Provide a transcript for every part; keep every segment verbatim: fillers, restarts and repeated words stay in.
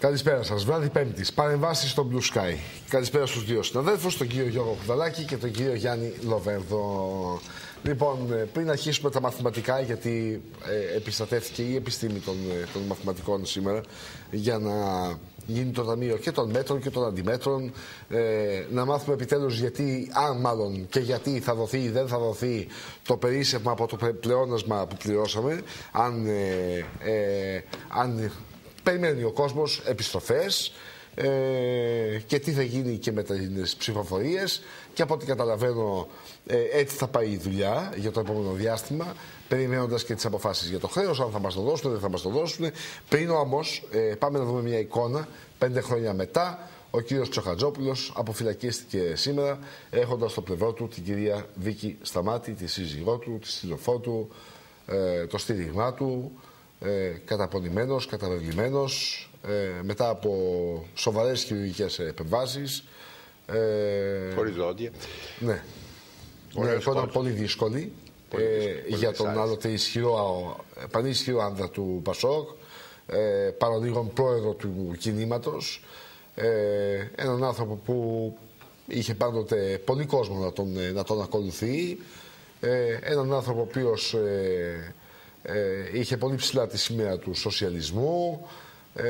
Καλησπέρα σας. Βράδυ Πέμπτης. Παρεμβάσεις στο Blue Sky. Καλησπέρα στους δύο συναδέλφους, τον κύριο Γιώργο Κουδαλάκη και τον κύριο Γιάννη Λοβέρδο. Λοιπόν, πριν αρχίσουμε τα μαθηματικά, γιατί ε, επιστατεύθηκε η επιστήμη των, των μαθηματικών σήμερα, για να γίνει το ταμείο και των μέτρων και των αντιμέτρων, ε, να μάθουμε επιτέλους γιατί, αν μάλλον και γιατί θα δοθεί ή δεν θα δοθεί το περίσσευμα από το πλεόνασμα που πληρώσαμε, αν, ε, ε, αν περιμένει ο κόσμος επιστροφές, ε, και τι θα γίνει και με τις ψηφοφορίες, και από ό,τι καταλαβαίνω ε, έτσι θα πάει η δουλειά για το επόμενο διάστημα, περιμένοντας και τις αποφάσεις για το χρέος, αν θα μας το δώσουν, δεν θα μας το δώσουν. Πριν όμως ε, πάμε να δούμε μια εικόνα πέντε χρόνια μετά. Ο κύριος Τσοχατζόπουλος αποφυλακίστηκε σήμερα, έχοντας στο πλευρό του την κυρία Βίκη Σταμάτη, τη σύζυγό του, τη σύντροφό του, ε, το στήριγμά του, ε, καταπονημένος, καταβεβλημένος, ε, μετά από σοβαρές χειρουργικές επεμβάσεις. Ε, Χωρίς δόντια. Ναι. Ναι, ήταν πολύ δύσκολη πολύ ε, πολύ για τον άλλοτε ισχυρό, πανίσχυρο άνδρα του Πασόκ, ε, παρολίγων πρόεδρο του κινήματος, ε, έναν άνθρωπο που είχε πάντοτε πολύ κόσμο να τον, να τον ακολουθεί, ε, έναν άνθρωπο ο οποίος ε, ε, είχε πολύ ψηλά τη σημαία του σοσιαλισμού, ε,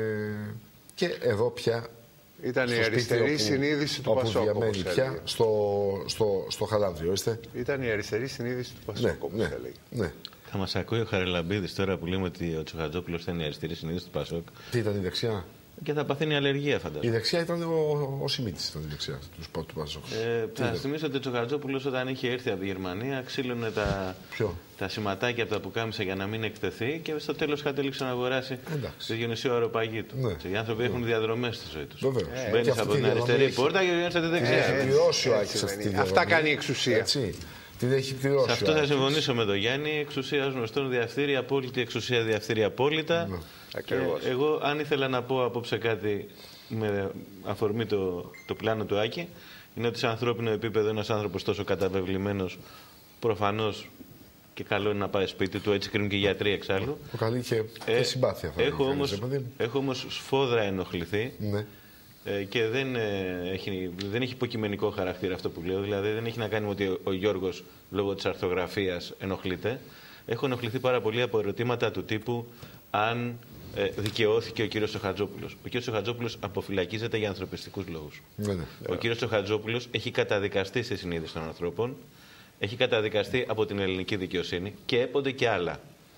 και εδώ πια ήταν η αριστερή όπου, συνείδηση του Πασόκ, διαμένει πια στο, στο, στο Χαλάνδριο, είστε. Ήταν η αριστερή συνείδηση του Πασόκ, ναι, όπως ναι, έλεγε. Ναι. Θα μας ακούει ο Χαραλαμπίδης τώρα που λέμε ότι ο Τσοχατζόπουλος ήταν η αριστερή συνείδηση του Πασόκ. Τι ήταν η δεξιά? Και θα παθαίνει αλλεργία, φαντάζομαι. Η δεξιά ήταν ο, ο Σιμίτης, ήταν η δεξιά του σπορτ του Πασόκ. Ε, θα θυμίσω ότι ο Τσοχατζόπουλος όταν είχε έρθει από τη Γερμανία ξύλωνε τα, τα σηματάκια από τα πουκάμισα για να μην εκτεθεί και στο τέλος κατέληξε να αγοράσει το Διονυσίο Αεροπαγή του. Ναι. Οι άνθρωποι ναι. έχουν διαδρομές στη ζωή τους. Βεβαίως. Ε, Μπαίνεις από την αριστερή έχει... πόρτα και βγαίνεις από τη δεξιά. Έχει πληρώσει ο Άκης αυτή τη διαδρομή. Αυτά κάνει η εξουσία. Έτσι. Την έχει πληρώσει. Σε αυτό θα συμφωνήσω με τον Γιάννη. Εξουσία ως γνωστόν διαφθείρει απόλυτη, εξουσία διαφθείρει απόλυτα. Ναι. Ε, εγώ, αν ήθελα να πω απόψε κάτι με αφορμή το, το πλάνο του Άκη, είναι ότι σε ανθρώπινο επίπεδο ένας άνθρωπος τόσο καταβεβλημένος, προφανώς και καλό είναι να πάει σπίτι του, έτσι κρίνουν και οι γιατροί εξάλλου. Προκαλεί και, ε, και συμπάθεια. Έχω όμως, έχω όμως σφόδρα ενοχληθεί. Ναι. Ε, και δεν, ε, έχει, δεν έχει υποκειμενικό χαρακτήρα αυτό που λέω, δηλαδή δεν έχει να κάνει με ότι ο, ο Γιώργος λόγω της αρθογραφίας ενοχλείται. Έχω ενοχληθεί πάρα πολύ από ερωτήματα του τύπου αν ε, δικαιώθηκε ο κύριος Τσοχατζόπουλος. Ο κύριος Τσοχατζόπουλος αποφυλακίζεται για ανθρωπιστικούς λόγους. Ναι, ναι. Ο κύριος Τσοχατζόπουλος έχει καταδικαστεί στη συνείδηση των ανθρώπων, έχει καταδικαστεί από την ελληνική δικαιοσύνη και έπονται και άλλα.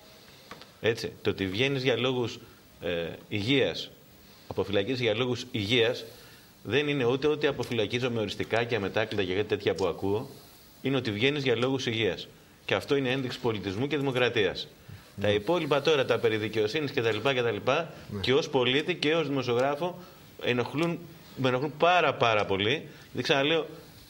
Έτσι, το ότι βγαίνεις για λόγους ε, υγείας, αποφυλακίζεσαι για λόγους υγείας, δεν είναι ούτε ότι αποφυλακίζομαι οριστικά και αμετάκλητα για κάτι τέτοια που ακούω, είναι ότι βγαίνεις για λόγους υγείας. Και αυτό είναι ένδειξη πολιτισμού και δημοκρατίας. Mm. Τα υπόλοιπα τώρα, τα περί δικαιοσύνης κτλ. κτλ. Mm. και ως πολίτη και ως δημοσιογράφο ενοχλούν, με ενοχλούν πάρα πάρα πολύ. Δεν ξαναλέω,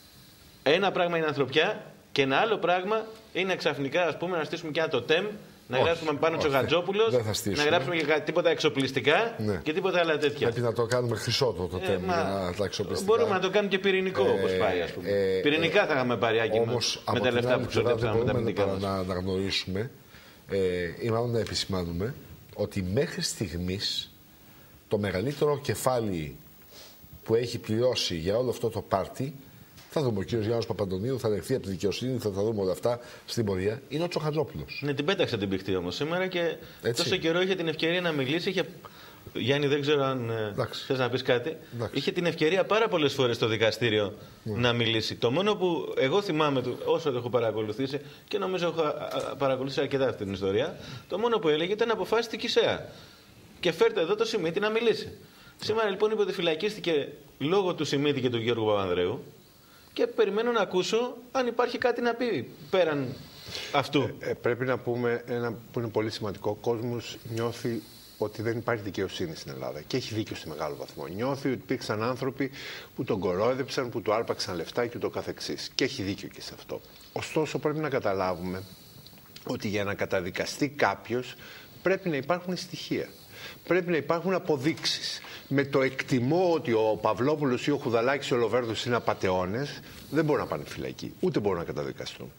ένα πράγμα είναι ανθρωπιά και ένα άλλο πράγμα είναι ξαφνικά, ας πούμε, να στήσουμε και ένα τοτέμ. Να όχι, γράψουμε πάνω Τσοχατζόπουλος, να γράψουμε και τίποτα εξοπλιστικά, ναι. και τίποτα άλλα τέτοια. Πρέπει να το κάνουμε χρυσό το, το ε, θέμα, μα, τα εξοπλιστικά. Μπορούμε να το κάνουμε και πυρηνικό, ε, όπως πάει, ας πούμε. Ε, Πυρηνικά ε, θα είχαμε πάρει, Άκη, όμως, με, με τα λεφτά που ξοδέψαμε με τα μυντικά μας. Να αναγνωρίσουμε ε, ή μάλλον να επισημάνουμε ότι μέχρι στιγμής το μεγαλύτερο κεφάλι που έχει πληρώσει για όλο αυτό το πάρτι, θα δούμε, ο κύριος Γιάννος Παπαντονίου θα δεχθεί από τη δικαιοσύνη, θα τα δούμε όλα αυτά στην πορεία, είναι ο Τσοχατζόπουλος. Ναι, την πέταξε την πηχτή όμως σήμερα και έτσι. Τόσο καιρό είχε την ευκαιρία να μιλήσει. Είχε... Γιάννη, δεν ξέρω αν θες να πεις κάτι. Εντάξει. Είχε την ευκαιρία πάρα πολλές φορές στο δικαστήριο ναι. να μιλήσει. Το μόνο που εγώ θυμάμαι, όσο το έχω παρακολουθήσει και νομίζω έχω παρακολουθήσει αρκετά αυτή την ιστορία, το μόνο που έλεγε ήταν αποφάσισε τη Κισέα. Και φέρτε εδώ το Σιμίτη να μιλήσει. Ναι. Σήμερα λοιπόν είπε ότι φυλακίστηκε λόγω του Σιμίτη και του Γιώργου Παπανδρέου. Και περιμένω να ακούσω αν υπάρχει κάτι να πει πέραν αυτού. Ε, ε, πρέπει να πούμε ένα που είναι πολύ σημαντικό. Ο κόσμος νιώθει ότι δεν υπάρχει δικαιοσύνη στην Ελλάδα. Και έχει δίκιο σε μεγάλο βαθμό. Νιώθει ότι υπήρξαν άνθρωποι που τον κορόιδεψαν, που του άρπαξαν λεφτά και το καθεξής. Και έχει δίκιο και σε αυτό. Ωστόσο, πρέπει να καταλάβουμε ότι για να καταδικαστεί κάποιος πρέπει να υπάρχουν στοιχεία. Πρέπει να υπάρχουν αποδείξεις. Με το εκτιμώ ότι ο Παυλόπουλος ή ο Κουδαλάκης ή ο Λοβέρδος είναι απατεώνες, δεν μπορούν να πάνε φυλακή, ούτε μπορούν να καταδικαστούν.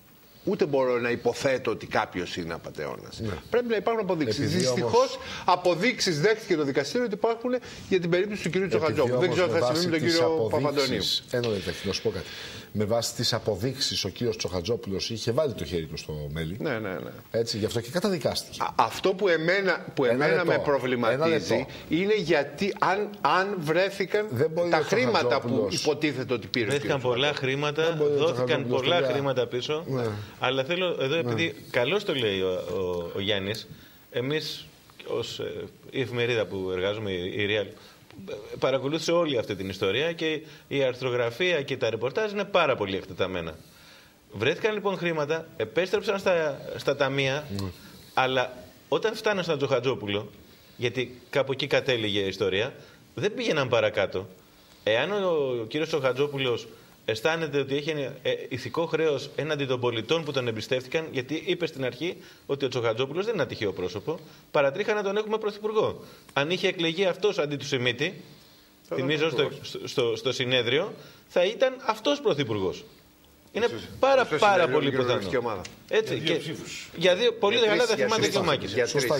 ούτε μπορώ να υποθέτω ότι κάποιος είναι απατεώνας. Ναι. Πρέπει να υπάρχουν αποδείξεις. Δυστυχώς, όμως... αποδείξεις δέχτηκε το δικαστήριο ότι υπάρχουν για την περίπτωση του κυρίου Τσοχατζόπουλου. Δεν ξέρω αν θα συμβεί με τον κύριο Παπαντονίου. Ένα λεπτό, να σου πω κάτι. Με βάση τις αποδείξεις, ο κύριος Τσοχατζόπουλος είχε βάλει το χέρι του στο μέλι. Ναι, ναι, ναι. Έτσι, γι' αυτό και καταδικάστηκε. Α, αυτό που εμένα, που εμένα με προβληματίζει είναι γιατί αν, αν βρέθηκαν τα χρήματα που υποτίθεται ότι πήρε. Βρέθηκαν πολλά χρήματα, δόθηκαν πολλά χρήματα πίσω. Ναι. Αλλά θέλω εδώ, επειδή ναι. καλώς το λέει ο, ο, ο Γιάννης, εμείς ως ε, η εφημερίδα που εργάζομαι, η Real, παρακολούθησε όλη αυτή την ιστορία και η αρθρογραφία και τα ρεπορτάζ είναι πάρα πολύ εκτεταμένα. Βρέθηκαν λοιπόν χρήματα, επέστρεψαν στα, στα ταμεία, mm. αλλά όταν φτάναν στον Τσοχατζόπουλο, γιατί κάπου εκεί κατέληγε η ιστορία, δεν πήγαιναν παρακάτω. Εάν ο, ο κύριος Τσοχατζόπουλος αισθάνεται ότι έχει ε, ηθικό χρέος έναντι των πολιτών που τον εμπιστεύτηκαν, γιατί είπε στην αρχή ότι ο Τσοχατζόπουλος δεν είναι ένα τυχαίο πρόσωπο, παρατρίχα να τον έχουμε πρωθυπουργό. Αν είχε εκλεγεί αυτός αντί του Σιμίτη, θυμίζω στο, στο, στο συνέδριο, θα ήταν αυτός πρωθυπουργός. Είναι στο, πάρα στο πάρα πολύ πιθανό. Έτσι, για και, για δύο, πολύ καλά τα θυμάται και ο Μάκης. Σωστά,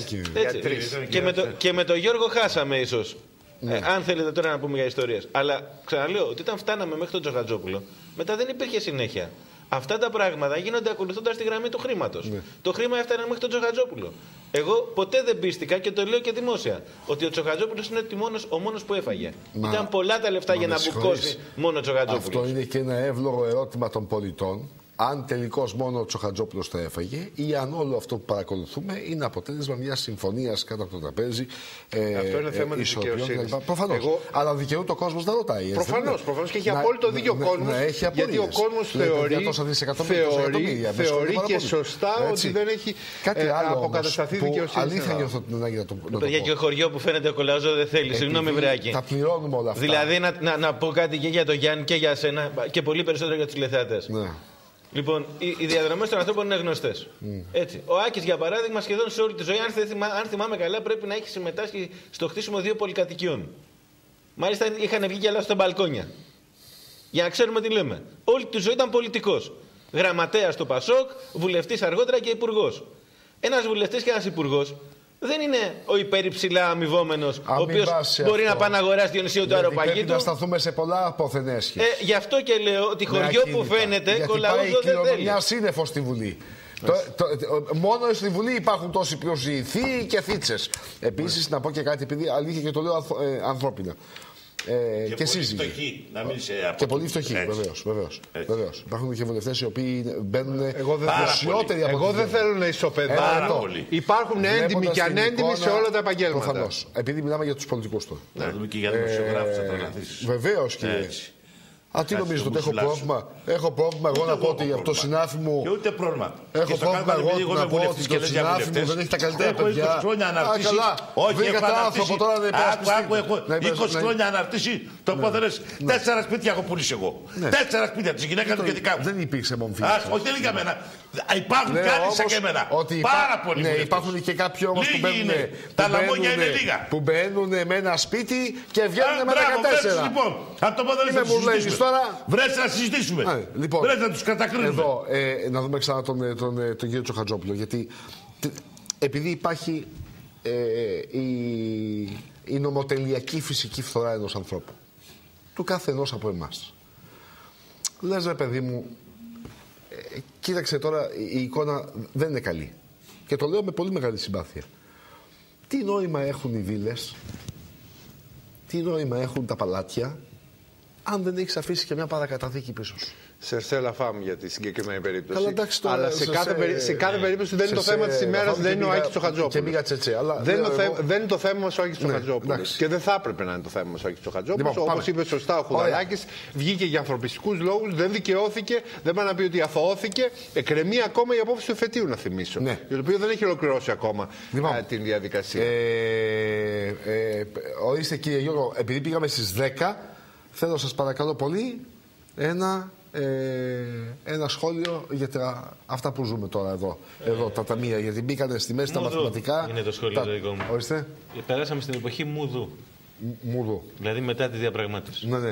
και, με το, και με τον Γιώργο χάσαμε ίσως. Ναι. Ε, αν θέλετε τώρα να πούμε για ιστορίες. Αλλά ξαναλέω ότι όταν φτάναμε μέχρι τον Τσοχατζόπουλο, μετά δεν υπήρχε συνέχεια. Αυτά τα πράγματα γίνονται ακολουθώντας τη γραμμή του χρήματος. Ναι. Το χρήμα έφτανε μέχρι τον Τσοχατζόπουλο. Εγώ ποτέ δεν πίστηκα και το λέω και δημόσια ότι ο Τσοχατζόπουλος είναι ο μόνος που έφαγε. Μα, Ήταν πολλά τα λεφτά για να μπουκώσει μόνο ο Τσοχατζόπουλος. Αυτό είναι και ένα εύλογο ερώτημα των πολιτών. Αν τελικώς μόνο ο Τσοχατζόπουλος τα έφαγε ή αν όλο αυτό που παρακολουθούμε είναι αποτέλεσμα μιας συμφωνίας κάτω από το τραπέζι. Ε, αυτό είναι θέμα της δικαιοσύνης. Προφανώς. Εγώ... Αλλά δικαιούται ο κόσμος να ρωτάει. Προφανώς. Προφανώς και έχει να, απόλυτο δίκιο ο κόσμος. Γιατί ο κόσμος θεωρεί, θεωρεί, θεωρεί και σωστά έτσι. Ότι δεν έχει ε, αποκατασταθεί δικαιοσύνη. Αλήθεια νιώθω την ανάγκη να το πω. Παιδιά, και χωριό που φαίνεται ο Κολαούζο δεν θέλει. Συγγνώμη, βρεάκι. Θα πληρώνουμε όλα αυτά. Δηλαδή να πω κάτι και για τον Γιάννη και για σένα και πολύ περισσότερο για τους τηλεθεατές. Λοιπόν, οι, οι διαδρομές των ανθρώπων είναι γνωστές. Mm. Έτσι. Ο Άκης, για παράδειγμα, σχεδόν σε όλη τη ζωή, αν, θυμά, αν θυμάμαι καλά, πρέπει να έχει συμμετάσχει στο χτίσιμο δύο πολυκατοικιών. Μάλιστα, είχαν βγει και άλλα στα μπαλκόνια. Για να ξέρουμε τι λέμε. Όλη τη ζωή ήταν πολιτικός. Γραμματέας στο Πασόκ, βουλευτής αργότερα και υπουργός. Ένας βουλευτής και ένας υπουργός δεν είναι ο υπερυψηλά αμοιβόμενος, ο οποίος μπορεί αυτό. να πάει να αγοράσει Διονυσίου το αεροπαγί του. Πρέπει να σταθούμε σε πολλά αποθενέσχες. Ε, γι' αυτό και λέω ότι χωριό που φαίνεται Κολαούζο δεν θέλει. Υπάρχει μια σύννεφο στη Βουλή. Το, το, το, μόνο στη Βουλή υπάρχουν τόσοι πλούσιοι θείοι και θίτσες. Επίσης, να πω και κάτι, επειδή αλήθεια και το λέω ανθ, ε, ανθρώπινα. Ε, και, και σύζυγοι. Φτωχοί, να μην σε και πολύ φτωχοί, βεβαίως, βεβαίως, βεβαίως. Υπάρχουν και βουλευτές οι οποίοι μπαίνουν δοσιότεροι από Εγώ δεν θέλω να ισοπεδάρω. Υπάρχουν έντιμοι και ανέντιμοι σε όλα τα επαγγέλματα. Προφανώς. Επειδή μιλάμε για τους πολιτικούς τώρα. Να δούμε και για δημοσιογράφους θα τον αφήσεις. Βεβαίως, κύριε. Α, τι νομίζετε ότι έχω πρόβλημα. Έχω πρόβλημα εγώ να πω ότι από το συνάφι μου. Και ούτε πρόβλημα. Έχω πρόβλημα εγώ να πω ότι το συνάφι μου δεν έχει τα καλύτερα παιδιά. είκοσι χρόνια αναρτήσει. Όχι, έχω αναρτήσει. είκοσι χρόνια αναρτήσει. Το πω θέλεις. Τέσσερα σπίτια έχω πουλήσει εγώ. Τέσσερα σπίτια τη γυναίκα του και δικά μου. Δεν υπήρξε μομφή. Όχι, δεν είναι για μένα. Υπάρχουν και άλλοι σαν και εμένα. Πάρα πολλοί. Ναι, υπάρχουν και κάποιοι όμως που μπαίνουν. Τα λαμόγια είναι λίγα. Που μπαίνουν με ένα σπίτι και βγαίνουν με δεκατέσσερα. Λοιπόν, αν το πω δεν τώρα... Βρες να συζητήσουμε. Α, λοιπόν, Βρες να τους κατακρίνουμε. Εδώ, ε, να δούμε ξανά τον, τον, τον, τον κύριο Τσοχατζόπουλο. Γιατί επειδή υπάρχει ε, η, η νομοτελειακή φυσική φθορά ενός ανθρώπου. Του κάθε ενός από εμάς. Λες ρε παιδί μου, ε, κοίταξε τώρα η εικόνα δεν είναι καλή. Και το λέω με πολύ μεγάλη συμπάθεια. Τι νόημα έχουν οι βίλες, τι νόημα έχουν τα παλάτια, αν δεν έχεις αφήσει και μια παρακαταθήκη πίσω σου. Σερσέλα φάμ για τη συγκεκριμένη περίπτωση. Καλά, εντάξει, τώρα, αλλά σε, σε, κάθε, περί... σε κάθε περίπτωση δεν είναι το θέμα της ημέρας, δεν είναι ο Άκης Τσοχατζόπουλος. Και μίγα τσετσέ, αλλά... δεν, είναι εγώ... δεν είναι το θέμα μας ο Άκης Τσοχατζόπουλος. Ναι, και δεν θα έπρεπε να είναι το θέμα μας ο Άκης Τσοχατζόπουλος. Λοιπόν, όπως είπε σωστά ο Χουδαλάκης, βγήκε για ανθρωπιστικούς λόγους, δεν δικαιώθηκε, δεν πάει να πει ότι αθωώθηκε. Εκκρεμεί ακόμα η απόφαση του εφετείου, να θυμίσω. Ναι. Για το οποίο δεν έχει ολοκληρώσει ακόμα λοιπόν, α, την διαδικασία. Ε, ε, ορίστε κύριε Γιώργο, επειδή πήγαμε στις δέκα, θέλω σας παρακαλώ πολύ ένα. Ε, ένα σχόλιο για τα, αυτά που ζούμε τώρα εδώ, ε, εδώ τα ταμεία. Γιατί μπήκανε στη μέση τα μαθηματικά. Είναι το σχόλιο τα... το δικό μου. Ορίστε. Περάσαμε στην εποχή Μουδού. Μουδού. Δηλαδή μετά τη διαπραγμάτευση. Ναι, ναι.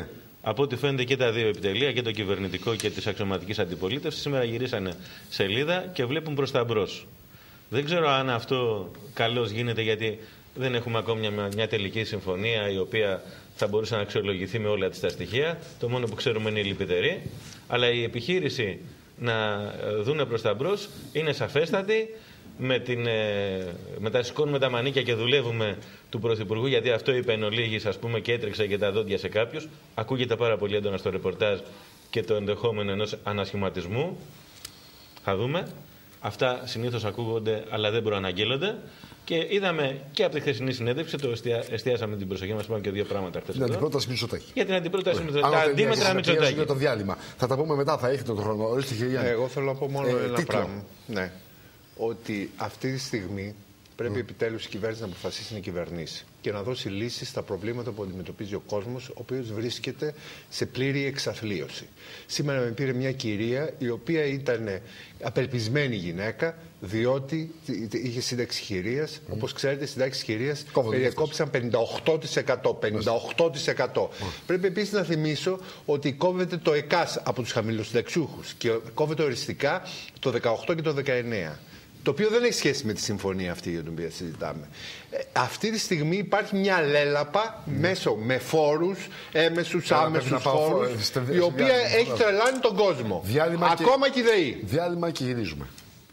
Από ό,τι φαίνεται και τα δύο επιτελεία, και το κυβερνητικό και της αξιωματικής αντιπολίτευσης, σήμερα γυρίσανε σελίδα και βλέπουν προς τα μπρος. Δεν ξέρω αν αυτό καλώς γίνεται, γιατί δεν έχουμε ακόμη μια, μια τελική συμφωνία η οποία θα μπορούσε να αξιολογηθεί με όλα τα στοιχεία. Το μόνο που ξέρουμε είναι η λυπητερή. Αλλά η επιχείρηση να δούνε προς τα μπρος είναι σαφέστατη. Με, την, με τα σηκώνουμε τα μανίκια και δουλεύουμε του Πρωθυπουργού, γιατί αυτό είπε εν ολίγης, ας πούμε, και έτρεξε και τα δόντια σε κάποιους. Ακούγεται πάρα πολύ έντονα στο ρεπορτάζ και το ενδεχόμενο ενός ανασχηματισμού. Θα δούμε. Αυτά συνήθως ακούγονται, αλλά δεν προαναγγέλλονται. Και είδαμε και από τη χθεσινή συνέντευξη, το εστια... εστιάσαμε την προσοχή μας πάνω και δύο πράγματα χθες. Για την αντιπρόταση Μητσοτάκη. Για την αντιπρόταση Μητσοτάκη. Τα αντίμετρα Μητσοτάκη. Για το διάλειμμα. Θα τα πούμε μετά, θα έχετε τον χρόνο. Ορίστε, κύριε Γιάννη. Εγώ θέλω να πω μόνο ε, ένα τίτλο. πράγμα. Ναι. Ότι αυτή τη στιγμή πρέπει mm. επιτέλους η κυβέρνηση να αποφασίσει να κυβερνήσει και να δώσει λύσεις στα προβλήματα που αντιμετωπίζει ο κόσμος, ο οποίος βρίσκεται σε πλήρη εξαθλίωση. Σήμερα με πήρε μια κυρία η οποία ήταν απελπισμένη γυναίκα, διότι είχε σύνταξη χειρίας. Mm. Όπως ξέρετε, συντάξει χειρίας περιεκόπησαν πενήντα οκτώ τοις εκατό. πενήντα οκτώ τοις εκατό. Mm. Πρέπει επίσης να θυμίσω ότι κόβεται το ΕΚΑΣ από τους χαμηλοσυνταξιούχους και κόβεται οριστικά το δεκαοκτώ και το δεκαεννέα. Το οποίο δεν έχει σχέση με τη συμφωνία αυτή για την οποία συζητάμε. Ε, αυτή τη στιγμή υπάρχει μια λέλαπα mm. μέσω με φόρους, έμεσους, άμεσους φόρους, η οποία έχει τρελάνει τον κόσμο. Διάλειμμα ακόμα και, και η ΔΕΗ. Διάλειμμα και γυρίζουμε.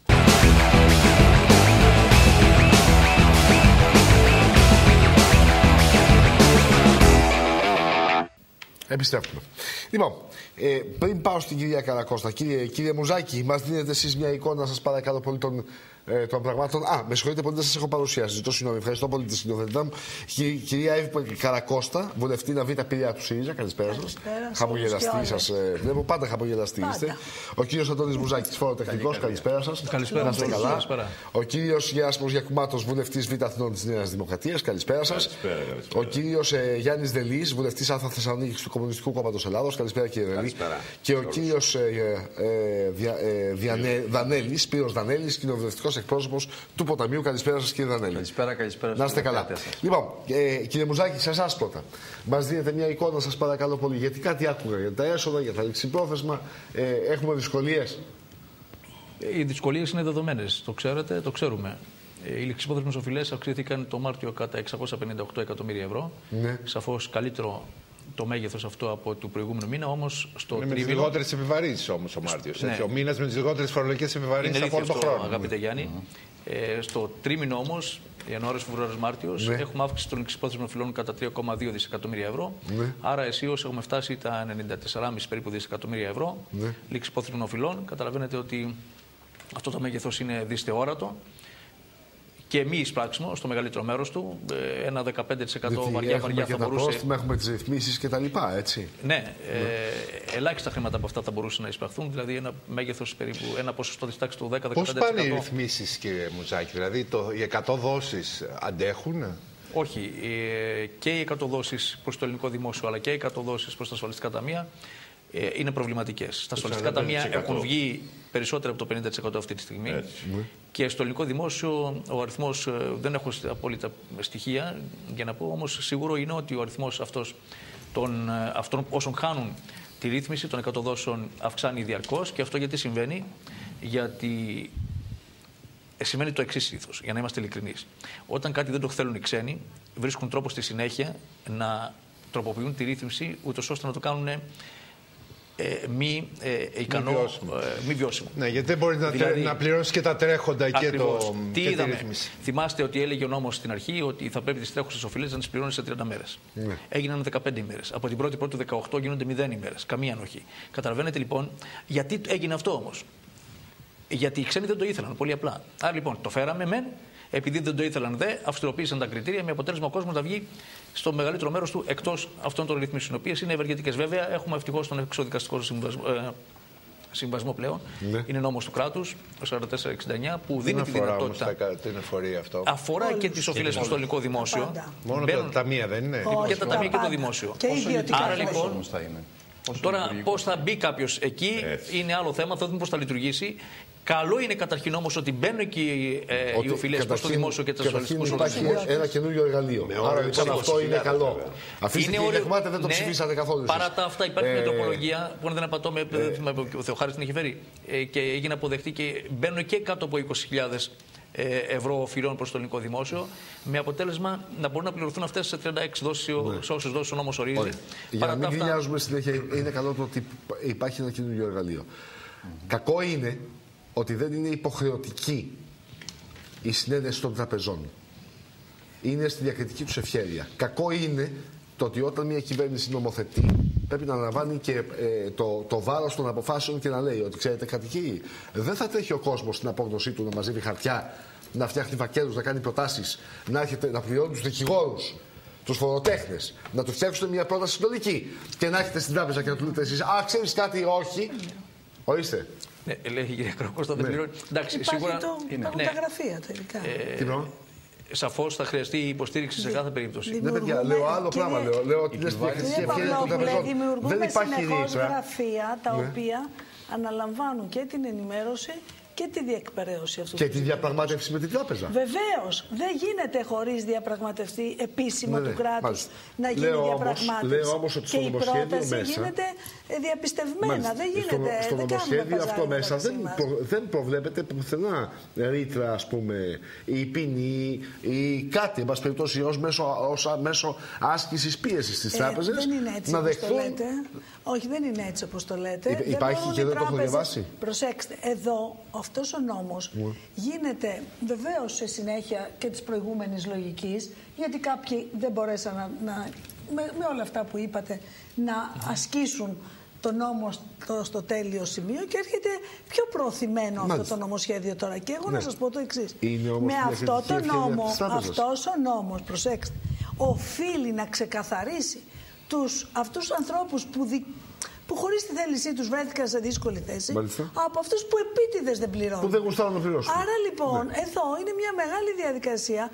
Επιστρέφουμε. Λοιπόν, ε, πριν πάω στην κυρία Καρακώστα, κύριε, κύριε Μουζάκη, μας δίνετε εσείς μια εικόνα, σας παρακαλώ πολύ, των, ε, των πραγμάτων. Α, με συγχωρείτε πολύ, δεν σας έχω παρουσιάσει. Ζητώ συγγνώμη. Ευχαριστώ πολύ τη συντροφετητά μου. Κυ, κυρία Εύη Καρακώστα, βουλευτήνα Β' Πειραιά του ΣΥΡΙΖΑ. Καλησπέρα σας. Χαμογελαστή σας. Ε, βλέπω πάντα χαμογελαστή είστε. Ο κύριος Αντώνης Μουζάκης, φοροτεχνικός. Καλησπέρα σας. Καλησπέρα. Να είστε καλά. Ο κύριος Γεράσιμος Γιακουμάτος, βουλευτής Β' Αθηνών της Νέας Δημοκρατίας. Καλησπέρα σας. Ο κύριος ε, Γιάννης Δελής, βουλευτής Α Θεσσαλονίκης του Κομμουνιστικού Κόμματος Ελλάδος. Καλησπέρα, κύριε Δελή. Και ο κύριος ε, ε, δια, ε, Διανε, Δανέλης, Σπύρος Δανέλης, κοινοβουλευτικός εκπρόσωπος του Ποταμίου. Καλησπέρα σας, κύριε Δανέλη. Καλησπέρα, καλησπέρα. Να είστε καλά. Λοιπόν, ε, κύριε Μουζάκη, σε εσάς πρώτα. Μας δίνετε μια εικόνα, σας παρακαλώ πολύ, γιατί κάτι άκουγα για τα έσοδα, για τα ληξιπρόθεσμα. Ε, έχουμε δυσκολίες. Οι δυσκολίες είναι δεδομένες. Το ξέρετε, το ξέρουμε. Οι ληξιπρόθεσμες οφειλές αυξήθηκαν το Μάρτιο κατά εξακόσια πενήντα οκτώ εκατομμύρια ευρώ. Ναι. Σαφώς καλύτερο το μέγεθος αυτό από του προηγούμενου μήνα, όμως στο είναι τρίμηνο. Με τις λιγότερες επιβαρύνσεις όμως ο Μάρτιος. Ναι. Ο μήνας με τις λιγότερες φορολογικές επιβαρύνσεις από όλο τον χρόνο. Αγαπητέ Γιάννη. Mm. Ε, στο τρίμηνο όμως, Ιανουάριος, Φεβρουάριος, Μάρτιος, ναι. έχουμε αύξηση των ληξιπρόθεσμων οφειλών κατά τρία κόμμα δύο δισεκατομμύρια ευρώ. Ναι. Άρα, αισίως έχουμε φτάσει τα ενενήντα τέσσερα κόμμα πέντε περίπου δισεκατομμύρια ευρώ ναι. ληξιπρόθεσμων οφειλών. Καταλαβαίνετε ότι αυτό το μέγεθος είναι δυσθεόρατο. Και μη εισπράξιμο στο μεγαλύτερο μέρος του, ένα δεκαπέντε τοις εκατό βαριά βαριά θα μπορούσε. Πρόστιμα, έχουμε τις ρυθμίσεις και τα λοιπά, έτσι. Ναι, ναι. Ε, ελάχιστα χρήματα από αυτά θα μπορούσαν να εισπραχθούν, δηλαδή ένα μέγεθος περίπου, ένα ποσοστό της τάξης του δέκα με δεκαπέντε τοις εκατό. Πώς πάνε οι ρυθμίσεις, κύριε Μουζάκη, δηλαδή το, οι εκατό δόσεις αντέχουν? Όχι. Ε, και οι εκατό δόσεις προς το ελληνικό δημόσιο, αλλά και οι εκατό δόσεις προς τα ασφαλιστικά ταμεία ε, είναι προβληματικές. Τα ασφαλιστικά ταμεία έχουν βγει περισσότερο από το πενήντα τοις εκατό αυτή τη στιγμή. Έτσι. Και στο ελληνικό δημόσιο ο αριθμός, δεν έχω απόλυτα στοιχεία για να πω, όμως σίγουρο είναι ότι ο αριθμός αυτός των, αυτών όσων χάνουν τη ρύθμιση των εκατό δόσεων αυξάνει διαρκώς. Και αυτό γιατί συμβαίνει? Γιατί σημαίνει το εξής συνήθως, για να είμαστε ειλικρινείς. Όταν κάτι δεν το θέλουν οι ξένοι, βρίσκουν τρόπο στη συνέχεια να τροποποιούν τη ρύθμιση ούτως ώστε να το κάνουν Ε, μη ε, ικανό, μη βιώσιμο. Ε, μη βιώσιμο. Ναι, γιατί δεν μπορεί να, δηλαδή, να πληρώσει και τα τρέχοντα και, το, Τι και είδαμε? τη ρύθμιση. Θυμάστε ότι έλεγε ο νόμος στην αρχή ότι θα πρέπει τις τρέχουσες οφειλές να τις πληρώνει σε τριάντα μέρες. Ναι. Έγιναν δεκαπέντε ημέρες. Από την πρώτη πρώτη του δεκαοκτώ γίνονται μηδέν ημέρες. Καμία ανοχή. Καταλαβαίνετε λοιπόν γιατί έγινε αυτό όμως? Γιατί οι ξένοι δεν το ήθελαν, πολύ απλά. Άρα λοιπόν το φέραμε μεν. Επειδή δεν το ήθελαν δε, αυστηροποίησαν τα κριτήρια με αποτέλεσμα ο κόσμος να βγει στο μεγαλύτερο μέρος του εκτός αυτών των ρυθμίσεων, οι οποίες είναι ευεργετικές. Βέβαια, έχουμε ευτυχώς τον εξοδικαστικό συμβασμό, ε, συμβασμό πλέον. Ναι. Είναι νόμος του κράτους, ο σαράντα τέσσερα εξήντα εννιά, που δεν δίνει τη δυνατότητα. Δεν αφορεί αυτό. Αφορά Όλους. Και τις οφειλές στο ελληνικό δημόσιο. Μόνο Μπαίνουν... τα ταμεία δεν είναι? Και τα ταμεία και το δημόσιο. Και Άρα λοιπόν. Θα είναι. Τώρα, πώς θα μπει κάποιος εκεί έτσι. Είναι άλλο θέμα, θα δούμε πώς θα λειτουργήσει. Καλό είναι καταρχήν όμως ότι μπαίνουν εκεί ε, οι οφειλές προς το δημόσιο και τις ασφαλιστικούς οργανισμούς. Υπάρχει ένα καινούριο εργαλείο. Με Άρα λοιπόν αυτό είναι καλό. Αφήστε και οι Δεχμάτε δεν το ναι, ψηφίσατε καθόλου. Παρά τα αυτά υπάρχει ε... μια τροπολογία που αν δεν απατώ, με, ε... ο Θεοχάρης την έχει φέρει ε, και έγινε αποδεκτή και μπαίνουν και κάτω από είκοσι χιλιάδες ευρώ οφειλών προς το ελληνικό δημόσιο, με αποτέλεσμα να μπορούν να πληρωθούν αυτές σε τριάντα έξι δόσεις, ναι. όσες δόσεις ο νόμος ορίζει. Ωραία. Για να μην γκρινιάζουμε συνέχεια, είναι καλό το ότι υπάρχει ένα καινούριο εργαλείο. Mm-hmm. Κακό είναι ότι δεν είναι υποχρεωτική η συνένεση των τραπεζών. Είναι στη διακριτική τους ευχέρεια. Κακό είναι το ότι όταν μια κυβέρνηση νομοθετεί, πρέπει να αναλαμβάνει και ε, το, το βάρος των αποφάσεων και να λέει ότι, ξέρετε, κατοικεί. Δεν θα τρέχει ο κόσμος στην απόγνωσή του να μαζεύει χαρτιά, να φτιάχνει φακέλους, να κάνει προτάσεις, να, έρχεται, να πληρώνει τους δικηγόρους, τους φοροτέχνες, να του φτιάξουν μια πρόταση συντολική και να έχετε στην τράπεζα και να του λέτε εσείς, α, ξέρεις κάτι, όχι. Ορίστε. Ναι, λέει η κυρία Κροκώστα, δεν πληρώνει. Εντάξει, σίγουρα. Υπάρχουν τα γραφεία τελικά. Τι πράγμα. Σαφώς θα χρειαστεί υποστήριξη σε κάθε περίπτωση. Ναι, παιδιά, λέω άλλο πράγμα. Λέω, λέω ότι είναι στη διακριτική ευχέρεια των τραπεζών. Δεν υπάρχει γραφεία τα οποία αναλαμβάνουν και την ενημέρωση και τη διεκπαιρέωση αυτού. Και τη διαπραγμάτευση με την τράπεζα. Βεβαίως. Δεν γίνεται χωρίς διαπραγματευτεί επίσημο ναι, του κράτους να γίνει λέω διαπραγμάτευση. Λέω όμως ότι στο και η πρόταση μέσα, γίνεται διαπιστευμένα. Μάλιστα. Δεν γίνεται. Στο, στο νομοσχέδιο αυτό μέσα δεν, προ, δεν προβλέπεται πουθενά ρήτρα, ας πούμε, η ποινή ή κάτι, εν πάση περιπτώσει, ως μέσο, ως μέσο άσκησης πίεσης στις τράπεζες. Δεν είναι έτσι όπως το λέτε. Όχι, δεν είναι έτσι όπως το λέτε. Υπάρχει και δεν το έχω διαβάσει. Προσέξτε, εδώ αυτός ο νόμος mm. γίνεται βεβαίως σε συνέχεια και της προηγούμενης λογικής, γιατί κάποιοι δεν μπορέσαν να, να με, με όλα αυτά που είπατε, να ασκήσουν το νόμο στο, στο τέλειο σημείο και έρχεται πιο προωθημένο Μάλιστα. αυτό το νομοσχέδιο τώρα. Και εγώ ναι. να σας πω το εξής. Με αυτό το νόμο, αυτός ο νόμος, προσέξτε, οφείλει να ξεκαθαρίσει τους, αυτούς τους ανθρώπους που δι, που χωρίς τη θέλησή τους βρέθηκαν σε δύσκολη θέση, Μάλιστα. από αυτούς που επίτηδες δεν πληρώνουν. Που δεν γουστάρουν να πληρώσουν. Άρα λοιπόν, ναι. εδώ είναι μια μεγάλη διαδικασία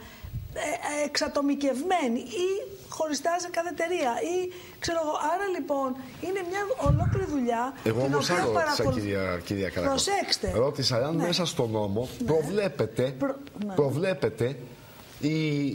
ε, εξατομικευμένη ή χωριστά σε κάθε εταιρεία. Ή, ξέρω εγώ, άρα λοιπόν είναι μια ολόκληρη δουλειά. Εγώ όμως άλλο ρώτησα, κυρία, κυρία Καρακό. Προσέξτε. Ρώτησα αν ναι. μέσα στο νόμο ναι. προβλέπεται, Προ... ναι. προβλέπεται η,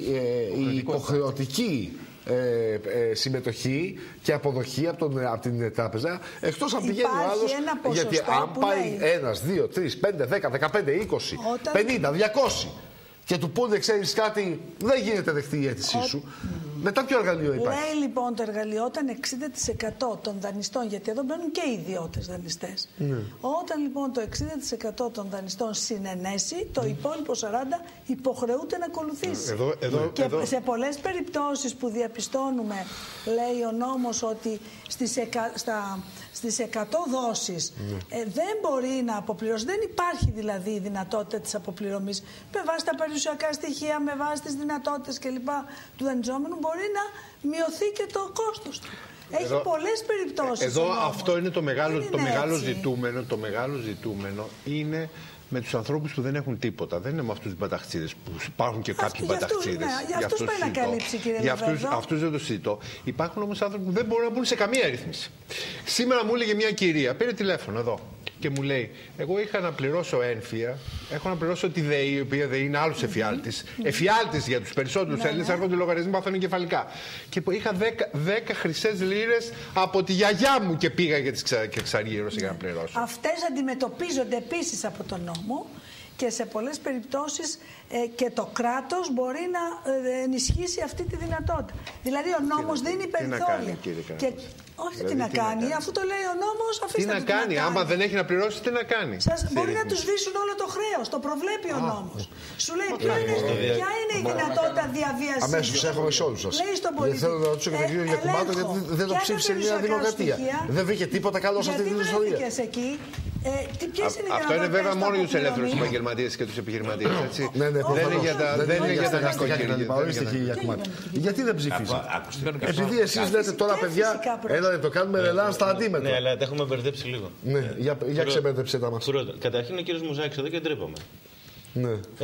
ε, η υποχρεωτική Ε, ε, συμμετοχή και αποδοχή από, τον, από την τράπεζα, εκτός αν πηγαίνει ο άλλος. Γιατί αν πάει ένας, δύο, τρεις, πέντε, δέκα, δεκαπέντε, είκοσι, Όταν... πενήντα, διακόσια και του πούνε, ξέρεις κάτι, δεν γίνεται δεκτή η αίτησή Ο... σου. Μετά ποιο εργαλείο υπάρχει? Λέει λοιπόν το εργαλείο όταν εξήντα τοις εκατό των δανειστών, γιατί εδώ μπαίνουν και οι ιδιώτες δανειστές. Ναι. Όταν λοιπόν το εξήντα τοις εκατό των δανειστών συνενέσει, το υπόλοιπο σαράντα τοις εκατό υποχρεούται να ακολουθήσει. Εδώ, εδώ, και εδώ. σε πολλές περιπτώσεις που διαπιστώνουμε, λέει ο νόμος ότι στις, εκα, στα, στις εκατό δόσεις ναι. ε, δεν μπορεί να αποπληρώσει. Δεν υπάρχει δηλαδή η δυνατότητα της αποπληρωμής με βάση τα περιουσιακά στοιχεία, με βάση τις δυνατότητες κλπ. Του δανειζόμενου. Μπορεί να μειωθεί και το κόστος του. Έχει εδώ, πολλές περιπτώσεις. Εδώ αυτό είναι το μεγάλο, είναι το μεγάλο ζητούμενο. Το μεγάλο ζητούμενο είναι με τους ανθρώπους που δεν έχουν τίποτα. Δεν είναι με αυτούς τους μπαταχτσίδες που υπάρχουν και κάποιοι μπαταχτσίδες. Ναι, για αυτούς πάει να καλύψει, κύριε Για αυτούς, αυτούς δεν το συζητώ. Υπάρχουν όμως άνθρωποι που δεν μπορούν να μπουν σε καμία ρύθμιση. Σήμερα μου έλεγε μια κυρία, πήρε τηλέφωνο εδώ και μου λέει: εγώ είχα να πληρώσω ένφια, έχω να πληρώσω τη ΔΕΗ, η οποία ΔΕΗ είναι άλλος εφιάλτης. Mm. Εφιάλτης για τους περισσότερους ναι, Έλληνες, έρχονται λογαριασμοί που παθαίνουν κεφαλικά. Και είχα δέκα χρυσές λίρες από τη γιαγιά μου και πήγα και τις ξα, εξαργύρωσα για να πληρώσω. Αυτές αντιμετωπίζονται επίσης από τον νόμο. Και σε πολλές περιπτώσεις ε, και το κράτος μπορεί να ε, ενισχύσει αυτή τη δυνατότητα. Δηλαδή ο νόμος δίνει περιθώρια. Και όχι δηλαδή, τι να τι κάνει, να αφού το λέει ο νόμος, αφήστε τι να το κάνει. Άμα δεν έχει να πληρώσει, τι να κάνει. Σας, μπορεί να τους δείσουν όλο το χρέος, το προβλέπει ο νόμος. Σου λέει ποια είναι, ποια είναι η δυνατότητα διαβίασης. Αμέσως έχουμε σε όλους σας. Λέει στον πολίτη. Θέλω να ρωτήσω και τον κύριο Γιακουμάτο, γιατί δεν το ψήφισε η Νέα Δημοκρατία. Δεν βρήκε τίποτα καλό σε αυτή την ιστορία. Ε, τι, είναι Αυτό είναι βέβαια μόνο για τους ελεύθερους επαγγελματίες και τους επιχειρηματίες. Ναι, ναι, δεν είναι για τα, δεν είναι για τα νοικοκυριά. Ορίστε, κύριε Γιακουμάτο. Γιατί δεν ψηφίσατε? Επειδή εσείς λέτε τώρα, παιδιά, έλα το κάνουμε ρελά στα αντίμετρα. Ναι, αλλά τα έχουμε μπερδέψει λίγο. Ναι, για ξεμπέρδεψε τα μας. Καταρχήν ο κύριος Μουζάκης εδώ και ντρέπαμε. Ναι. Έτσι.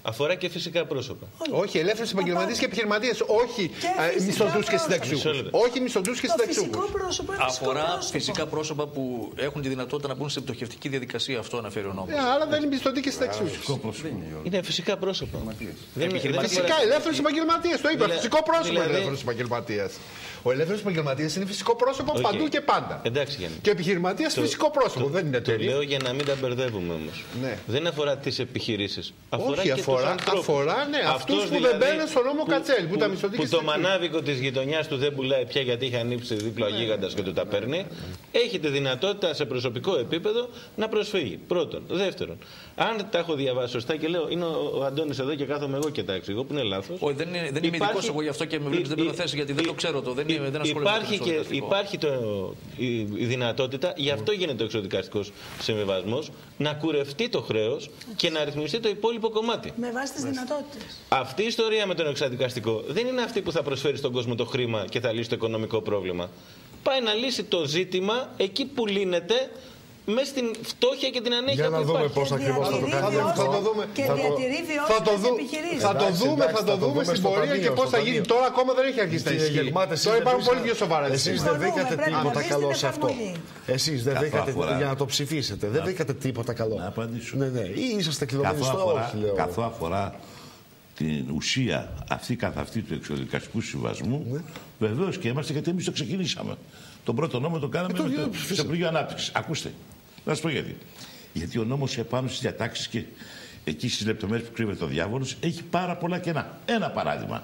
Αφορά και φυσικά πρόσωπα. Όχι, ελεύθερους επαγγελματίες και επιχειρηματίες. Όχι μισθωτούς και συνταξιούχους. Όχι μισθωτούς και συνταξιούχους. Αφορά φυσικά πρόσωπα που έχουν τη δυνατότητα να μπουν σε πτωχευτική διαδικασία. Αυτό αναφέρει ο νόμος. Αλλά δεν είναι μισθωτοί και συνταξιούχους. Είναι φυσικά πρόσωπα. Φυσικά, ελεύθερους επαγγελματίες. Το είπα. Φυσικό πρόσωπο ελεύθερος επαγγελματίας. Ο ελεύθερος επαγγελματίας είναι φυσικό πρόσωπο okay. παντού και πάντα. Εντάξει, Γιάννη. Και ο επιχειρηματίας το... φυσικό πρόσωπο, το... δεν είναι εταιρεία. Το λέω για να μην τα μπερδεύουμε όμως. Ναι. Δεν αφορά τις επιχειρήσεις. Αφορά Όχι, και αφορά, τους ανθρώπους. αφορά ναι, αυτούς που δηλαδή, δεν μπαίνουν στο νόμο που, Κατσέλ. Που, που, τα μισθωτή που το μανάβικο της γειτονιάς του δεν πουλάει πια γιατί είχε ανοίξει δίπλα ο γίγαντας και του τα παίρνει. Έχετε δυνατότητα σε προσωπικό επίπεδο να προσφύγει. Πρώτον. Δεύτερον, αν τα έχω διαβάσει σωστά και λέω, είναι ο, ο Αντώνης εδώ και κάθομαι εγώ και τα εξηγώ που είναι λάθος. Όχι, δεν, είναι, δεν είμαι ειδικός εγώ γι' αυτό και με βλέπεις δεν παίρνω θέση γιατί δεν το ξέρω το. Δεν, δεν υπάρχει και, υπάρχει το, η, η δυνατότητα, γι' αυτό γίνεται ο εξοδικαστικός συμβιβασμός, να κουρευτεί το χρέος και να ρυθμιστεί το υπόλοιπο κομμάτι. Με βάση τις δυνατότητες. Αυτή η ιστορία με τον εξοδικαστικό δεν είναι αυτή που θα προσφέρει στον κόσμο το χρήμα και θα λύσει το οικονομικό πρόβλημα. Πάει να λύσει το ζήτημα εκεί που λύνεται, μέσα στην φτώχεια και την ανέχεια που υπάρχει. Για να δούμε πώς ακριβώς θα το κάνει αυτό. Θα το δούμε. Και διατηρεί βιώσιμες επιχειρήσεις. Θα το δούμε, θα το δούμε στην πορεία και πώς θα γίνει. Τώρα ακόμα δεν έχει αρχίσει να ισχύει. Τώρα υπάρχουν πολύ πιο σοβαρά. Εσείς δεν βρήκατε τίποτα καλό σε αυτό. Εσείς δεν βρήκατε για να το ψηφίσετε. Δεν βρήκατε τίποτα καλό. Να απαντήσω. Ναι, ναι. Ή είσαστε κλειδωμένοι στο όχι, λέω. Καθώ αφορά την ουσία αυτή καθ' αυτή του εξοδικαστικού συμβασμού, ναι. Βεβαίως και είμαστε, γιατί εμείς το ξεκινήσαμε. Τον πρώτο νόμο το κάναμε ε, το, στο Υπουργείο Ανάπτυξης. Ακούστε, να σας πω γιατί. Γιατί ο νόμος επάνω στις διατάξεις και εκεί στις λεπτομέρειες που κρύβεται ο διάβολος έχει πάρα πολλά κενά. Ένα παράδειγμα.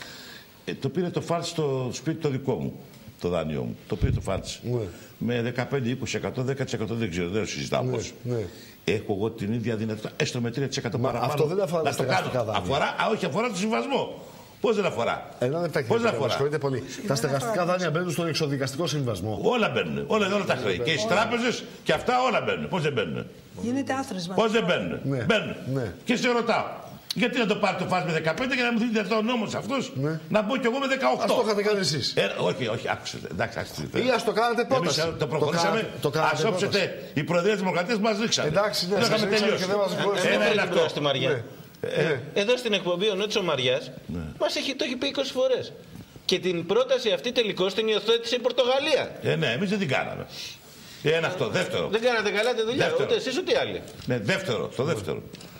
Ε, το πήρε το Φάλτς στο σπίτι το δικό μου, το δάνειό μου. Το πήρε το Φάλτς. Ναι. Με δεκαπέντε με είκοσι τοις εκατό, δέκα τοις εκατό δεν ξέρω, δεν συζητάω ναι, πώς. Ναι. Έχω εγώ την ίδια δυνατότητα, έστω με τρία τοις εκατό παραπάνω. Αυτό δεν αφορά τα στεγαστικά δάνεια. Αφορά, α, όχι, αφορά το συμβασμό. Πώς δεν αφορά. Ένα λεπτάκι. Πώς δεν αφορά. Πολύ. Τα στεγαστικά δάνεια μπαίνουν στον εξοδικαστικό συμβασμό. Όλα μπαίνουν. Όλα, όλα τα χρέη. Και οι τράπεζες και αυτά όλα μπαίνουν. Πώς δεν μπαίνουν. Γίνεται άθροισμα. Πώς δεν μπαίνουν. Ναι. Μπαίνουν. Ναι. Και σε ρωτάω. Γιατί να το πάρει το φάσμα με δεκαπέντε και να μου δίνετε αυτό ο νόμος αυτός ναι. Να μπω κι εγώ με δεκαοκτώ. Ας το είχατε κάνει εσείς. Ε, όχι, όχι, άκουσετε. Εντάξει, άκουσετε. Ή ας το κάνατε πρόταση. Εμείς το προχωρήσαμε. Ας όψετε οι προεδρίες της Δημοκρατίας μας ρίξανε. Εντάξει, ναι, σας ρίξανε και δεν μας χωρίσατε. Ένα είναι αυτό στη Μαριά. Εδώ στην εκπομπή ο Νότσο Μαριάς μας έχει, το έχει πει είκοσι φορές. Και την πρόταση αυτή τελικώς την υιοθέτησε η Πορτογαλία. Ε, ναι, εμείς δεν την κάναμε. Ένα αυτό. Δεύτερο. Δεν κάνατε καλά τη δουλειά, ούτε εσείς ούτε άλλοι. Ναι, δεύτερο. Το δεύτερο.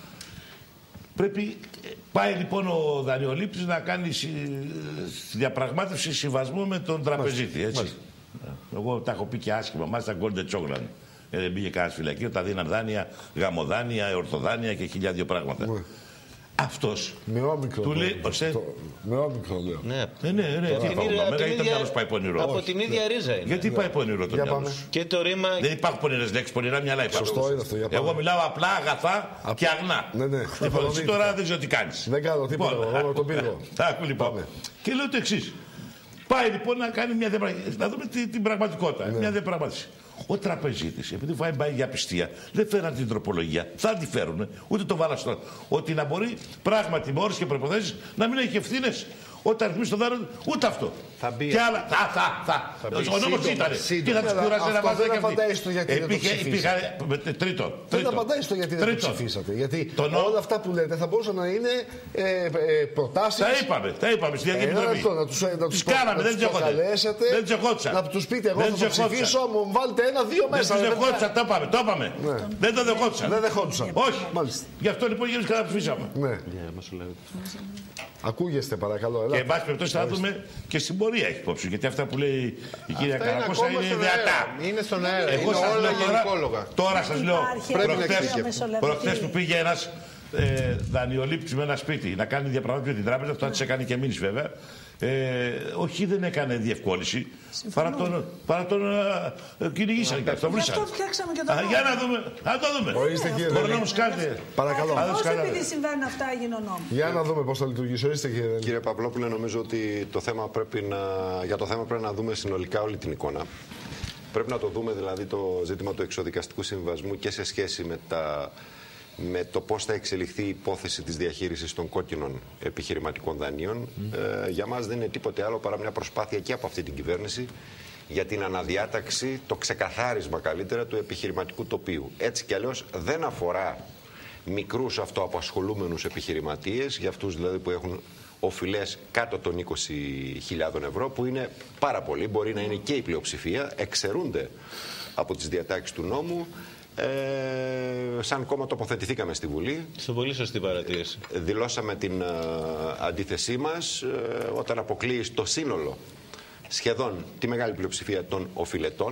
Πρέπει, πάει λοιπόν ο δανειολήπτης να κάνει στη διαπραγμάτευση συμβασμό με τον τραπεζίτη. Έτσι. Μάλιστα. Εγώ τα έχω πει και άσχημα. Μάλιστα Golden Choglan. Ε, δεν πήγε κανένα φυλακείο, τα δίναν δάνεια, γαμοδάνεια, ορθοδάνεια και χιλιά δύο πράγματα. Ναι. Αυτός με όμικρο. Του λέει. Με όμικρο λέω. Ναι, ναι, ναι. ναι, ναι. Από την ίδια ρίζα είναι. Γιατί πάει πονηρό το μυαλό σου. Και το ρήμα. Δεν υπάρχουν πονηρές λέξεις, πονηρά μυαλά υπάρχουν. Σωστό είναι αυτό. Εγώ μιλάω απλά, αγαθά και αγνά. Ναι, ναι. Λοιπόν, εσύ τώρα δεν ξέρω τι κάνεις. Δεν κάνω τίποτα. Εγώ τον πήρω. Άκου λοιπόν. Και λέω το εξής. Πάει λοιπόν να κάνει μια διαπραγμάτευση. Να δούμε την πραγματικότητα. Μια διαπραγμάτευση. Ο τραπεζίτης, επειδή πάει για πιστία, δεν φέραν την τροπολογία. Θα τη φέρουν, ούτε το βάλα στο. Ότι να μπορεί πράγματι με όρους και προϋποθέσεις να μην έχει ευθύνες όταν ρυθμίσει το δάνειο, ούτε αυτό. Θα μπει. Και άλλα. Θα, θα, θα. θα ο νόμος ήταν. Και θα τους κουράζει να βάζει και αυτή. Υπήρχε. Τρίτο. Δεν απαντάει στο γιατί δεν το ψηφίσατε. Γιατί όλα αυτά που λέτε θα μπορούσαν να είναι προτάσεις. Τα είπαμε. Τα είπαμε στη Διεθνή Επιτροπή. Τις κάναμε. Δεν τις εχόντουσαν. Να τους πείτε εγώ θα το ψηφίσω, μου βάλτε ένα-δύο μέσα. Δεν το δεχόντουσαν. Το είπαμε. Το είπαμε. Δεν το δεχόντουσαν. Δεν δεχόντουσαν. Όχι. Γι' αυτό λοιπόν γύρω καταψηφίσαμε. Ακούγεστε παρακαλώ. Και εν πάση περιπτώσει θα δούμε και στην πορεία έχει υπόψη. Γιατί αυτά που λέει η κυρία Καρακώσα είναι ιδεατά. Είναι στον αέρα. Εγώ είναι σας όλα λέω γενικόλογα. Τώρα σας λέω. Προχθές που πήγε ένας ε, δανειολήπτης με ένα σπίτι να κάνει διαπραγμάτευση με την τράπεζα, αυτό της έκανε και μήνυς βέβαια. Ε, όχι, δεν έκανε διευκόλυνση. Παρά τον, παρά τον ε, κυνηγήσαν και αυτό βρήσαν. Γι' αυτό φτιάξαμε και το νόμο. Για να δούμε. Να το δούμε. Ορίστε κύριε. Μπορεί να μου κάνετε. Παρακαλώ. Πώς επειδή συμβαίνουν αυτά έγινε ο νόμος. Για να δούμε πώς θα λειτουργήσει. Ορίστε κύριε. Κύριε Παυλόπουλε, νομίζω ότι το θέμα πρέπει να, για το θέμα πρέπει να δούμε συνολικά όλη την εικόνα. Πρέπει να το δούμε δηλαδή το ζήτημα του εξοδικαστικού συμβασμού και σε σχέση με τα... με το πώς θα εξελιχθεί η υπόθεση της διαχείρισης των κόκκινων επιχειρηματικών δανείων. Mm. Ε, για μας δεν είναι τίποτε άλλο παρά μια προσπάθεια και από αυτή την κυβέρνηση για την αναδιάταξη, το ξεκαθάρισμα καλύτερα του επιχειρηματικού τοπίου. Έτσι κι αλλιώς δεν αφορά μικρούς αυτοαπασχολούμενους επιχειρηματίες, για αυτούς δηλαδή που έχουν οφειλές κάτω των είκοσι χιλιάδων ευρώ, που είναι πάρα πολύ, μπορεί να είναι και η πλειοψηφία, εξαιρούνται από τις διατάξεις του νόμου. Ε, σαν κόμμα τοποθετηθήκαμε στη Βουλή. Σε πολύ σωστή παρατήρηση. Δηλώσαμε την ε, αντίθεσή μας ε, όταν αποκλείει το σύνολο, σχεδόν τη μεγάλη πλειοψηφία των οφειλετών.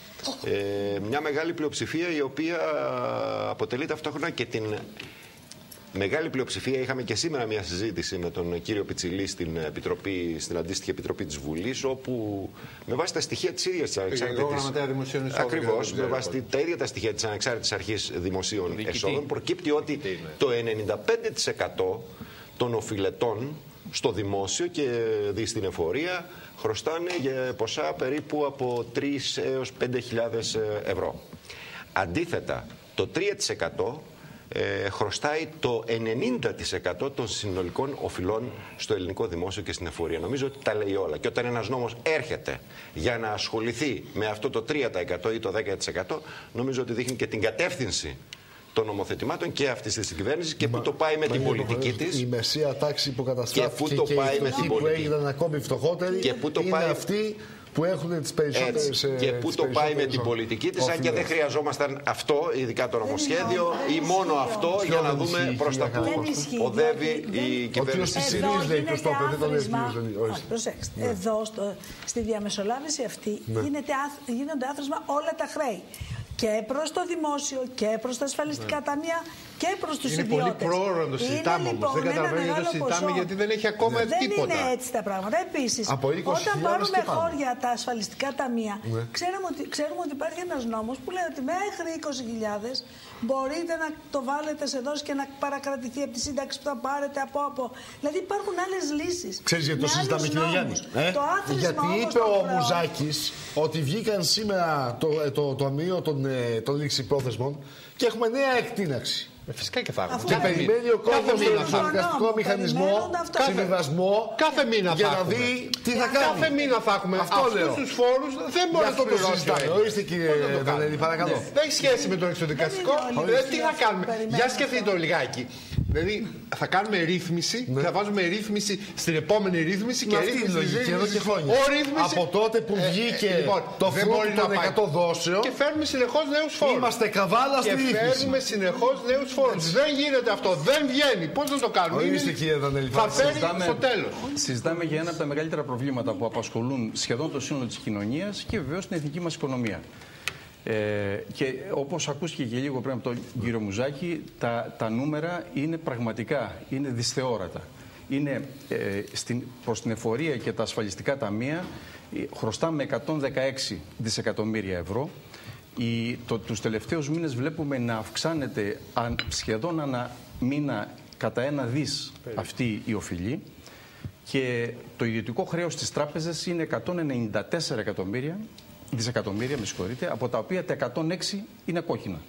Ε, μια μεγάλη πλειοψηφία η οποία αποτελεί ταυτόχρονα και την μεγάλη πλειοψηφία. Είχαμε και σήμερα μια συζήτηση με τον κύριο Πιτσιλή στην, επιτροπή, στην αντίστοιχη επιτροπή της Βουλής, όπου με βάση τα στοιχεία της ίδιας της ανεξάρτητης, ακριβώς, με βάση τα ίδια τα στοιχεία της Ανεξάρτητης Αρχής Δημοσίων Εσόδων, προκύπτει ότι το ενενήντα πέντε τοις εκατό των οφειλετών στο δημόσιο και δι στην εφορία χρωστάνε για ποσά περίπου από τρεις έως πέντε χιλιάδες ευρώ. Αντίθετα, το τρία τοις εκατό Ε, χρωστάει το ενενήντα τοις εκατό των συνολικών οφειλών στο ελληνικό δημόσιο και στην εφορία. Νομίζω ότι τα λέει όλα. Και όταν ένας νόμος έρχεται για να ασχοληθεί με αυτό το τρία τοις εκατό ή το δέκα τοις εκατό, νομίζω ότι δείχνει και την κατεύθυνση των νομοθετημάτων και αυτής της κυβέρνησης και που το πάει με την πολιτική της. Η μεσαία τάξη που καταστράφηκε και, και, και οι φτωχοί που έγιναν ακόμη φτωχότεροι και που το είναι πάει... αυτοί που έχουν τις περισσότερες. Έτσι. Και πού το πάει με την πολιτική της, αν και δεν χρειαζόμασταν αυτό, ειδικά το νομοσχέδιο, ή μόνο αυτό, για να δούμε προς τα πού οδεύει η κυβέρνηση. Ο κ. Σιρής λέει και στο παιδί. Προσέξτε, εδώ στη διαμεσολάβηση αυτή γίνονται άθροισμα όλα τα χρέη. Και προς το δημόσιο και προς τα ασφαλιστικά ταμεία και προς τους ιδιώτες. Είναι πολύ πρόωρο να το συζητάμε όμως. Δεν καταλαβαίνω γιατί το συζητάμε, γιατί δεν έχει ακόμα ναι. τίποτα. Δεν είναι έτσι τα πράγματα. Επίσης, όταν πάρουμε χώρια τα ασφαλιστικά ταμεία, ναι. ξέρουμε, ότι, ξέρουμε ότι υπάρχει ένας νόμος που λέει ότι μέχρι είκοσι χιλιάδες μπορείτε να το βάλετε σε δόση και να παρακρατηθεί από τη σύνταξη που θα πάρετε από από. Δηλαδή υπάρχουν άλλες λύσεις. Ξέρεις γιατί το συζητάμε, κύριε Γιάννη. Ε? Γιατί είπε ο Μουζάκης ότι βγήκαν σήμερα το, το, το ταμείο των, των ληξιπρόθεσμων και έχουμε νέα εκτείναξη. Φυσικά και θα έχουμε. Και περιμένει ο κόσμος τον εξοδικαστικό μηχανισμό, συμβιβασμό, κάθε μήνα για να δει τι θα κάνει. Κάθε μήνα θα έχουμε. Αυτούς τους φόρους δεν μπορεί να το πληρώσει. Ορίστε κύριε Δανέλη, παρακαλώ. Δεν έχει σχέση με τον εξοδικαστικό. Τι θα κάνουμε. Για σκεφτείτε το λιγάκι. Δηλαδή θα κάνουμε ρύθμιση, ναι. θα βάζουμε ρύθμιση στην επόμενη ρύθμιση και αυτή ρύθμιση, λογική εδώ και χρόνια. Ρύθμιση... Από τότε που βγήκε ε, ε, λοιπόν, το φρούτ των εκατό δόσεων και φέρνουμε συνεχώς νέους φόρους. Είμαστε καβάλα στη ρύθμιση. Και φέρνουμε συνεχώς νέους φόρους. Δεν γίνεται αυτό, δεν βγαίνει. Πώς να το κάνουμε. Ορίστε, κύριε Δανέλη, θα φέρει στο τέλος. Συζητάμε για ένα από τα μεγαλύτερα προβλήματα που απασχολούν σχεδόν το σύνολο της κοινωνίας και βεβαίως την εθνική μας οικονομία. Ε, και όπως ακούστηκε και λίγο πριν από τον κύριο Μουζάκη, τα, τα νούμερα είναι πραγματικά, είναι δυσθεώρατα. Είναι ε, στην, προς την εφορία και τα ασφαλιστικά ταμεία χρωστάμε εκατόν δεκαέξι δισεκατομμύρια ευρώ. Η, το, τους τελευταίους μήνες βλέπουμε να αυξάνεται αν, σχεδόν ανά μήνα κατά ένα δις αυτή η οφειλή και το ιδιωτικό χρέος της τράπεζας είναι εκατόν ενενήντα τέσσερα εκατομμύρια δισεκατομμύρια, με συγχωρείτε, από τα οποία τα εκατόν έξι είναι κόκκινα.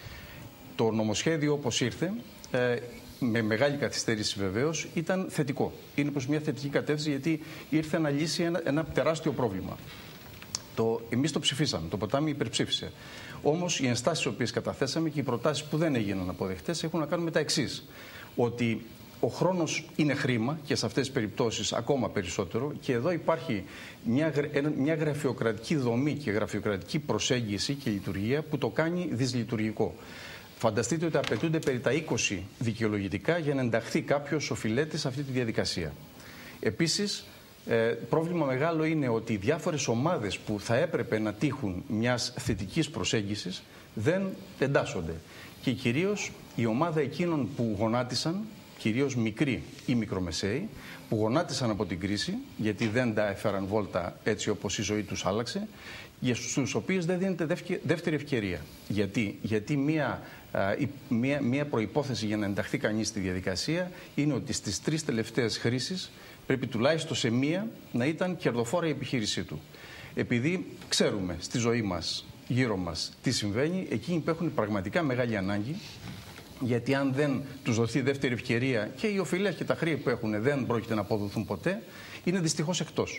Το νομοσχέδιο όπως ήρθε, ε, με μεγάλη καθυστέρηση βεβαίως, ήταν θετικό. Είναι προς μια θετική κατεύθυνση γιατί ήρθε να λύσει ένα, ένα τεράστιο πρόβλημα. Το, εμείς το ψηφίσαμε, το ποτάμι υπερψήφισε. Όμως οι ενστάσεις οι οποίες καταθέσαμε και οι προτάσεις που δεν έγιναν αποδεκτές έχουν να κάνουν με τα εξής. Ότι ο χρόνος είναι χρήμα και σε αυτές τις περιπτώσεις ακόμα περισσότερο και εδώ υπάρχει μια, μια γραφειοκρατική δομή και γραφειοκρατική προσέγγιση και λειτουργία που το κάνει δυσλειτουργικό. Φανταστείτε ότι απαιτούνται περί τα είκοσι δικαιολογητικά για να ενταχθεί κάποιος οφειλέτης σε αυτή τη διαδικασία. Επίσης, ε, πρόβλημα μεγάλο είναι ότι οι διάφορες ομάδες που θα έπρεπε να τύχουν μιας θετικής προσέγγισης δεν εντάσσονται. Και κυρίως η ομάδα εκείνων που γονάτισαν, κυρίως μικροί ή μικρομεσαίοι, που γονάτισαν από την κρίση, γιατί δεν τα έφεραν βόλτα έτσι όπως η ζωή τους άλλαξε, για στους οποίους δεν δίνεται δεύτερη ευκαιρία. Γιατί, γιατί μία, μία, μία προϋπόθεση για να ενταχθεί κανείς στη διαδικασία είναι ότι στις τρεις τελευταίες χρήσεις πρέπει τουλάχιστον σε μία να ήταν κερδοφόρα η επιχείρησή του. Επειδή ξέρουμε στη ζωή μας, γύρω μας, τι συμβαίνει, εκείνοι που έχουν πραγματικά μεγάλη ανάγκη, γιατί αν δεν τους δοθεί δεύτερη ευκαιρία και οι οφειλές και τα χρήματα που έχουν δεν πρόκειται να αποδοθούν ποτέ, είναι δυστυχώς εκτός.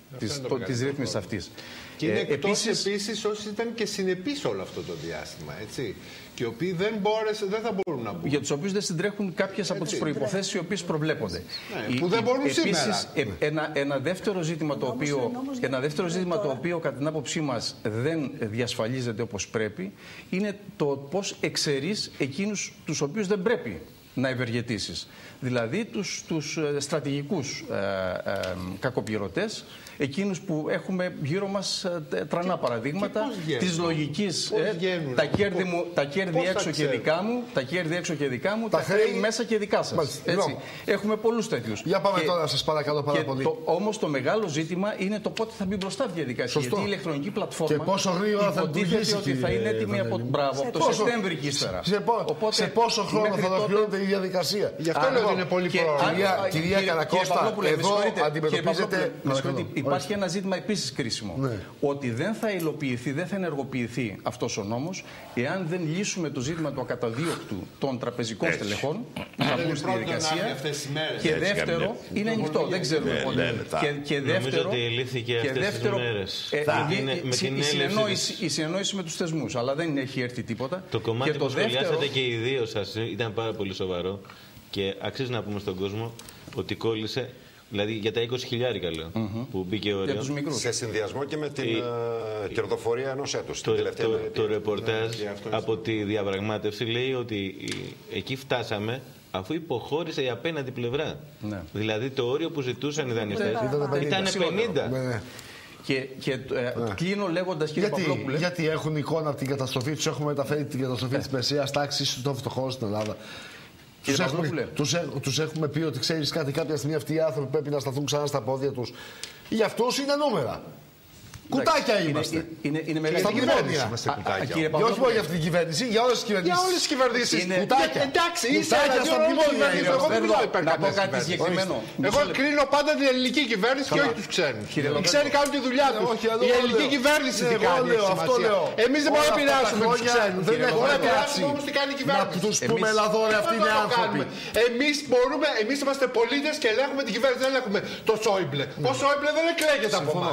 της ρύθμισης αυτής. Και είναι ε, εκτός επίσης, επίσης όσοι ήταν και συνεπείς όλο αυτό το διάστημα, έτσι. Και οι οποίοι δεν, μπόρεσε, δεν θα μπορούν να μπουν. Για τους οποίους δεν συντρέχουν κάποιες από τις προϋποθέσεις οι οποίες προβλέπονται. Ναι, που δεν μπορούν επίσης, σήμερα. Ε, ένα, ένα δεύτερο ζήτημα, το οποίο, ένα δεύτερο ζήτημα το οποίο κατά την άποψή μας δεν διασφαλίζεται όπως πρέπει είναι το πώς εξαιρείς εκείνους τους οποίους δεν πρέπει να ευεργετήσεις. Δηλαδή τους, τους στρατηγικούς ε, ε, κακοπληρωτές, εκείνους που έχουμε γύρω μας ε, τρανά παραδείγματα της λογικής. Ε, τα κέρδη, μου, τα κέρδη έξω και δικά μου, τα κέρδη έξω και δικά μου, τα, τα χρέη μέσα και δικά σας. Έτσι. Έχουμε πολλούς τέτοιους. Για πάμε και, τώρα, σας παρακαλώ πάρα πολύ. Το, όμως το μεγάλο ζήτημα είναι το πότε θα μπει μπροστά η διαδικασία. Γιατί η ηλεκτρονική πλατφόρμα και πόσο γρήγορα θα λειτουργήσει ότι θα είναι έτοιμη από, μπράβο, από το Σεπτέμβρη και ύστερα. Σε, Οπότε, σε πόσο χρόνο θα ολοκληρώνεται η διαδικασία. Γι' αυτό λέω ότι είναι πολύ πρόωρο. Κυρία Καρακώστα, εδώ αντιμετωπίζετε. Υπάρχει ένα ζήτημα επίσης κρίσιμο. Ναι. Ότι δεν θα υλοποιηθεί, δεν θα ενεργοποιηθεί αυτός ο νόμος εάν δεν λύσουμε το ζήτημα του ακαταδίωκτου των τραπεζικών στελεχών που θα μπουν στη διαδικασία. Και δεύτερο, είναι ανοιχτό, δεν ξέρουμε πότε. Και δεύτερο, ότι λύθηκε αυτές τις μέρες. Η συνεννόηση με τους θεσμούς, αλλά δεν έχει έρθει τίποτα. Το κομμάτι που σχολιάσατε και οι δύο σας ήταν πάρα πολύ σοβαρό και αξίζει να πούμε στον κόσμο ότι κόλλησε. Δηλαδή για τα είκοσι χιλιάρικα λέω, mm-hmm. που μπήκε όριο. Σε συνδυασμό και με την η... uh, κερδοφορία ενός έτους. Το, το, το, το ρεπορτάζ ναι, από τη διαπραγμάτευση λέει ότι εκεί φτάσαμε αφού υποχώρησε η απέναντι πλευρά. Ναι. Δηλαδή το όριο που ζητούσαν οι δανειστές ήταν πενήντα. Ναι. Και, και ε, ναι. κλείνω λέγοντας, κύριε γιατί, Παυλόπουλε. Γιατί έχουν εικόνα από την καταστροφή τους, έχουμε μεταφέρει την καταστροφή της μεσαίας τάξης στον φτωχό στην Ελλάδα. Τους έχουμε, τους, τους έχουμε πει ότι ξέρεις κάτι, κάποια στιγμή αυτοί οι άνθρωποι πρέπει να σταθούν ξανά στα πόδια τους. Για αυτούς είναι νούμερα. Κουτάκια είμαστε. Είναι, είναι, είναι μεγάλη κυβέρνηση. Είμαστε κουτάκια. Και όχι μόνο για αυτή την κυβέρνηση, για όλες τις κυβερνήσεις. Για όλες τις κυβερνήσεις. Είναι κουτάκια. Εντάξει, είσαι κουτάκια στα μνημόνια. Εγώ δεν μιλάω υπέρ να πω κάτι συγκεκριμένο. Εγώ κρίνω πάντα την ελληνική κυβέρνηση και όχι τους ξένους. Οι ξένοι κάνουν τη δουλειά τους. Η ελληνική κυβέρνηση τι κάνει. Εμείς δεν μπορούμε να επηρεάσουμε τους ξένους. Δεν μπορούμε να επηρεάσουμε όμως τι κάνει η κυβέρνηση. Να τους πούμε Ελλαδόρε, αυτοί είναι άνθρωποι. Εμείς μπορούμε, εμείς είμαστε πολίτες και ελέγχουμε την κυβέρνηση. Δεν ελέγχουμε το Σόιμπλε. Ο Σόιμπλε δεν εκλέγεται από εμάς.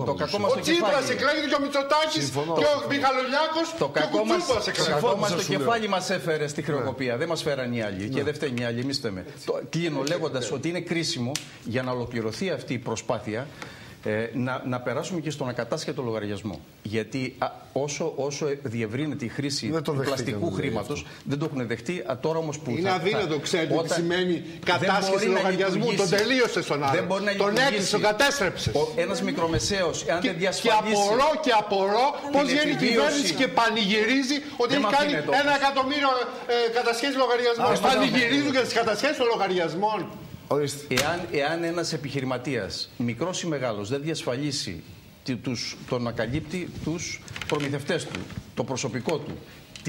Ο Τσίπρας εκλέγεται και ο Μητσοτάκης και ο Μιχαλολιάκος και ο Κουτσούπας εκλέγεται. Το κακό μας το κεφάλι μας έφερε στη χρεοκοπία. Δεν μας φέραν οι άλλοι. Και δεν φταίνει οι άλλοι. Εμείς φταίμε. Κλείνω λέγοντας ότι είναι κρίσιμο για να ολοκληρωθεί αυτή η προσπάθεια. Ε, να, να περάσουμε και στον ακατάσχετο λογαριασμό. Γιατί α, όσο, όσο διευρύνεται η χρήση του πλαστικού χρήματος, δεν το έχουν δεχτεί. Α, τώρα όμως που είναι θα, αδύνατο, ξέρετε τι σημαίνει κατάσχεση λογαριασμού. Τον τελείωσε στον άλλο. Τον έκλεισε, τον κατέστρεψε. Ένας μικρομεσαίος, εάν δεν διασφαλίσει. Και απορώ και απορώ πώς βγαίνει η κυβέρνηση και πανηγυρίζει ότι έχει κάνει ένα εκατομμύριο ε, κατασχέσεις λογαριασμών. Πανηγυρίζουν για τις κατασχέσεις των λογαριασμών. Εάν, εάν ένας επιχειρηματίας, μικρός ή μεγάλος, δεν διασφαλίσει τους, το να καλύπτει τους προμηθευτές του, το προσωπικό του, τη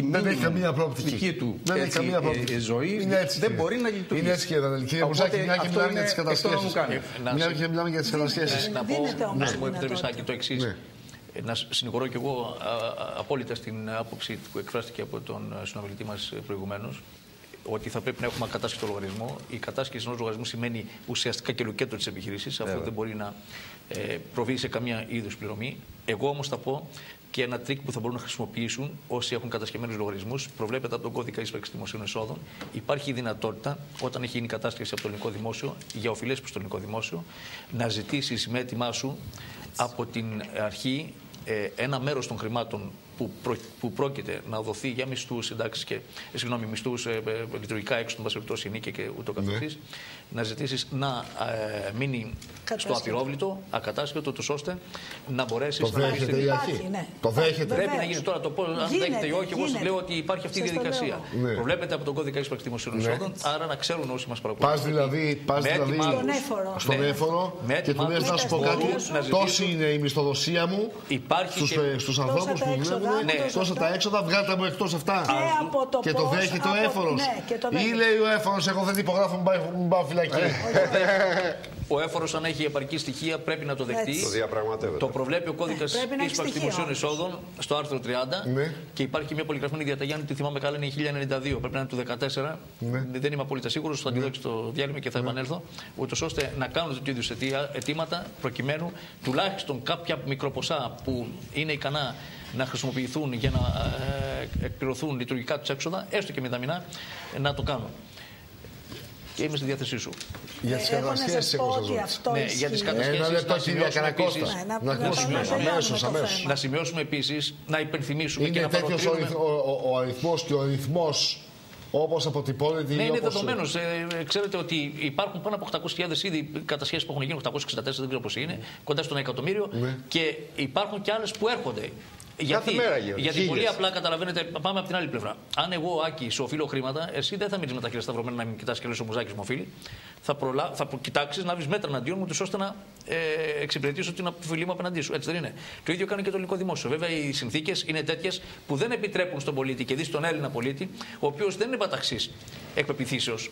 μήνυμη του δεν έτσι, ε, ζωή, έτσι, δεν μπορεί να λειτουργήσει. Είναι έτσι και εδώ. Κύριε Μουσάκη, μια και μιλάμε για τις κατασχέσεις. Μια και μιλάμε για τις κατασχέσεις. Να πω, αν μου επιτρέψει το εξής. Να συνηγορώ κι εγώ απόλυτα στην άποψη που εκφράστηκε από τον συνομιλητή μας προηγουμένως, ότι θα πρέπει να έχουμε ακατάσχετο λογαριασμό. Η κατάσχεση ενός λογαριασμού σημαίνει ουσιαστικά και λουκέτο της επιχείρησης. Αυτό δεν μπορεί να ε, προβεί σε καμία είδους πληρωμή. Εγώ όμως θα πω και ένα τρίκ που θα μπορούν να χρησιμοποιήσουν όσοι έχουν κατασχεμένους λογαριασμούς. Προβλέπεται από τον κώδικα ίσπραξης δημοσίων εσόδων. Υπάρχει η δυνατότητα, όταν έχει γίνει κατάσχεση από το ελληνικό δημόσιο, για οφειλές προς το ελληνικό δημόσιο, να ζητήσεις με έτοιμά σου από την αρχή ε, ένα μέρος των χρημάτων που, προ, που πρόκειται να δοθεί για μισθούς, συντάξεις και ε, συγγνώμη, μισθούς, ε, ε, λειτουργικά έξω, των πασχευτών, ενίκεια και ούτω καθεξής, ναι. να ζητήσεις να ε, μείνει στο απειρόβλητο, ακατάσχετο, τους ώστε να μπορέσεις το να δέχεται η αρχή. Ναι. Το δέχεται. Πρέπει να γίνει τώρα το πώς, αν δέχεται ή όχι. Εγώ σου λέω ότι υπάρχει αυτή η διαδικασία. Ναι. Προβλέπεται από τον κώδικα ίσπραξης δημοσίων εσόδων, ναι. άρα να ξέρουν όσοι μας παρακολουθούν. Πας δηλαδή, πας δηλαδή στον έφορο και του λες να σου πω κάτι. Τόση είναι η μισθοδοσία μου στους ανθρώπους που δουλεύουν. δάνει, ναι. Τόσα τα έξοδα, βγάλτε μου εκτός αυτά. Και, από το και το δέχεται ο έφορος. Ναι, ή λέει ο έφορος, εγώ δεν υπογράφω, μην πάω φυλακή. Ο έφορος, αν έχει επαρκή στοιχεία, πρέπει να το δεχτεί. Το διαπραγματεύεται. Το προβλέπει ο κώδικας ίσπραξης δημοσίων εισόδων στο άρθρο τριάντα. Ναι. Και υπάρχει και μια πολυγραφμένη διαταγή, αν τη θυμάμαι καλά, είναι η χίλια ενενήντα δύο. Πρέπει να είναι του δεκατέσσερα. Ναι. Δεν είμαι απόλυτα σίγουρος, θα τη δω στο διάλειμμα και θα ναι. επανέλθω. Ούτως ώστε να κάνουν τέτοιου είδους αιτήματα προκειμένου τουλάχιστον κάποια μικροποσά που είναι ικανά να χρησιμοποιηθούν για να ε, εκπληρωθούν λειτουργικά τους έξοδα, έστω και μηδαμινά, να το κάνουν. Και είμαι στη διάθεσή σου. Για τις κατασχέσεις έχω σας ρωτήσει. Ναι, για τις κατασχέσεις. Ένα λεπτό, κυρία Καρακώστα. Να σημειώσουμε επίσης, να υπενθυμίσουμε είναι και να παροτρύνουμε... Είναι τέτοιος ο, ο, ο αριθμός και ο ρυθμός όπως αποτυπώνεται. Ναι, είναι όπως... δεδομένος. Ε, ξέρετε ότι υπάρχουν πάνω από οκτακόσιες χιλιάδες ήδη κατασχέσεις που έχουν γίνει, οκτακόσιες εξήντα τέσσερα, δεν ξέρω πώς είναι, κοντά στο ένα εκατομμύριο. Ναι. Και υπάρχουν και άλλες που έρχονται. Γιατί, μέρα, γιατί πολύ απλά καταλαβαίνετε, πάμε από την άλλη πλευρά. Αν εγώ, Άκη, σου οφείλω χρήματα, εσύ δεν θα μείνει με τα χέρια σταυρωμένα να μην κοιτάς και λες ο Μουζάκης μου οφείλει. Θα, προλα... θα κοιτάξεις να βρεις μέτρα εναντίον μου, ώστε να ε, εξυπηρετήσω την αποφυλή μου απέναντί σου. Έτσι δεν είναι. Το ίδιο κάνει και το ελληνικό δημόσιο. Βέβαια, οι συνθήκες είναι τέτοιες που δεν επιτρέπουν στον πολίτη και δει στον Έλληνα πολίτη, ο οποίος δεν είναι παταξής εκ πεποιθήσεως.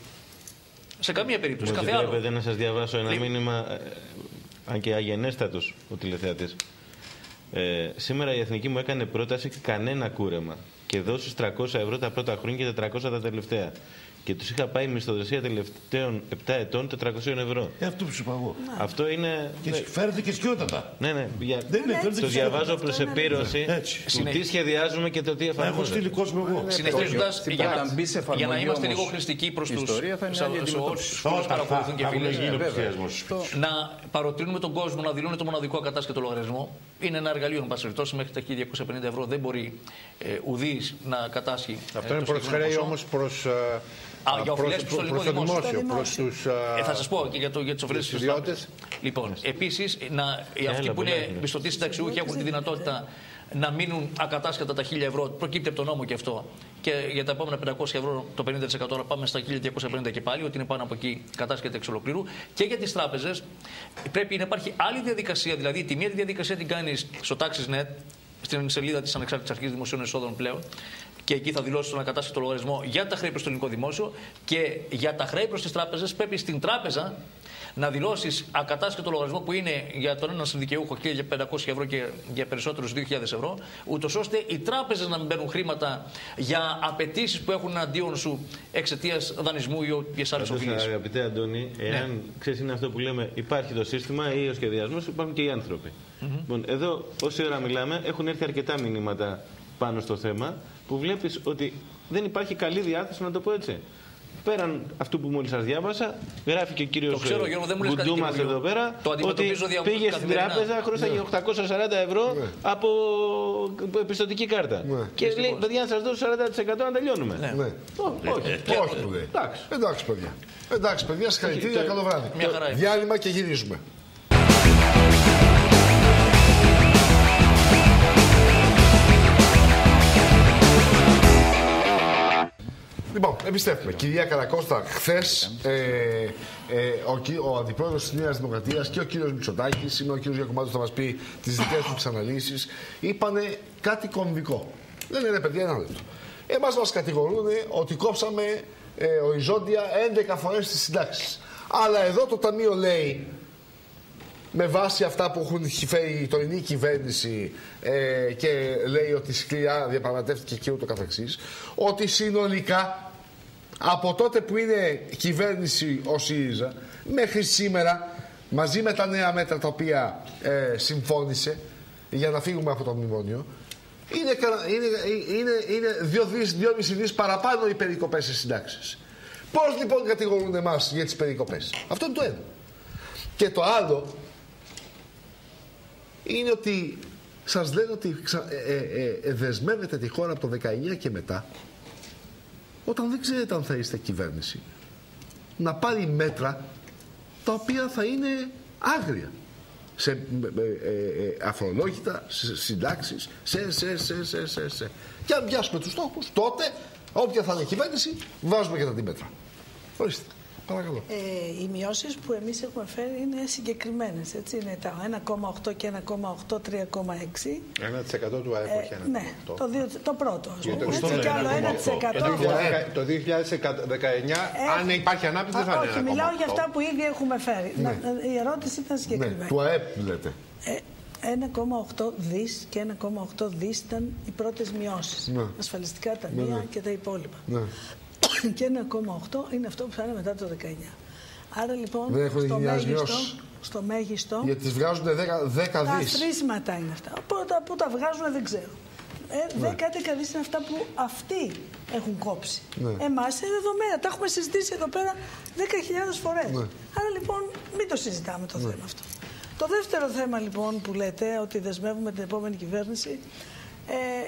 Σε καμία περίπτωση. Μου επιτρέπετε να σας διαβάσω ένα Λί... μήνυμα, ε, αν και αγενέστατος ο τηλεθεατής. Ε, σήμερα η Εθνική μου έκανε πρόταση κανένα κούρεμα και δώσεις τριακόσια ευρώ τα πρώτα χρόνια και τετρακόσια τα τελευταία. Και τους είχα πάει μισθοδοσία τελευταίων επτά ετών τετρακόσια ευρώ. Ε, αυτό που σου είπα εγώ. Ναι. Αυτό είναι. Και φέρετε και σκιότατα. Ναι, ναι. Για... Δεν είναι, το διαβάζω προς επίρρωση του τι σχεδιάζουμε και το τι εφαρμόζουμε. Έχω στείλει κόσμο εγώ. Συνεχίζοντας, για, για να είμαστε λίγο χρηστικοί προς τους όσους παρακολουθούν και φίλες, να παροτρύνουμε τον κόσμο να δηλώνει το μοναδικό ακατάσχετο λογαριασμό. Είναι ένα εργαλείο, εν πάση περιπτώσει, μέχρι τα χίλια διακόσια πενήντα ευρώ δεν μπορεί ουδής να κατάσχει. Αυτό είναι προσχρέη όμως προς. Α, για οφειλές προς το ελληνικό δημόσιο. Προς τους, α... ε, θα σας πω και για, το, για τις οφειλές στους ιδιώτες. Λοιπόν, επίσης, να, οι αυτοί που είναι μισθωτοί συνταξιούχοι έχουν τη δυνατότητα να μείνουν ακατάσχετα τα χίλια ευρώ. Προκύπτει από τον νόμο και αυτό. Και για τα επόμενα πεντακόσια ευρώ το πενήντα τοις εκατό να πάμε στα χίλια διακόσια πενήντα και πάλι, ότι είναι πάνω από εκεί κατάσχεται εξ ολοκλήρου. Και για τις τράπεζες πρέπει να υπάρχει άλλη διαδικασία. Δηλαδή, τη μία διαδικασία την κάνεις στο TaxisNet, στην σελίδα της Ανεξάρτητης Αρχής Δημοσίων Εσόδων πλέον. Και εκεί θα δηλώσει τον ακατάσχετο λογαριασμό για τα χρέη προς το ελληνικό δημόσιο. Και για τα χρέη προς τις τράπεζες πρέπει στην τράπεζα να δηλώσεις ακατάσχετο λογαριασμό που είναι για τον έναν συνδικαιούχο χίλια πεντακόσια ευρώ και για περισσότερους δύο χιλιάδες ευρώ, ούτως ώστε οι τράπεζες να μην παίρνουν χρήματα για απαιτήσεις που έχουν αντίον σου εξαιτίας δανεισμού ή όποιες άλλες οφειλές. Αγαπητέ Αντώνη, εάν ναι. ξέρεις, είναι αυτό που λέμε, υπάρχει το σύστημα ή ο σχεδιασμός, υπάρχουν και οι άνθρωποι. Mm-hmm. Λοιπόν, εδώ, όση ώρα μιλάμε, έχουν έρθει αρκετά μηνύματα πάνω στο θέμα που βλέπεις ότι δεν υπάρχει καλή διάθεση, να το πω έτσι. Πέραν αυτού που μόλις σας διάβασα, γράφει και ο κύριος Γκουντούμας εδώ πέρα ότι πήγε στην τράπεζα, χρωστάγε οκτακόσια σαράντα ευρώ ναι. από πιστωτική κάρτα. Ναι. Και λέει, παιδιά, να σας δώσω σαράντα τοις εκατό να τελειώνουμε. Ναι. Ναι. Όχι, όχι που λέει. Εντάξει, παιδιά. Εντάξει, παιδιά, συγχαρητήρια, καλό βράδυ. Διάλειμμα και γυρίζουμε. Λοιπόν, επιστρέφουμε. Κυρία Καρακώστα, χθες ε, ε, ο, ο αντιπρόεδρος της Νέας Δημοκρατίας και ο κύριος Μητσοτάκης, σήμερα ο κύριος Γιακουμάτος θα μας πει τις δικές του αναλύσεις, είπανε κάτι κομβικό. Δεν είναι παιδιά, ένα λεπτό. Εμάς μας κατηγορούν ότι κόψαμε ε, οριζόντια έντεκα φορές τις συντάξεις. Αλλά εδώ το Ταμείο λέει, με βάση αυτά που έχουν φέρει η τωρινή κυβέρνηση ε, και λέει ότι σκληρά διαπραγματεύτηκε και ούτω καθεξής, ότι συνολικά από τότε που είναι κυβέρνηση ο ΣΥΡΙΖΑ μέχρι σήμερα, μαζί με τα νέα μέτρα τα οποία ε, συμφώνησε για να φύγουμε από το μνημόνιο, είναι, είναι, είναι, είναι δύο κόμμα πέντε δις παραπάνω οι περικοπές σε συντάξεις. Πώς λοιπόν κατηγορούν εμάς για τις περικοπές? Αυτό είναι το ένα. Και το άλλο είναι ότι σας λένε ότι ε, ε, ε, δεσμεύετε τη χώρα από το δεκαεννιά και μετά, όταν δεν ξέρετε αν θα είστε κυβέρνηση, να πάρει μέτρα τα οποία θα είναι άγρια. Σε ε, ε, ε, αφορολόγητα, σε συντάξεις, σε, σε, σε, σε, σε, σε. Και αν πιάσουμε τους στόχους, τότε, όποια θα είναι κυβέρνηση, βάζουμε και τα αντίμετρα. Ορίστε. Παρακαλώ. Ε, οι μειώσεις που εμείς έχουμε φέρει είναι συγκεκριμένες. Έτσι, είναι τα ένα κόμμα οκτώ και ένα κόμμα οκτώ, τρία κόμμα έξι. ένα τοις εκατό του ΑΕΠ, όχι ένα κόμμα οκτώ. Ναι, το, δύο, το πρώτο. Ας πούμε. Το, Έτσι, και άλλο ένα τοις εκατό. το δύο χιλιάδες δεκαεννιά, ε, αν υπάρχει ανάπτυξη, δεν θα είναι. Όχι, μιλάω για αυτά που ήδη έχουμε φέρει. Ναι. Η ερώτηση ήταν συγκεκριμένη. Ναι, του ΑΕΠ λέτε. Ε, ένα κόμμα οκτώ δις και ένα κόμμα οκτώ δις ήταν οι πρώτες μειώσεις. Ναι. Ασφαλιστικά ταμεία ναι, ναι. και τα υπόλοιπα. Ναι. Και ένα κόμμα οκτώ είναι αυτό που θα είναι μετά το δεκαεννιά. Άρα λοιπόν στο μέγιστο, στο μέγιστο. Γιατί τις βγάζουν δέκα δις. Τα θρίσματα είναι αυτά. Πού, πού τα βγάζουν δεν ξέρω. Ε, ναι. δέκα δις είναι αυτά που αυτοί έχουν κόψει. Ναι. Εμάς είναι δεδομένα. Τα έχουμε συζητήσει εδώ πέρα δέκα χιλιάδες φορές. Ναι. Άρα λοιπόν μην το συζητάμε το ναι. θέμα αυτό. Το δεύτερο θέμα λοιπόν που λέτε ότι δεσμεύουμε την επόμενη κυβέρνηση. Ε,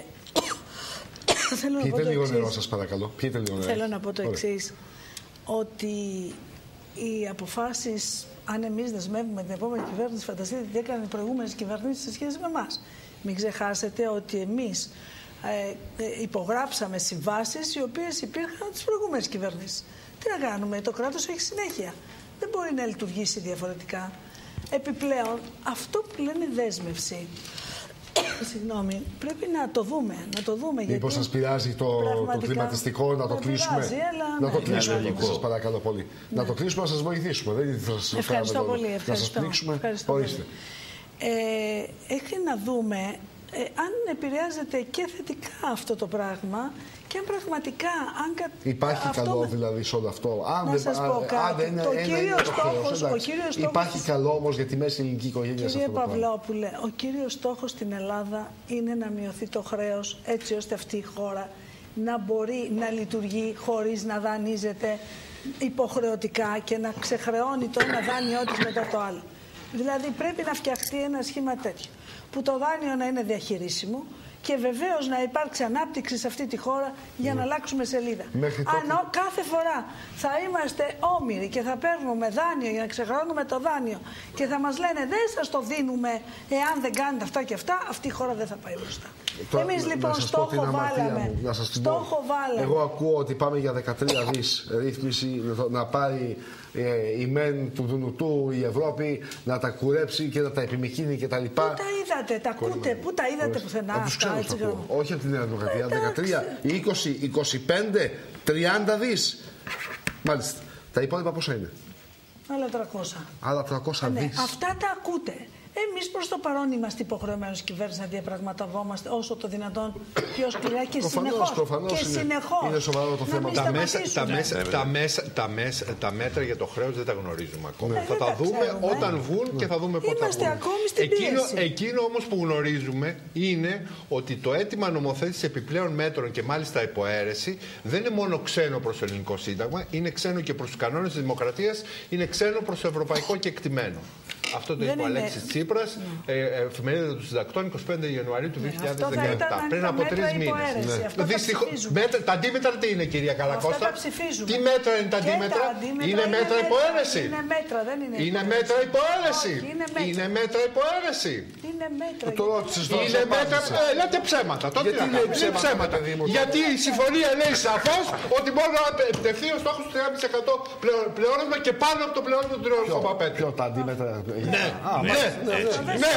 θέλω Πείτε λίγο νερό σας παρακαλώ. Πείτε λίγο νερό. Θέλω να πω το εξής. Ότι οι αποφάσεις, αν εμείς δεσμεύουμε την επόμενη κυβέρνηση, φανταστείτε τι έκαναν οι προηγούμενες κυβερνήσεις σε σχέση με εμάς. Μην ξεχάσετε ότι εμείς ε, ε, υπογράψαμε συμβάσεις οι οποίες υπήρχαν από τις προηγούμενες κυβερνήσεις. Τι να κάνουμε, το κράτος έχει συνέχεια. Δεν μπορεί να λειτουργήσει διαφορετικά. Επιπλέον, αυτό που λένε δέσμευση, συγγνώμη, πρέπει να το δούμε. Να το δούμε Μήπως σας πειράζει το, το κλιματιστικό, να το κλείσουμε. Πειράζει, αλλά, να το ναι, κλείσουμε, ναι, σας παρακαλώ πολύ. Ναι. Να το κλείσουμε, να σας βοηθήσουμε. Δεν θα σας ευχαριστώ πολύ. Ευχαριστώ. Να σας πνίξουμε. Ευχαριστώ πολύ. Ε, έχει να δούμε ε, αν επηρεάζεται και θετικά αυτό το πράγμα και αν πραγματικά... Αν κα... Υπάρχει αυτό καλό με... δηλαδή σε όλο αυτό. Αν να σας πω κάτι. Αν το κύριο στόχος, ο κύριος στόχος... Υπάρχει καλό όμως για τη μέση ελληνική οικογένεια. Κύριε Παυλόπουλε, ο κύριος στόχος στην Ελλάδα είναι να μειωθεί το χρέος έτσι ώστε αυτή η χώρα να μπορεί να λειτουργεί χωρίς να δανείζεται υποχρεωτικά και να ξεχρεώνει το ένα δάνειό της μετά το άλλο. Δηλαδή πρέπει να φτιαχτεί ένα σχήμα τέτοιο, που το δάνειο να είναι διαχειρίσιμο και βεβαίως να υπάρξει ανάπτυξη σε αυτή τη χώρα για mm. να αλλάξουμε σελίδα. Αν τότε... κάθε φορά θα είμαστε όμοιροι και θα παίρνουμε δάνειο για να ξεχρεώνουμε το δάνειο και θα μας λένε δεν σας το δίνουμε εάν δεν κάνετε αυτά και αυτά, αυτή η χώρα δεν θα πάει μπροστά. Το... Εμείς λοιπόν στόχο βάλαμε. Να σας στόχο βάλαμε. Εγώ ακούω ότι πάμε για δεκατρία δις ρύθμιση να πάρει ε, η μεν του Δουνουτού η Ευρώπη να τα κουρέψει και να τα επιμηκύνει κτλ. Πού τα είδατε, τα ακούτε, πού τα είδατε πουθενά αυτά. Όχι από την Νέα Δημοκρατία. δεκατρία, είκοσι, είκοσι πέντε, τριάντα δις. Μάλιστα. Τα υπόλοιπα πόσα είναι? Άλλα τριακόσια. Άλλα τριακόσια ναι, δις. αυτά τα ακούτε. Εμείς προς το παρόν είμαστε υποχρεωμένοι κυβέρνηση να διαπραγματευόμαστε όσο το δυνατόν πιο σκληρά και συνεχώς. Και συνεχώς. Είναι σοβαρό το θέμα. Τα, μέσα, τα, μέσα, τα, μέσα, τα, μέσα, τα μέτρα για το χρέος δεν τα γνωρίζουμε ακόμα. Ε, θα τα δούμε ξέρουμε. όταν βγουν ναι. και θα δούμε πότε είμαστε θα βγουν. Ακόμη στην εκείνο, πίεση. εκείνο όμως που γνωρίζουμε είναι ότι το αίτημα νομοθέτησης επιπλέον μέτρων και μάλιστα υποαίρεση δεν είναι μόνο ξένο προς το ελληνικό σύνταγμα, είναι ξένο και προς τους κανόνες της δημοκρατίας, είναι ξένο προς το ευρωπαϊκό κεκτημένο. Αυτό το είπε ο Αλέξης Τσίπρας, ναι. ε, εφημερίδα των συντακτών, είκοσι πέντε Ιανουαρίου του δύο χιλιάδες δεκαεπτά. Ναι, πριν από τρεις μήνες. Ναι. Δυστυχώς, μέτρα, τα αντίμετρα τι είναι, κυρία Καλακώστα? Τι μέτρα είναι τα αντίμετρα? Είναι μέτρα υποαίρεση. Είναι μέτρα, δεν είναι. Είναι μέτρα υποαίρεση. Είναι μέτρα υποαίρεση. Είναι μέτρα. Το ρώτησες τώρα. Είναι μέτρα. Λέτε ψέματα. Τότε τι είναι ψέματα? Γιατί η συμφωνία λέει σαφώς ότι μπορεί να επιτευχθεί ο στόχος του τριάντα τοις εκατό πλεόνασμα και πάνω από το πλεόνασμα του τρία κόμμα πέντε. Ποιο τα αντίμετρα? Ναι, ναι, ναι,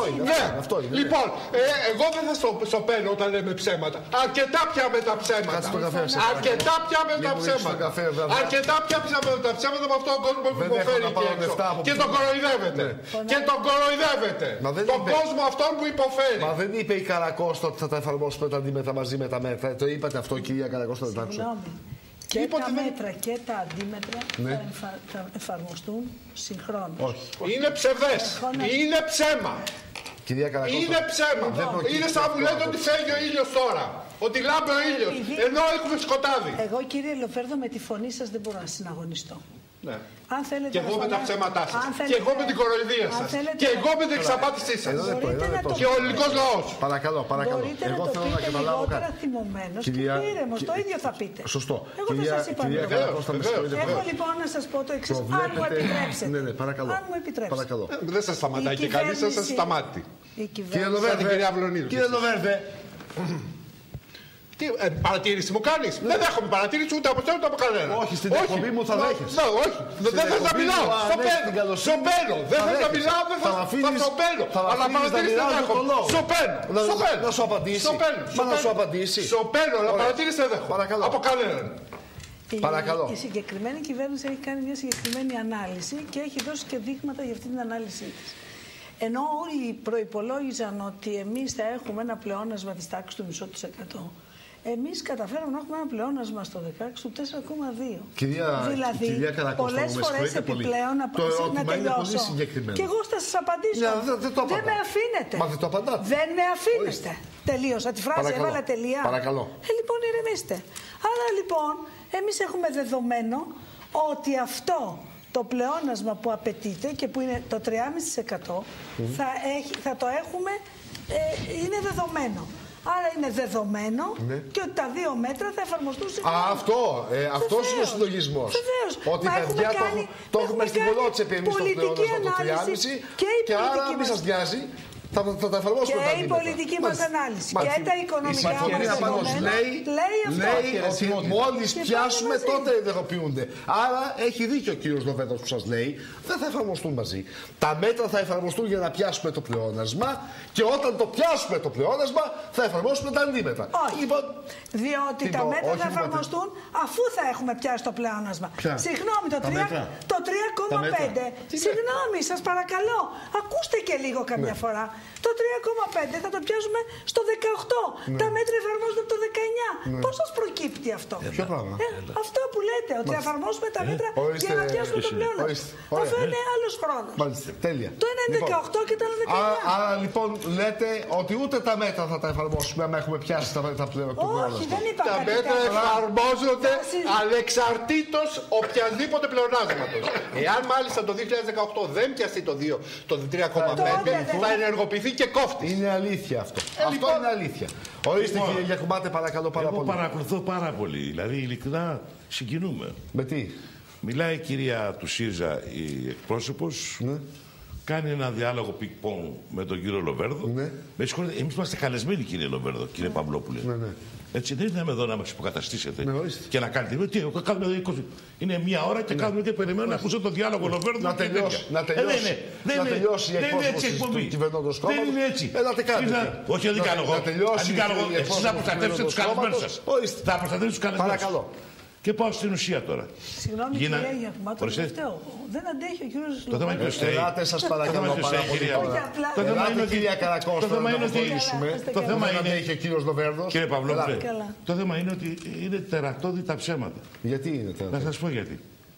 αυτό είναι. Λοιπόν, εγώ δεν θα στο παίρνω όταν λέμε ψέματα. Αρκετά πια με τα ψέματα. Αρκετά πια με τα ψέματα. Αρκετά πια με τα ψέματα με αυτόν τον κόσμο που υποφέρει και τον κοροϊδεύετε. Και τον κοροϊδεύετε. Τον κόσμο αυτόν που υποφέρει. Μα δεν είπε η Καρακώστα ότι θα τα εφαρμόσουμε τα αντίμετρα μαζί με τα μέτρα? Το είπατε αυτό, κυρία Καρακώστα? Δεν τα άκουσα. Και Είπατε τα μέτρα δεν... και τα αντίμετρα ναι. θα, εφα... θα εφαρμοστούν συγχρόνως. Όχι. Είναι ψευδές. Είναι ψέμα. Κυρία Καρακώστα. Είναι ψέμα. Λοιπόν, είναι σαν που λέτε ότι φεύγει ο ήλιος τώρα. Ότι λάμπει ο ήλιος. Επειδή... Ενώ έχουμε σκοτάδι. Εγώ κύριε Λοφέρδο με τη φωνή σας δεν μπορώ να συναγωνιστώ. Ναι. Αν θέλετε και εγώ με τα ψέματά σας. Θέλετε... Και εγώ με την κοροϊδία σας. Και εγώ με την εξαπάτησή σας. Και ο ελληνικός λαός. Παρακαλώ, παρακαλώ. Μπορείτε εγώ να το πείτε λιγότερα θυμωμένος και ήρεμος. Το ίδιο θα πείτε. Σωστό. Εγώ θα σας είπα. Έχω λοιπόν να σας πω το εξής. Αν μου επιτρέψετε. Ναι, ναι, παρακαλώ. Αν μου επιτρέψετε. Δεν σας σταματάει και κανείς, σας σταμάτη. Κύριε Λοβέρδε. Τι, ε, παρατήρηση μου κάνεις? Δεν δέχομαι παρατήρηση ούτε από σένα ούτε από κανένα. Όχι, στην εκπομπή μου θα δέχεσαι. Ναι, όχι. Δεν θες να μιλάω. Στο παίρνω. Δεν θες να μιλάω, δεν θα στο παίρνω. Αλλά παρατήρηση δεν δέχομαι. Στο παίρνω. Να σου απαντήσει. Μα να σου απαντήσει. Στο παίρνω, αλλά παρατήρηση δεν δέχομαι. Από κανέναν. Η, Παρακαλώ. η συγκεκριμένη κυβέρνηση έχει κάνει μια συγκεκριμένη ανάλυση και έχει δώσει και δείγματα για αυτή την ανάλυση της. Ενώ όλοι προϋπολόγιζαν ότι εμείς θα έχουμε ένα πλεόνασμα της τάξης του μισό της εκατό, εμείς καταφέραμε να έχουμε ένα πλεόνασμα στο δεκαέξι του τέσσερα κόμμα δύο. Κυρία, δηλαδή, κυρία Καρακώστα, πολλές φορές επιπλέον να, το να τελειώσω. Και εγώ θα σας απαντήσω. Ναι, δεν, δεν, δεν με αφήνετε. Μα δεν το απαντάτε. Δεν με αφήνετε. Τελείωσα τη φράση, Παρακαλώ. έβαλα τελεία. Παρακαλώ. Ε, λοιπόν, ηρεμήστε. Άρα λοιπόν, εμείς έχουμε δεδομένο ότι αυτό το πλεόνασμα που απαιτείται και που είναι το τρία κόμμα πέντε τοις εκατό mm. θα, έχει, θα το έχουμε, ε, είναι δεδομένο. Άρα είναι δεδομένο ναι. και ότι τα δύο μέτρα θα εφαρμοστούν σε. Α, αυτό, ε, αυτός είναι ο συλλογισμός. Βεβαίως. Ότι παιδιά το, το έχουμε στην κολότσα εμείς το πλεόνασμα το τρία κόμμα πέντε και, και άρα μην σας νοιάζει. Θα, θα τα εφαρμόσουμε και η πολιτική μας ανάλυση Μάλιστα. και τα οικονομικά μας δεδομένα λέει, λέει αυτό. Λέει ότι μόλις πιάσουμε τότε ενεργοποιούνται. Άρα έχει δίκιο ο κύριος Λοβέρδος που σας λέει, δεν θα εφαρμοστούν μαζί. Τα μέτρα θα εφαρμοστούν για να πιάσουμε το πλεόνασμα και όταν το πιάσουμε το πλεόνασμα θα εφαρμόσουμε τα αντίμετρα. Όχι, λοιπόν, διότι τα μέτρα θα εφαρμοστούν αφού θα έχουμε πιάσει το πλεόνασμα. Συγγνώμη, το τρία κόμμα πέντε. Συγγνώμη, σας παρακαλώ, ακούστε και λίγο καμιά φορά. Το τρία κόμμα πέντε θα το πιάσουμε στο δεκαοκτώ. Ναι. Τα μέτρα εφαρμόζονται από το δεκαεννιά. Ναι. Πώς σας προκύπτει αυτό? Ε, Ποιο πράγμα? Ε, αυτό που λέτε, ότι θα εφαρμόσουμε τα μέτρα ε, ορίστε, για να πιάσουμε το πλεόνασμα. Αυτό είναι άλλος χρόνος. Μάλιστα, τέλεια. Το ένα είναι λοιπόν, δεκαοκτώ και το άλλο δεκαεννιά. Άρα, άρα λοιπόν λέτε ότι ούτε τα μέτρα θα τα εφαρμόσουμε άμα έχουμε πιάσει τα, τα πλεόνασμα. Όχι, δεν είπα τα μέτρα εφαρμόζονται ανεξαρτήτως οποιασδήποτε πλεονάσματος. Εάν μάλιστα το δύο χιλιάδες δεκαοκτώ δεν πιαστεί το τρία κόμμα πέντε, θα ενεργοποιηθεί και κόφτης. Είναι αλήθεια αυτό. Ε, αυτό λοιπόν, είναι αλήθεια. Ορίστε λοιπόν, κύριε Γιακουμάτε, παρακαλώ πάρα εγώ πολύ. Εγώ παρακολουθώ πάρα πολύ. Δηλαδή, ειλικρινά συγκινούμε. Με τι? Μιλάει η κυρία του ΣΥΡΙΖΑ, η εκπρόσωπος, ναι. κάνει ένα διάλογο πικ-πονγκ με τον κύριο Λοβέρδο. Ναι. Με συγχωρείτε, εμείς είμαστε καλεσμένοι, κύριε Λοβέρδο, κύριε ναι. Παυλόπουλε. Ναι, ναι. Έτσι, δεν ήρθαμε εδώ να μας υποκαταστήσετε ναι, και να κάνετε. Τι, κάνουμε εδώ είκοσι. Είναι μία ώρα και ναι. κάνουμε και περιμένουμε να ακούσω το διάλογο Λοβέρδο. Να τελειώσει. Να τελειώσει. Δεν είναι έτσι. Δεν είναι έτσι εκπομπή. Δεν είναι έτσι. Έλατε κάνετε. Όχι, δεν κάνω εγώ. Αν κάνω εγώ, εσείς θα προστατεύσετε τους καλεσμένους σας. Θα προστατεύσετε τους καλεσμένους. Παρακαλώ. Και πάω στην ουσία τώρα. Συγγνώμη, Γίνα... κυρία Γιακουμάτο, το τελευταίο. Δεν αντέχει ο κύριος Το θέμα είναι ότι ελάτε σας παρακαλώ πάρα πολύ. Το θέμα είναι ότι κυρία Καρακώστα, το θέμα είναι ότι το θέμα είναι αντέχει ο κύριος Λοβέρδος. Κύριε Παυλόπουλε, το θέμα είναι ότι είναι τερατώδη τα ψέματα. Γιατί είναι τερατώδη? Να σας πω γιατί.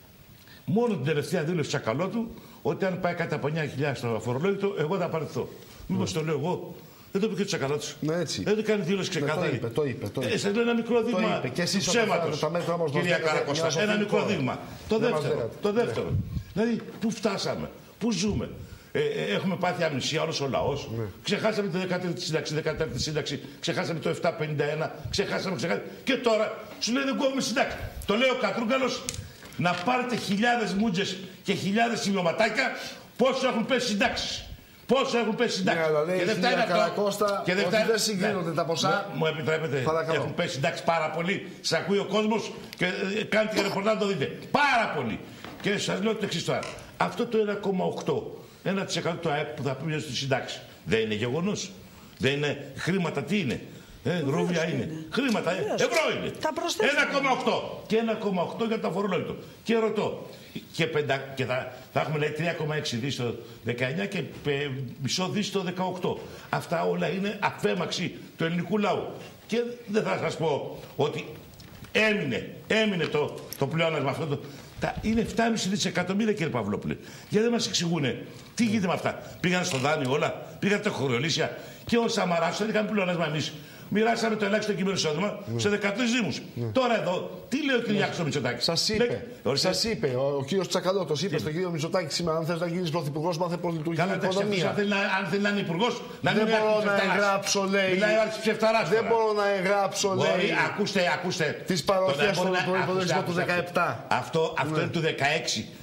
Μόνο την τελευταία δήλωση Τσακαλώτου ότι αν πάει κατά από εννιά χιλιάδες στο αφορολόγητο, εγώ θα παραιτηθώ. Μήπως το λέω εγώ? Δεν το είπε και ο Τσακαλώτης. Ναι, έτσι. Δεν το κάνει δήλωση ξεκάθαρη. Ναι, το είπε, το είπε. Το είπε. Ε, σας λέω ένα μικρό δείγμα του ψέματος. Κυρία Καρακώστα, ένα μικρό δείγμα. Το δεύτερο. Το δεύτερο. Δηλαδή, πού φτάσαμε, πού ζούμε. Ε, ε, έχουμε πάθει αμνησία όλος ο λαός. Ναι. Ξεχάσαμε τη δεκατέτη σύνταξη, δεκατέτη σύνταξη, ξεχάσαμε το επτακόσια πενήντα ένα, ξεχάσαμε, ξεχάσαμε. Και τώρα σου λέει δεν κόβουμε συντάξη. Το λέει ο Κατρούγκαλος να πάρετε χιλιάδες μούτζες και χιλιάδες σημειωματάκια πόσο έχουν πέσει συντάξεις. Πόσο έχουν πέσει συντάξει. Ναι, και δεν φτάνει αυτό. Και δεν φτάνει. Δεν συγκρίνονται ναι. τα ποσά. Μου επιτρέπετε. Παρακαλώ. Έχουν πέσει συντάξει πάρα πολύ. Σας ακούει ο κόσμος και ε, κάνετε και ρεπορτάζ να το δείτε. Πάρα πολύ. Και σας λέω το εξής τώρα. Αυτό το ένα κόμμα οκτώ, ένα τοις εκατό του ΑΕΠ που θα πει στη συντάξη. Δεν είναι γεγονός. Δεν είναι χρήματα, τι είναι. Ε, ρούβια είναι. είναι. Χρήματα, ε, ευρώ είναι. ένα κόμμα οκτώ. Και ένα κόμμα οκτώ για το αφορολόγητο. Και ρωτώ. Και, πεντα... και θα... θα έχουμε λέει τρία κόμμα έξι δις το δεκαεννιά και πε... μισό δις το δεκαοκτώ. Αυτά όλα είναι αφέμαξη του ελληνικού λαού. Και δεν θα σας πω ότι έμεινε, έμεινε το, το πλεόνασμα αυτό. Το... Τα... Είναι επτά κόμμα πέντε δισεκατομμύρια κύριε Παυλόπουλε. Γιατί δεν μας εξηγούνε τι γίνεται με αυτά. Πήγαν στο δάνειο όλα, πήγαν τα χωριολύσια και ο Σαμαράς δεν είχαμε πλεόνασμα εμείς. Μοιράσαμε το ελάχιστο κείμενο εισόδημα mm. σε δεκατρείς δήμους. Mm. Τώρα εδώ, τι λέει ο Κυριάκος mm. Μητσοτάκης. Σας είπε, Λέ... σας είπε, ο, ο κύριος Τσακαλώτος είπε στον κύριο Μητσοτάκη σήμερα, αν θες να γίνεις πρωθυπουργός, μάθε πώς λειτουργεί η οικονομία. Αν θέλει να, αν θέλει να είναι υπουργός, να δεν μπορώ να εγγράψω, λέει. Μιλάει ο ψευταράς. Δεν μπορώ να εγγράψω, λέει. Ακούστε, ακούστε. Τις παροχές του προϋπολογισμού του δεκαεπτά. Αυτό είναι του δεκαέξι.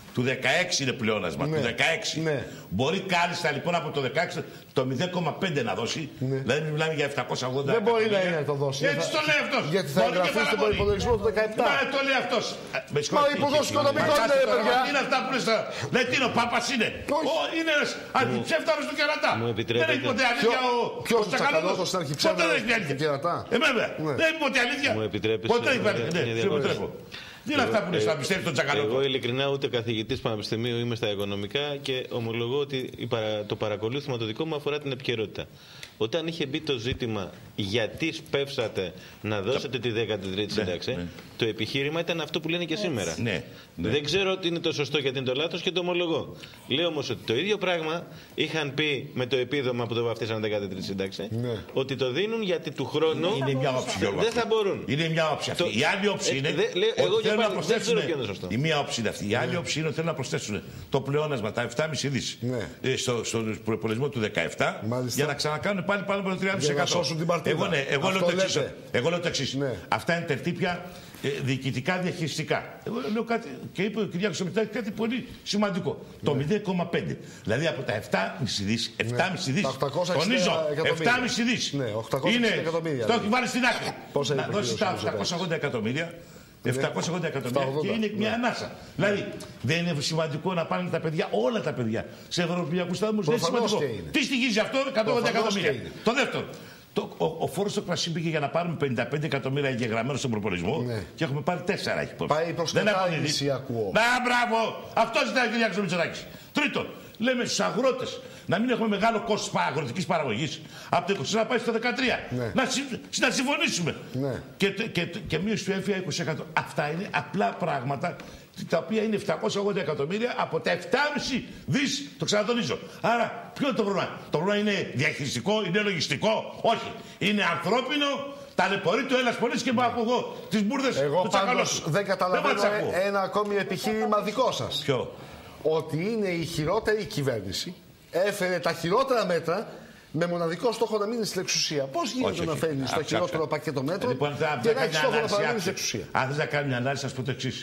Του δεκαέξι είναι πλεόνασμα. Ναι. Του δεκαέξι. Ναι. Μπορεί κάλλιστα λοιπόν από το δεκαέξι το μηδέν κόμμα πέντε να δώσει. Ναι. Δηλαδή μιλάμε για επτακόσια ογδόντα. Δεν μπορεί να είναι να το δώσει. Έτσι θα... το λέει αυτός. Γιατί θα εγγραφεί στον προϋπολογισμό του δεκαεπτά. Μα το λέει αυτός. Μα ο υπουργός οικονομικών είναι, ρε παιδιά. Τι είναι αυτά που λες τώρα. Λέει τι είναι ο Πάπας είναι. Ο, είναι ένας αντιψεύταρος του κερατά. Δεν έχει ποτέ αλήθεια ο Τσακαλώτος. Ποιος Τσακαλώτος είναι αρχιψεύταρος του κερατά. Ε, βέβαια. Δεν έχει ποτέ αλήθεια. Μου επιτρέπεις. Ποτέ έχει αλήθεια. Τι είναι αυτά που λες, θα πιστεύεις τον Τσακαλώτο. Εγώ ειλικρινά ούτε καθηγητής πανεπιστημίου είμαι στα οικονομικά και ομολογώ ότι το παρακολούθημα το δικό μου αφορά την επικαιρότητα. Όταν είχε μπει το ζήτημα γιατί σπεύσατε να δώσετε τη δέκατη τρίτη σύνταξη, ναι, ναι. το επιχείρημα ήταν αυτό που λένε και σήμερα. Ναι, ναι. Δεν ξέρω ότι είναι το σωστό γιατί είναι το λάθος και το ομολογώ. Λέω όμως ότι το ίδιο πράγμα είχαν πει με το επίδομα που το βαφτίσανε δέκατη τρίτη σύνταξη, ναι. ότι το δίνουν γιατί του χρόνου είναι μια όψη, δεν θα μπορούν. Είναι μια όψη αυτή. Το... Η άλλη όψη είναι. Ε, δε, λέ, εγώ θέλουν πάλι, να προσθέσουν. είναι η μία όψη είναι αυτή. Η άλλη όψη είναι ότι θέλουν να προσθέσουν το πλεόνασμα, τα επτά κόμμα πέντε δις ναι. στο, στον προϋπολογισμό του δεκαεπτά για να ξανακάνουν πάλι πάνω από το τριάντα τοις εκατό. Για να σώσουν την παρτίδα. Εγώ, ναι, εγώ λέω το εξής. Εγώ λέω το εξής. Ναι. Αυτά είναι τερτύπια ε, διοικητικά διαχειριστικά. Εγώ λέω κάτι και είπε ο Κυριάκος Μητσοτάκης κάτι πολύ σημαντικό. Ναι. Το μηδέν κόμμα πέντε. Δηλαδή από τα επτά κόμμα πέντε δις. επτά κόμμα πέντε δις. Τονίζω. επτά κόμμα πέντε δις. Ναι, οκτακόσια εκατομμύρια. Το έχει βάλει στην άκρη. Να δώσει τα οκτακόσια ογδόντα εκατομμύρια. επτακόσια ογδόντα εκατομμύρια και είναι μια ανάσα. Δηλαδή δεν είναι σημαντικό να πάνε τα παιδιά, όλα τα παιδιά, σε ευρωπαϊκούς σταθμούς. Δεν είναι σημαντικό. Τι στοιχίζει αυτό, εκατόν ογδόντα εκατομμύρια. Το δεύτερο. Το, ο ο φόρος στο κρασί πήγε για να πάρουμε πενήντα πέντε εκατομμύρια εγγεγραμμένους στον προπολογισμό ναι. και έχουμε πάρει τέσσερα. Έχει πάει προς κατάργηση, ακούω. Να, μπράβο! Αυτό ήταν ο Κυριάκος Μητσοτάκης. Τρίτον, λέμε στους αγρότες να μην έχουμε μεγάλο κόστος αγροτικής παραγωγής από το είκοσι να πάει στο δεκατρία. Ναι. Να, συ, να συμφωνήσουμε. Ναι. Και, και, και, και μείωση του έμφυα είκοσι τοις εκατό. Αυτά είναι απλά πράγματα τα οποία είναι επτακόσια ογδόντα εκατομμύρια από τα επτά κόμμα πέντε δις, το ξανατονίζω. Άρα, ποιο είναι το πρόβλημα? Το πρόβλημα είναι διαχειριστικό, είναι λογιστικό? Όχι. Είναι ανθρώπινο, ταλαιπωρεί το Έλλας πολίτης και πάω εγώ τις μπουρδες εγώ του Τσακαλώτου. Δεν καταλαβαίνω δεν ένα ακόμη επιχείρημα δικό σας. Ποιο? Ότι είναι η χειρότερη κυβέρνηση, έφερε τα χειρότερα μέτρα με μοναδικό στόχο να μείνει στην εξουσία. Πώς γίνεται όχι, να όχι. φέρνει το χειρότερο πακέτο μέτρων λοιπόν, και να έχει στόχο να παραμείνει στην εξουσία? Αν θες να κάνει μια ανάλυση, θα πω το εξής.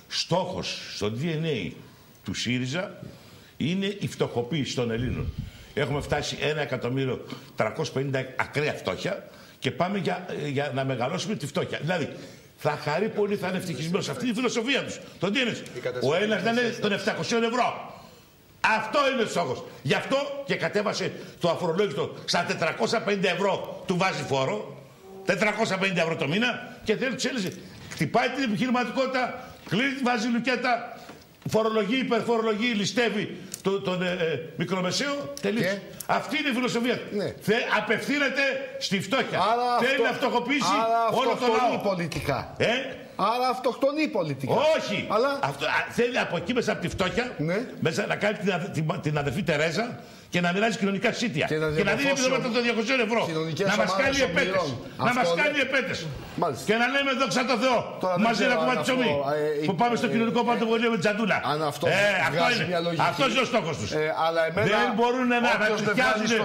Στόχος στο ντι εν έι του ΣΥΡΙΖΑ είναι η φτωχοποίηση των Ελλήνων. Έχουμε φτάσει ένα εκατομμύριο τριακόσια πενήντα ακραία φτώχεια και πάμε για, για να μεγαλώσουμε τη φτώχεια. Δηλαδή, θα χαρεί πολύ, θα είναι ευτυχισμένος. Αυτή είναι η φιλοσοφία τους. Το τι είναι. Ο Έλληνας να είναι των επτακόσια ευρώ. Αυτό είναι ο στόχος. Γι' αυτό και κατέβασε το αφορολόγητο στα τετρακόσια πενήντα ευρώ του βάζει φόρο. τετρακόσια πενήντα ευρώ το μήνα και θέλει τους χτυπάει την επιχειρηματικότητα, κλείνει, βάζει λουκέτα, φορολογεί, υπερφορολογεί, ληστεύει τον, τον ε, ε, μικρομεσαίο. Τελείως. Αυτή είναι η φιλοσοφία. Ναι. Θε, απευθύνεται στη φτώχεια. Άρα θέλει αυτό, να φτωχοποιήσει όλο τον λαό. Πολιτικά. Ε? Άρα αυτοκτονεί πολιτικά. Όχι. Αλλά... Αυτό, α, θέλει από εκεί μέσα από τη φτώχεια ναι. μέσα να κάνει την, την, την αδερφή Τερέζα και να μοιράζει κοινωνικά σίτια. Και να, και να δίνει επιδόματα των διακοσίων ευρώ. Να μας κάνει επέτες. Να μας κάνει επέτες. Και να λέμε δόξα τω Θεώ. Μαζί να κομμάτι ψωμί. Που πάμε στο κοινωνικό πρωτοβουλίο με τη Τζαντούλα. Αυτό είναι. Αυτός είναι ο στόχος τους. Δεν μπορούν να αναπτυχιάζουν.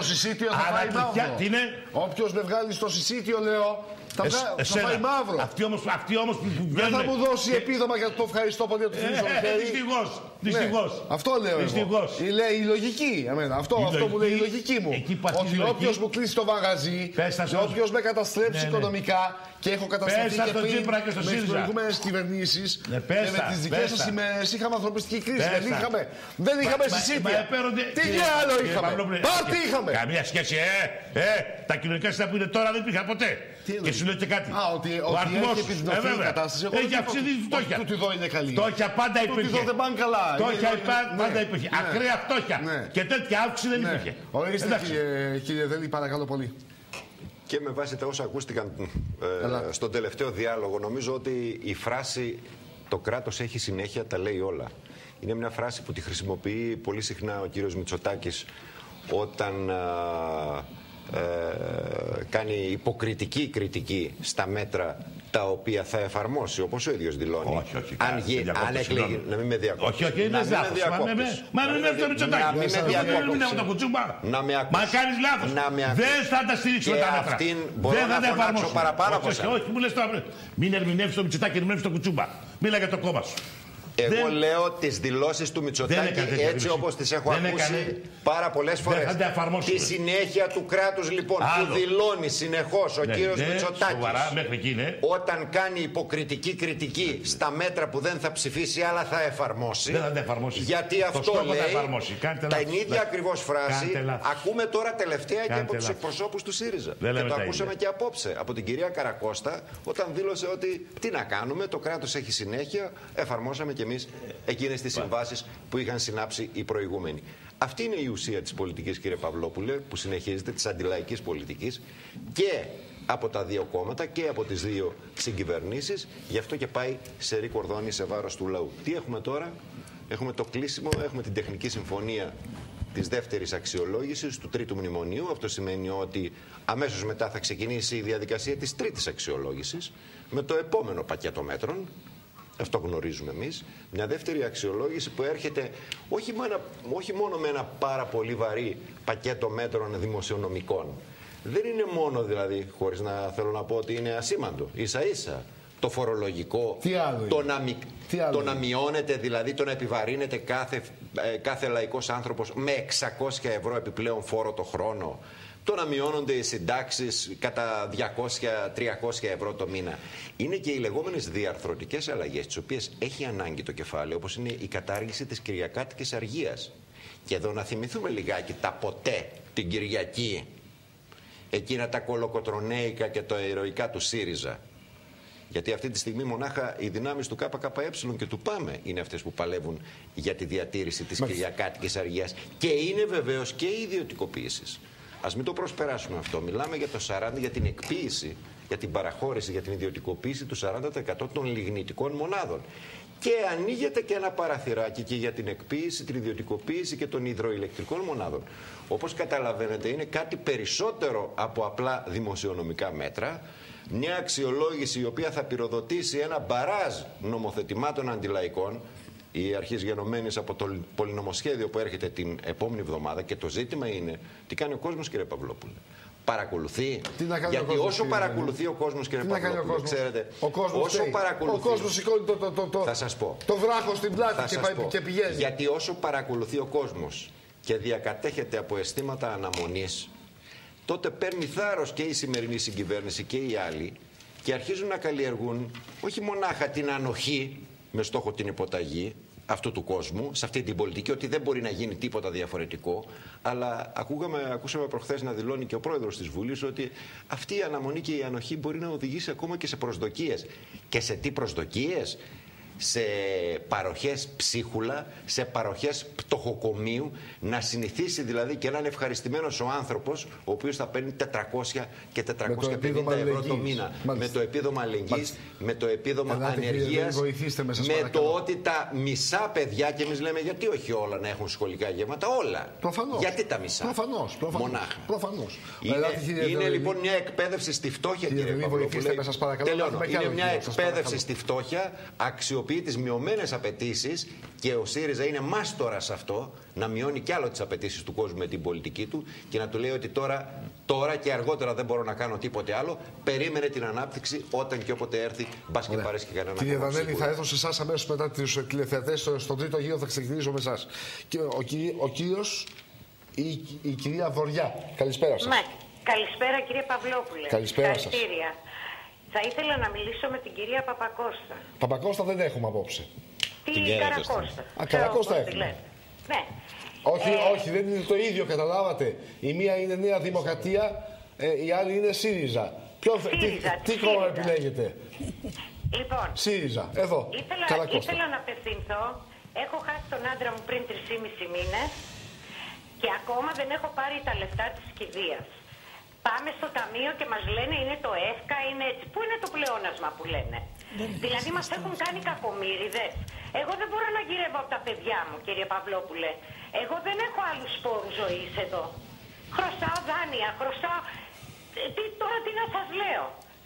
Όποιος με βγάλει στο συσίτιο, λέω. Θα, ε, θα πάει μαύρο. Αυτοί όμως, αυτοί όμως που δεν θα μου δώσει ε, επίδομα για το ευχαριστώ πολύ από το φίλο μου. Δυστυχώς. Δυστυχώς. Ναι, αυτό λέω εγώ. Λέει η λογική. Εμένα. Αυτό, η αυτό λογική, μου λέει η λογική μου. Ότι όποιος μου κλείσει το μαγαζί και όποιος με καταστρέψει ναι, ναι. οικονομικά και έχω καταστρέψει και πριν με τις προηγούμενες κυβερνήσεις ναι, και με τις δικές σας ημέρες είχαμε ανθρωπιστική κρίση. Δεν είχαμε. Δεν είχαμε συσίτια. Τι άλλο είχαμε. Πάρτι είχαμε. Καμία σχέση. Τα κοινωνικά σύστημα που είναι τώρα δεν υπήρχαν ποτέ. Και σου λέω και κάτι. Α, ότι, ο ότι έχει επιδεινωθεί η κατάσταση. Έχει αυξηθεί η φτώχεια. Τούτη εδώ είναι καλή. Φτώχεια πάντα υπήρχε. Τούτη εδώ δεν πάνε καλά. Φτώχεια πάντα υπήρχε. Ακραία φτώχεια. Και τέτοια αύξηση δεν υπήρχε. Ορίστε κύριε Δέλη, παρακαλώ πολύ. Και με βάση τα όσα ακούστηκαν ε, στον τελευταίο διάλογο, νομίζω ότι η φράση «το κράτος έχει συνέχεια» τα λέει όλα. Είναι μια φράση που τη χρησιμοποιεί πολύ συχνά ο κύριος Μητσοτάκης όταν α, ε, κάνει υποκριτική κριτική στα μέτρα τα οποία θα εφαρμόσει, όπως ο ίδιος δηλώνει. Όχι, όχι. Αν, γι, αν εκλεγεί, να μην με διακόψεις. Όχι, όχι, είναι λάθος. Μα μην με αυτό Μητσοτάκη. Να μην με διακόψεις. Να με ακούσεις. Μα κάνεις λάθος. Δεν θα τα στηρίξουμε τα μέτρα. Δεν θα τα εφαρμόσουμε. Παραπάνω από όχι, όχι, μου λες τώρα. Μην ερμηνεύσεις το Μητσοτάκη, ερμηνεύσεις το Κουτσούμπα. Μίλα για το κόμμα σου. Εγώ δεν... λέω τις δηλώσεις του Μητσοτάκη έτσι όπως τις έχω δεν ακούσει έκανε... πάρα πολλές φορές. Τη συνέχεια του κράτους λοιπόν Άλλο. που δηλώνει συνεχώς ο ναι, κύριος ναι, Μητσοτάκης σοβαρά, μέχρι εκεί, ναι. όταν κάνει υποκριτική κριτική στα μέτρα που δεν θα ψηφίσει αλλά θα εφαρμόσει. Δεν θα τα εφαρμόσει. Γιατί το αυτό λέει τα ίδια ακριβώς φράση ακούμε τώρα τελευταία Κάντε και από τους εκπροσώπους του ΣΥΡΙΖΑ. Δεν και το ακούσαμε ίδια. και απόψε από την κυρία Καρακώστα όταν δήλωσε ότι τι να κάνουμε, το κράτος έχει συνέχεια, εφαρμόσαμε και εμείς εκείνες τις συμβάσεις που είχαν συνάψει οι προηγούμενοι. Αυτή είναι η ουσία της πολιτικής, κύριε Παυλόπουλε, που συνεχίζεται, της αντιλαϊκής πολιτικής και από τα δύο κόμματα και από τις δύο συγκυβερνήσεις. Γι' αυτό και πάει σε ρικορδόνι σε βάρος του λαού. Τι έχουμε τώρα? Έχουμε το κλείσιμο, έχουμε την τεχνική συμφωνία της δεύτερης αξιολόγησης του τρίτου μνημονίου. Αυτό σημαίνει ότι αμέσως μετά θα ξεκινήσει η διαδικασία της τρίτης αξιολόγησης με το επόμενο πακέτο μέτρων. Αυτό γνωρίζουμε εμείς. Μια δεύτερη αξιολόγηση που έρχεται όχι, με ένα, όχι μόνο με ένα πάρα πολύ βαρύ πακέτο μέτρων δημοσιονομικών. Δεν είναι μόνο δηλαδή, χωρίς να θέλω να πω ότι είναι ασήμαντο, ίσα ίσα το φορολογικό, το να, το να μειώνεται, δηλαδή το να επιβαρύνεται κάθε, ε, κάθε λαϊκός άνθρωπος με εξακόσια ευρώ επιπλέον φόρο το χρόνο, το να μειώνονται οι συντάξεις κατά διακόσια με τριακόσια ευρώ το μήνα. Είναι και οι λεγόμενες διαρθρωτικές αλλαγές, τις οποίες έχει ανάγκη το κεφάλαιο, όπως είναι η κατάργηση της κυριακάτικης αργίας. Και εδώ να θυμηθούμε λιγάκι τα ποτέ την Κυριακή, εκείνα τα κολοκοτρονέικα και τα ηρωικά του ΣΥΡΙΖΑ. Γιατί αυτή τη στιγμή μονάχα οι δυνάμεις του ΚΚΕ και του ΠΑΜΕ είναι αυτές που παλεύουν για τη διατήρηση της κυριακάτικης αργίας. Και είναι βεβαίως και οι ιδιωτικοποίησεις. Ας μην το προσπεράσουμε αυτό. Μιλάμε για το σαράντα τοις εκατό για την εκποίηση, για την παραχώρηση, για την ιδιωτικοποίηση του σαράντα τοις εκατό των λιγνητικών μονάδων. Και ανοίγεται και ένα παραθυράκι και για την εκποίηση, την ιδιωτικοποίηση και των υδροηλεκτρικών μονάδων. Όπως καταλαβαίνετε, είναι κάτι περισσότερο από απλά δημοσιονομικά μέτρα. Μια αξιολόγηση η οποία θα πυροδοτήσει ένα μπαράζ νομοθετημάτων αντιλαϊκών, η αρχής γενομένης από το πολυνομοσχέδιο που έρχεται την επόμενη εβδομάδα. Και το ζήτημα είναι τι κάνει ο κόσμος, κύριε Παυλόπουλε. Παρακολουθεί. Γιατί ο κόσμος, όσο παρακολουθεί ο κόσμος, κύριε Παυλόπουλε, ξέρετε, ο κόσμος όσο παρακολουθεί. Ο κόσμος σηκώνει το, το, το, το, θα σας πω. το βράχο στην πλάτη και, πάει, και πηγαίνει. Γιατί όσο παρακολουθεί ο κόσμος και διακατέχεται από αισθήματα αναμονής, τότε παίρνει θάρρος και η σημερινή συγκυβέρνηση και οι άλλοι και αρχίζουν να καλλιεργούν όχι μονάχα την ανοχή με στόχο την υποταγή αυτού του κόσμου, σε αυτή την πολιτική, ότι δεν μπορεί να γίνει τίποτα διαφορετικό, αλλά ακούγαμε, ακούσαμε προχθές να δηλώνει και ο πρόεδρος της Βουλής ότι αυτή η αναμονή και η ανοχή μπορεί να οδηγήσει ακόμα και σε προσδοκίες. Και σε τι προσδοκίες? Σε παροχές ψίχουλα, σε παροχές πτωχοκομείου, να συνηθίσει δηλαδή και να είναι ευχαριστημένος ο άνθρωπος ο οποίος θα παίρνει τετρακόσια και τετρακόσια πενήντα ευρώ το μήνα. Μάλιστα. Με το επίδομα αλληλεγγύης, με το επίδομα Ελάτε, ανεργίας, με, με το ότι τα μισά παιδιά, και εμείς λέμε γιατί όχι όλα να έχουν σχολικά γεύματα, όλα. Προφανώς. Γιατί τα μισά? Προφανώς. Προφανώς. Μονάχα. Προφανώς. Είναι, είναι, είναι λοιπόν μια εκπαίδευση στη φτώχεια, κύριε Παυλόπουλε. Είναι μια εκπαίδευση στη φτώχεια, αξιοποιεί τις μειωμένες απαιτήσεις και ο ΣΥΡΙΖΑ είναι μάστορας σε αυτό, να μειώνει κι άλλο τις απαιτήσεις του κόσμου με την πολιτική του και να του λέει ότι τώρα, τώρα και αργότερα δεν μπορώ να κάνω τίποτε άλλο. Περίμενε την ανάπτυξη όταν και όποτε έρθει, μπας και πάρεις και κανένα. Κύριε Δανέλη, θα έρθω σε εσάς αμέσως μετά τους τηλεθεατές. Στον τρίτο γύρο θα ξεκινήσω με εσάς. Ο, ο κύριος, η, η κυρία Βοριά. Καλησπέρα σας. Ναι. Καλησπέρα, κύριε Παυλόπουλε. Καλησπέρα σας. Θα ήθελα να μιλήσω με την κυρία Παπακώστα. Παπακώστα δεν έχουμε απόψε. Τι Καρακώστα. Α, Καρακώστα έχουμε. Ναι. Όχι, ε... όχι, δεν είναι το ίδιο, καταλάβατε. Η μία είναι Νέα Δημοκρατία, ε, η άλλη είναι ΣΥΡΙΖΑ. Ποιο, ΣΥΡΙΖΑ τι, τι κόμμα επιλέγετε? Λοιπόν, ΣΥΡΙΖΑ, εδώ. Ήθελα, ήθελα να απευθυνθώ. Έχω χάσει τον άντρα μου πριν τρεις και μισό μήνες και ακόμα δεν έχω πάρει τα λεφτά της κηδείας. Πάμε στο ταμείο και μας λένε είναι το ΕΦΚΑ, είναι έτσι. Πού είναι το πλεόνασμα που λένε? Δηλαδή μας έχουν κάνει κακομοίριδες. Εγώ δεν μπορώ να γυρεύω από τα παιδιά μου, κύριε Παυλόπουλε. Εγώ δεν έχω άλλους σπόρους ζωής εδώ. Χρωστάω δάνεια, χρωστάω... Τι, τώρα τι να σας λέω?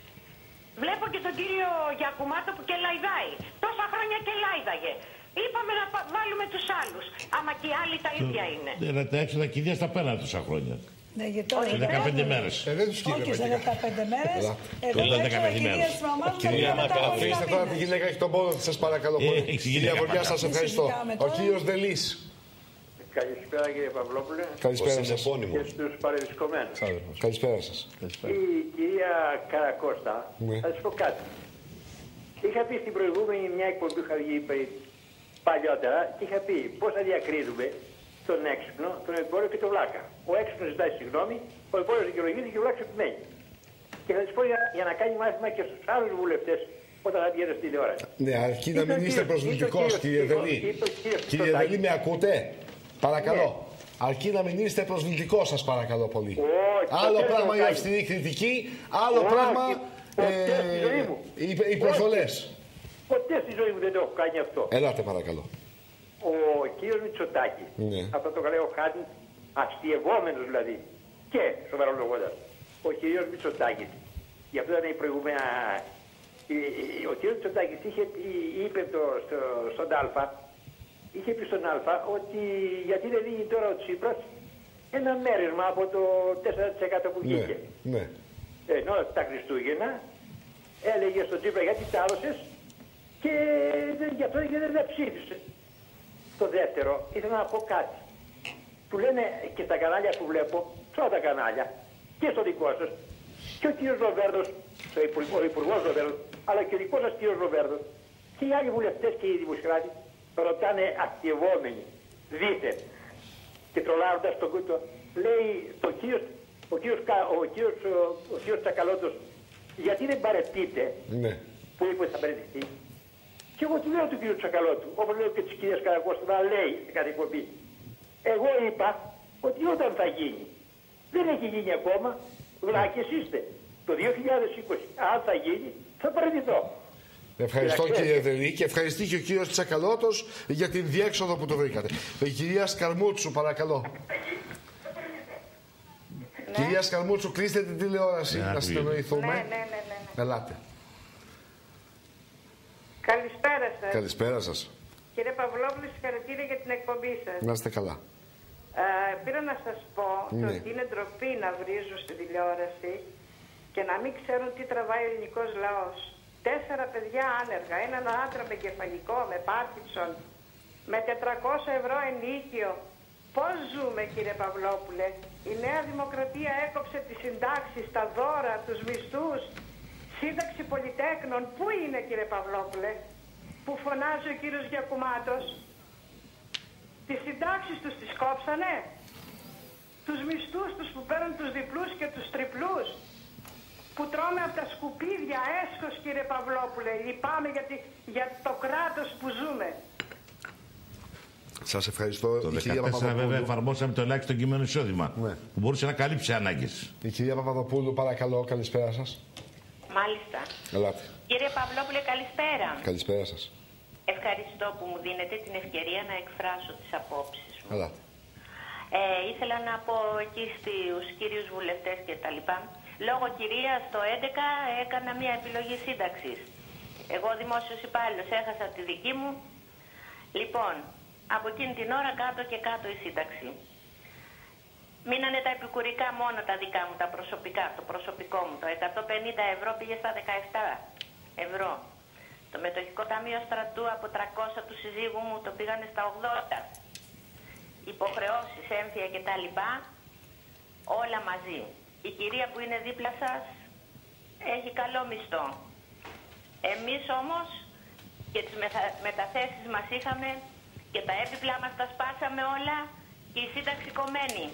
Βλέπω και τον κύριο Γιακουμάτο που και λαϊδάει. Τόσα χρόνια και λάιδαγε. Είπαμε να βάλουμε τους άλλους. Άμα και οι άλλοι τα ίδια είναι. Δεν τα έξω τα κηδεία στα πένα τόσα χρόνια. Ναι, γιατί τώρα σε δεκαπέντε μέρες. Ε, δεν τους όχι, σε δεκαπέντε μέρες. Το λέω δεκαπέντε μέρες. Κυρία Μακά, αφήστε τώρα τη γυναίκα, έχει τον πόνο της, σας παρακαλώ πολύ. Κυρία Βοριά, σας ευχαριστώ. Ο κύριος Δελής. Καλησπέρα κύριε Παυλόπουλε. Καλησπέρα σας. Και στους παρευρισκομένους. Καλησπέρα σας. Η κυρία Καρακώστα, ναι. θα σας πω κάτι. Είχα πει στην προηγούμενη μια εκπομπή που είχα βγει παλιότερα και είχα πει πώς θα διακρίνουμε τον έξυπνο, τον εμπόριο και τον βλάκα. Ο έξυπνος ζητάει συγγνώμη, ο εμπόριος δικαιολογείται και ο βλάκας επιμένει. Και θα σας πω για, για να κάνει μάθημα και στους άλλους βουλευτές όταν θα βγαίνουν στη τηλεόραση. Ναι, αρκεί να μην είστε προσβλητικός, κύριε Δελή. Κύριε Δελή, με ακούτε? Παρακαλώ. Ναι. Αρκεί να μην είστε προσβλητικός, σας παρακαλώ πολύ. Όχι, άλλο πράγμα η αυστηρή κριτική, άλλο όχι, πράγμα ε, οι, οι προσβολές. Ποτέ στη ζωή μου δεν το έχω κάνει αυτό. Ελάτε παρακαλώ. Ο κύριος Μητσοτάκης, ναι. Αυτό το λέω χάρη, αστειευόμενος δηλαδή, και σοβαρολογώντας, ο κύριος Μητσοτάκης, γι' αυτό ήταν η προηγούμενα, ο κύριος Μητσοτάκης είχε, είπε το, στο, στον Α, είχε πει στον Α ότι γιατί δεν δίνει τώρα ο Τσίπρας ένα μέρισμα από το τέσσερα τοις εκατό που βγήκε. Ναι, ναι. Ενώ τα Χριστούγεννα έλεγε στον Τσίπρα γιατί τα άλλωσες και γι' αυτό δεν δεν ψήφισε. Το δεύτερο, ήθελα να πω κάτι. Του λένε και στα κανάλια που βλέπω, σε όλα τα κανάλια, και στο δικό σας, και ο κύριος Λοβέρδος, ο, υπουργό, ο υπουργός Λοβέρδος, αλλά και ο δικός σας κύριος Λοβέρδος, και οι άλλοι βουλευτές και οι δημοσιογράφοι, ρωτάνε αστειευόμενοι, δίθεν, και τρολάροντας τον κούτο, λέει το κύριος, ο κύριος, ο κύριος, ο, ο κύριος Τσακαλώτος, γιατί δεν παρετείτε, ναι. Που είπε ότι θα παρετηθεί. Και εγώ του λέω του κύριου Τσακαλώτου, όπως λέω και της κυρίας Καρακώστα, λέει στην κάθε εκπομπή. Εγώ είπα ότι όταν θα γίνει, δεν έχει γίνει ακόμα, βλάκες είστε. Το δύο χιλιάδες είκοσι, αν θα γίνει, θα παραιτηθώ. Ευχαριστώ κύριε Δελή και ευχαριστεί και ο κύριος Τσακαλώτος για την διέξοδο που το βρήκατε. Η κυρία Σκαρμούτσου, παρακαλώ. Ναι. Κυρία Σκαρμούτσου, κλείστε την τηλεόραση, ναι, να συνεννοηθούμε. Ναι, ναι, ναι, ναι. Ελάτε. Καλησπέρα σας. Καλησπέρα σας. Κύριε Παυλόπουλο, συγχαρητήρια για την εκπομπή σας. Να είστε καλά. Ε, πήρα να σας πω ναι. ότι είναι ντροπή να βρίζουν στη τηλεόραση και να μην ξέρουν τι τραβάει ο ελληνικός λαός. Τέσσερα παιδιά άνεργα, έναν άντρα με κεφαλικό, με Πάρκινσον, με τετρακόσια ευρώ ενίκιο. Πώς ζούμε κύριε Παυλόπουλε? Η Νέα Δημοκρατία έκοψε τις συντάξεις, τα δώρα, τους μισθούς. Σύνταξη πολυτέκνων, πού είναι κύριε Παυλόπουλε? Που φωνάζει ο κύριος Γιακουμάτος. Τις συντάξεις τους τις κόψανε. Τους μισθούς τους που παίρνουν τους διπλούς και τους τριπλούς. Που τρώμε από τα σκουπίδια έσχος κύριε Παυλόπουλε. Λυπάμαι για, τη, για το κράτος που ζούμε. Σας ευχαριστώ. Το δύο χιλιάδες δεκατέσσερα βέβαια εφαρμόσαμε το ελάχιστο κείμενο εισόδημα, ναι. Που μπορούσε να καλύψει ανάγκες. Η κυρία Παπαδοπούλου, παρακαλώ, καλησπέρα σας. Μάλιστα. Ελάτε. Κύριε Παυλόπουλε, καλησπέρα. Καλησπέρα σας. Ευχαριστώ που μου δίνετε την ευκαιρία να εκφράσω τις απόψεις μου. Ελάτε. Ε, ήθελα να πω εκεί στους κύριους βουλευτές και τα λοιπά. Λόγω κυρίας το έντεκα έκανα μια επιλογή σύνταξης. Εγώ δημόσιος υπάλληλος έχασα τη δική μου. Λοιπόν, από εκείνη την ώρα κάτω και κάτω η σύνταξη. Μείνανε τα επικουρικά μόνο τα δικά μου, τα προσωπικά, το προσωπικό μου. Το εκατόν πενήντα ευρώ πήγε στα δεκαεπτά ευρώ. Το μετοχικό ταμείο στρατού από τριακόσια του συζύγου μου το πήγανε στα ογδόντα. Υποχρεώσεις, έμφυα κτλ. Όλα μαζί. Η κυρία που είναι δίπλα σας έχει καλό μισθό. Εμείς όμως και τις μεταθέσεις μας είχαμε και τα έπιπλα μας τα σπάσαμε όλα και η σύνταξη κομμένη.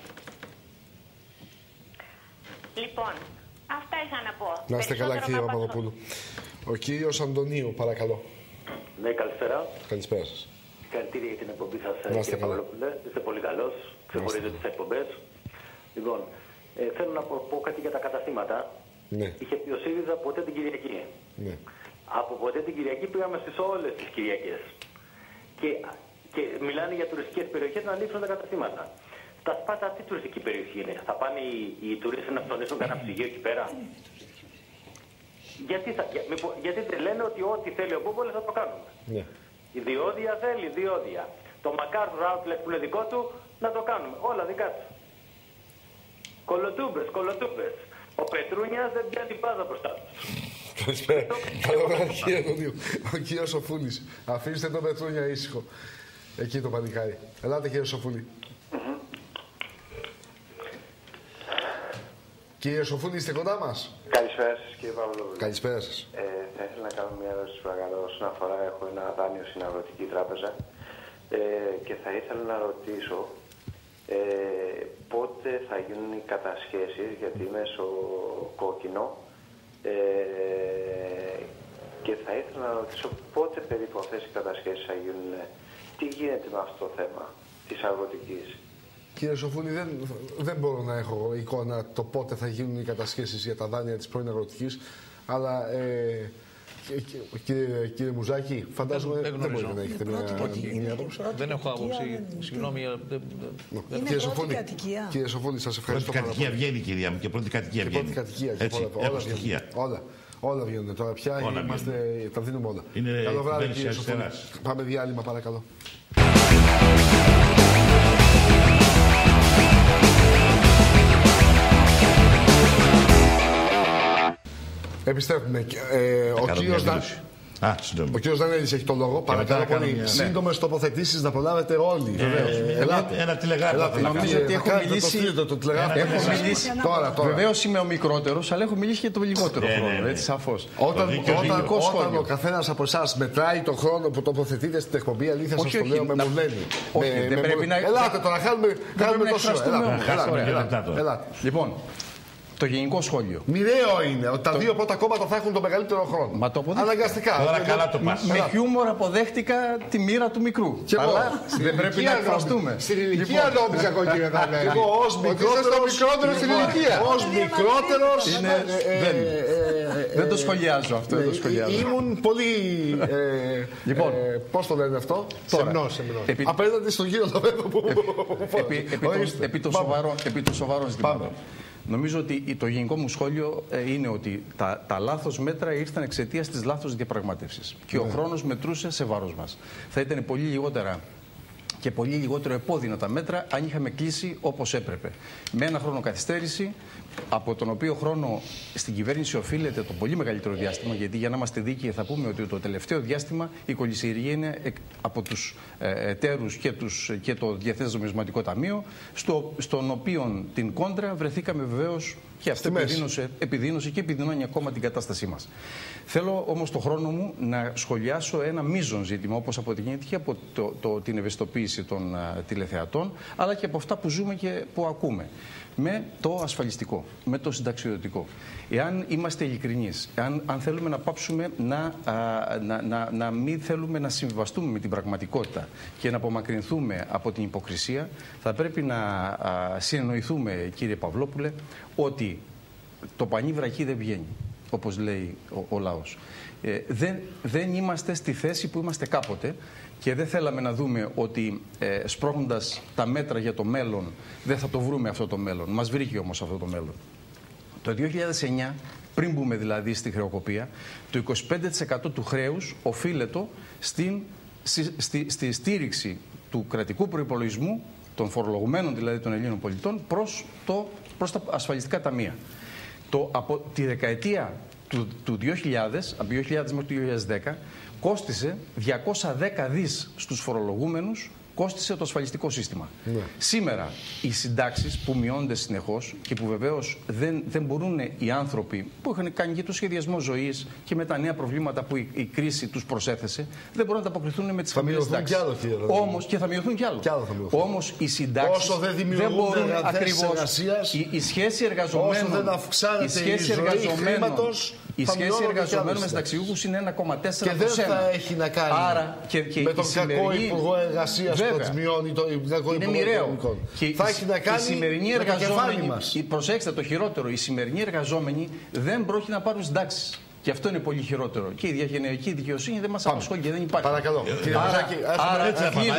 Λοιπόν, αυτά είχα να πω. Να είστε καλά κύριε Παπαδοπούλου. Ο κύριος Αντωνίου, παρακαλώ. Ναι, καλησπέρα. Καλησπέρα σας. Συγχαρητήρια για την εκπομπή σας, κύριε Παπαδοπούλου. Είστε πολύ καλός. Ξεχωρίζετε τις εκπομπές. Λοιπόν, ε, θέλω να πω, πω κάτι για τα καταστήματα. Ναι. Είχε πει ο ΣΥΡΙΖΑ ποτέ την Κυριακή. Ναι. Από ποτέ την Κυριακή πήγαμε στις όλες τις Κυριακές. Και, και μιλάνε για τουριστικές περιοχές να ανοίξουν τα καταστήματα. Τα Σπάτα τι τουριστική περιοχή είναι? Θα πάνε οι, οι τουρίστες να φτονίσουν κανένα ψυγείο εκεί πέρα? Γιατί, θα, για, μήπω, γιατί δεν λένε ότι ό,τι θέλει ο Μπούμπολης θα το κάνουμε? Ναι. Η διόδια θέλει, διόδια. Το MacArthur Outlet που είναι δικό του, να το κάνουμε. Όλα δικά του. Κολοτούμπες, κολοτούμπες. Ο Πετρούνιας δεν πιάνει πάντα μπροστά του. Καλησπέρα. Καλό βράδυ, κύριε Αντωνίου. Ο κύριος Σοφούλης. Αφήστε τον Πετρούνια ήσυχο. Εκεί το πανικάρι. Ελάτε, κύριε Σοφούλη. Mm-hmm. Κύριε Σοφούλη, είστε κοντά μας? Καλησπέρα σας, κύριε Παυλόπουλο. Καλησπέρα σας. Ε, θα ήθελα να κάνω μια ερώτηση, παρακαλώ, όσον αφορά, έχω ένα δάνειο στην Αγροτική Τράπεζα ε, και θα ήθελα να ρωτήσω ε, πότε θα γίνουν οι κατασχέσεις, γιατί είμαι στο κόκκινο ε, και θα ήθελα να ρωτήσω πότε περίπου αυτές οι κατασχέσεις θα γίνουν, τι γίνεται με αυτό το θέμα της αγροτικής. Κύριε Σοφούλη, δεν, δεν μπορώ να έχω εικόνα το πότε θα γίνουν οι κατασχέσεις για τα δάνεια της πρώην Αγροτικής, αλλά ε, κύριε, κύριε Μουζάκη, φαντάζομαι δεν, δεν μπορείτε να έχετε μια άποψη. Δεν έχω άποψη. Συγγνώμη. Κύριε Σοφούλη, κύριε Σοφούλη, σας ευχαριστώ. Πρώτη κατοικία βγαίνει, κυρία μου, και πρώτη κατοικία βγαίνει. Πρώτη κατοικία. Έτσι, όλα, στοιχεία. Όλα. Όλα βγαίνουν τώρα πια, όλα είμαστε, τα δίνουμε όλα. Είναι καλό βράδυ, κύριε Σοφούλη. Πάμε διάλειμμα, παρακαλώ. Επιστρέφουμε. Ε, ο κύριος Δα... Ο κύριος Δανέλης έχει το λόγο. Παρακαλώ πολύ. Μια... Σύντομες τοποθετήσεις να προλάβετε όλοι. Ε, ελάτε. Ένα τηλεγράφο. Νομίζω ότι έχω μιλήσει. Έχω μιλήσει. Τώρα, τώρα. Βεβαίως είμαι ο μικρότερος, αλλά έχω μιλήσει και το λιγότερο χρόνο. Έτσι, σαφώς. Όταν, όταν, όταν ο καθένας από εσάς μετράει το χρόνο που τοποθετείτε στην εκπομπή, αλήθεια σας το λέω, με μουλένει. Δεν πρέπει να. Ελάτε τώρα, κάνουμε τόσο. Ελάτε. Λοιπόν. Το γενικό σχόλιο. Μοιραίο είναι ότι τα δύο πρώτα κόμματα θα έχουν το μεγαλύτερο χρόνο. Μα το αναγκαστικά. Τώρα καλά το πας. Με χιούμορ αποδέχτηκα τη μοίρα του μικρού. Και αλλά δεν πρέπει να εκφραστούμε. Στην ηλικία νόμιζα εγώ, κύριε Δανέλη. Εγώ ως μικρότερος στην ηλικία. Ως μικρότερος. Δεν το σχολιάζω αυτό. Ήμουν πολύ. Λοιπόν, πώς το λένε αυτό? Σεμνός. Απέναντι στον κύριο Λαβέδο που. Επί των σοβαρών ζητημάτων. Νομίζω ότι το γενικό μου σχόλιο είναι ότι τα, τα λάθος μέτρα ήρθαν εξαιτίας της λάθος διαπραγμάτευσης. Και ο χρόνος μετρούσε σε βάρος μας. Θα ήταν πολύ λιγότερα και πολύ λιγότερο επώδυνα τα μέτρα αν είχαμε κλείσει όπως έπρεπε. Με ένα χρόνο καθυστέρηση, από τον οποίο χρόνο στην κυβέρνηση οφείλεται το πολύ μεγαλύτερο διάστημα, γιατί για να είμαστε δίκαιοι θα πούμε ότι το τελευταίο διάστημα η κολυσιεργία είναι από τους ε, εταίρους και, τους, και το Διεθνές Νομισματικό Ταμείο, στο, στον οποίο την κόντρα βρεθήκαμε βεβαίως και αυτό επιδίνωσε, επιδίνωσε και επιδεινώνει ακόμα την κατάστασή μας. Θέλω όμως το χρόνο μου να σχολιάσω ένα μείζον ζήτημα, όπως αποτελείται και από το, το, την ευαισθητοποίηση των α, τηλεθεατών, αλλά και από αυτά που ζούμε και που ακούμε. Με το ασφαλιστικό, με το συνταξιοδοτικό. Εάν είμαστε ειλικρινείς, αν, αν θέλουμε να πάψουμε να, α, να, να, να μην θέλουμε να συμβιβαστούμε με την πραγματικότητα και να απομακρυνθούμε από την υποκρισία, θα πρέπει να α, συνεννοηθούμε, κύριε Παυλόπουλε, ότι το πανί βραχή δεν βγαίνει, όπως λέει ο, ο λαός. Ε, δεν, δεν είμαστε στη θέση που είμαστε κάποτε και δεν θέλαμε να δούμε ότι ε, σπρώχνοντας τα μέτρα για το μέλλον δεν θα το βρούμε αυτό το μέλλον. Μας βρήκε όμως αυτό το μέλλον. Το δύο χιλιάδες εννιά, πριν μπούμε δηλαδή στη χρεοκοπία, το είκοσι πέντε τοις εκατό του χρέους οφείλεται στην, στη, στη, στη στήριξη του κρατικού προϋπολογισμού, των φορολογουμένων δηλαδή των Ελλήνων πολιτών, προς, το, προς τα ασφαλιστικά ταμεία. Το, από τη δεκαετία του, του δύο χιλιάδες, από το δύο χιλιάδες μέχρι το δύο χιλιάδες δέκα, κόστισε διακόσια δέκα δις στους φορολογούμενους, κόστισε το ασφαλιστικό σύστημα. Ναι. Σήμερα οι συντάξεις που μειώνται συνεχώς και που βεβαίως δεν, δεν μπορούν οι άνθρωποι που είχαν κάνει και το σχεδιασμό ζωής και με τα νέα προβλήματα που η, η κρίση τους προσέθεσε, δεν μπορούν να ανταποκριθούν με τις χαμηλές συντάξεις. Όμως και θα μειωθούν κι άλλο. Όμως οι συντάξεις όσο δεν, δεν μπορούν ακριβώς. Η, η σχέση εργαζομένων, η σχέση εργαζομένων, η σχέση εργαζομένων με συνταξιούχους είναι ένα κόμμα τέσσερα τοις εκατό. Και δεν θα έχει να κάνει Άρα, και, και με τον κακό Υπουργό Εργασίας που τις μειώνει, το κακό είναι μοιραίο. Θα έχει να κάνει οι σημερινοί με το κεφάλι μας. Προσέξτε το χειρότερο, οι σημερινοί εργαζόμενοι δεν πρόκειται να πάρουν συντάξεις. Και αυτό είναι πολύ χειρότερο. Και η διαγενειακή δικαιοσύνη δεν μας απασχολεί και δεν υπάρχει. Παρακαλώ. Άρα κλείνω.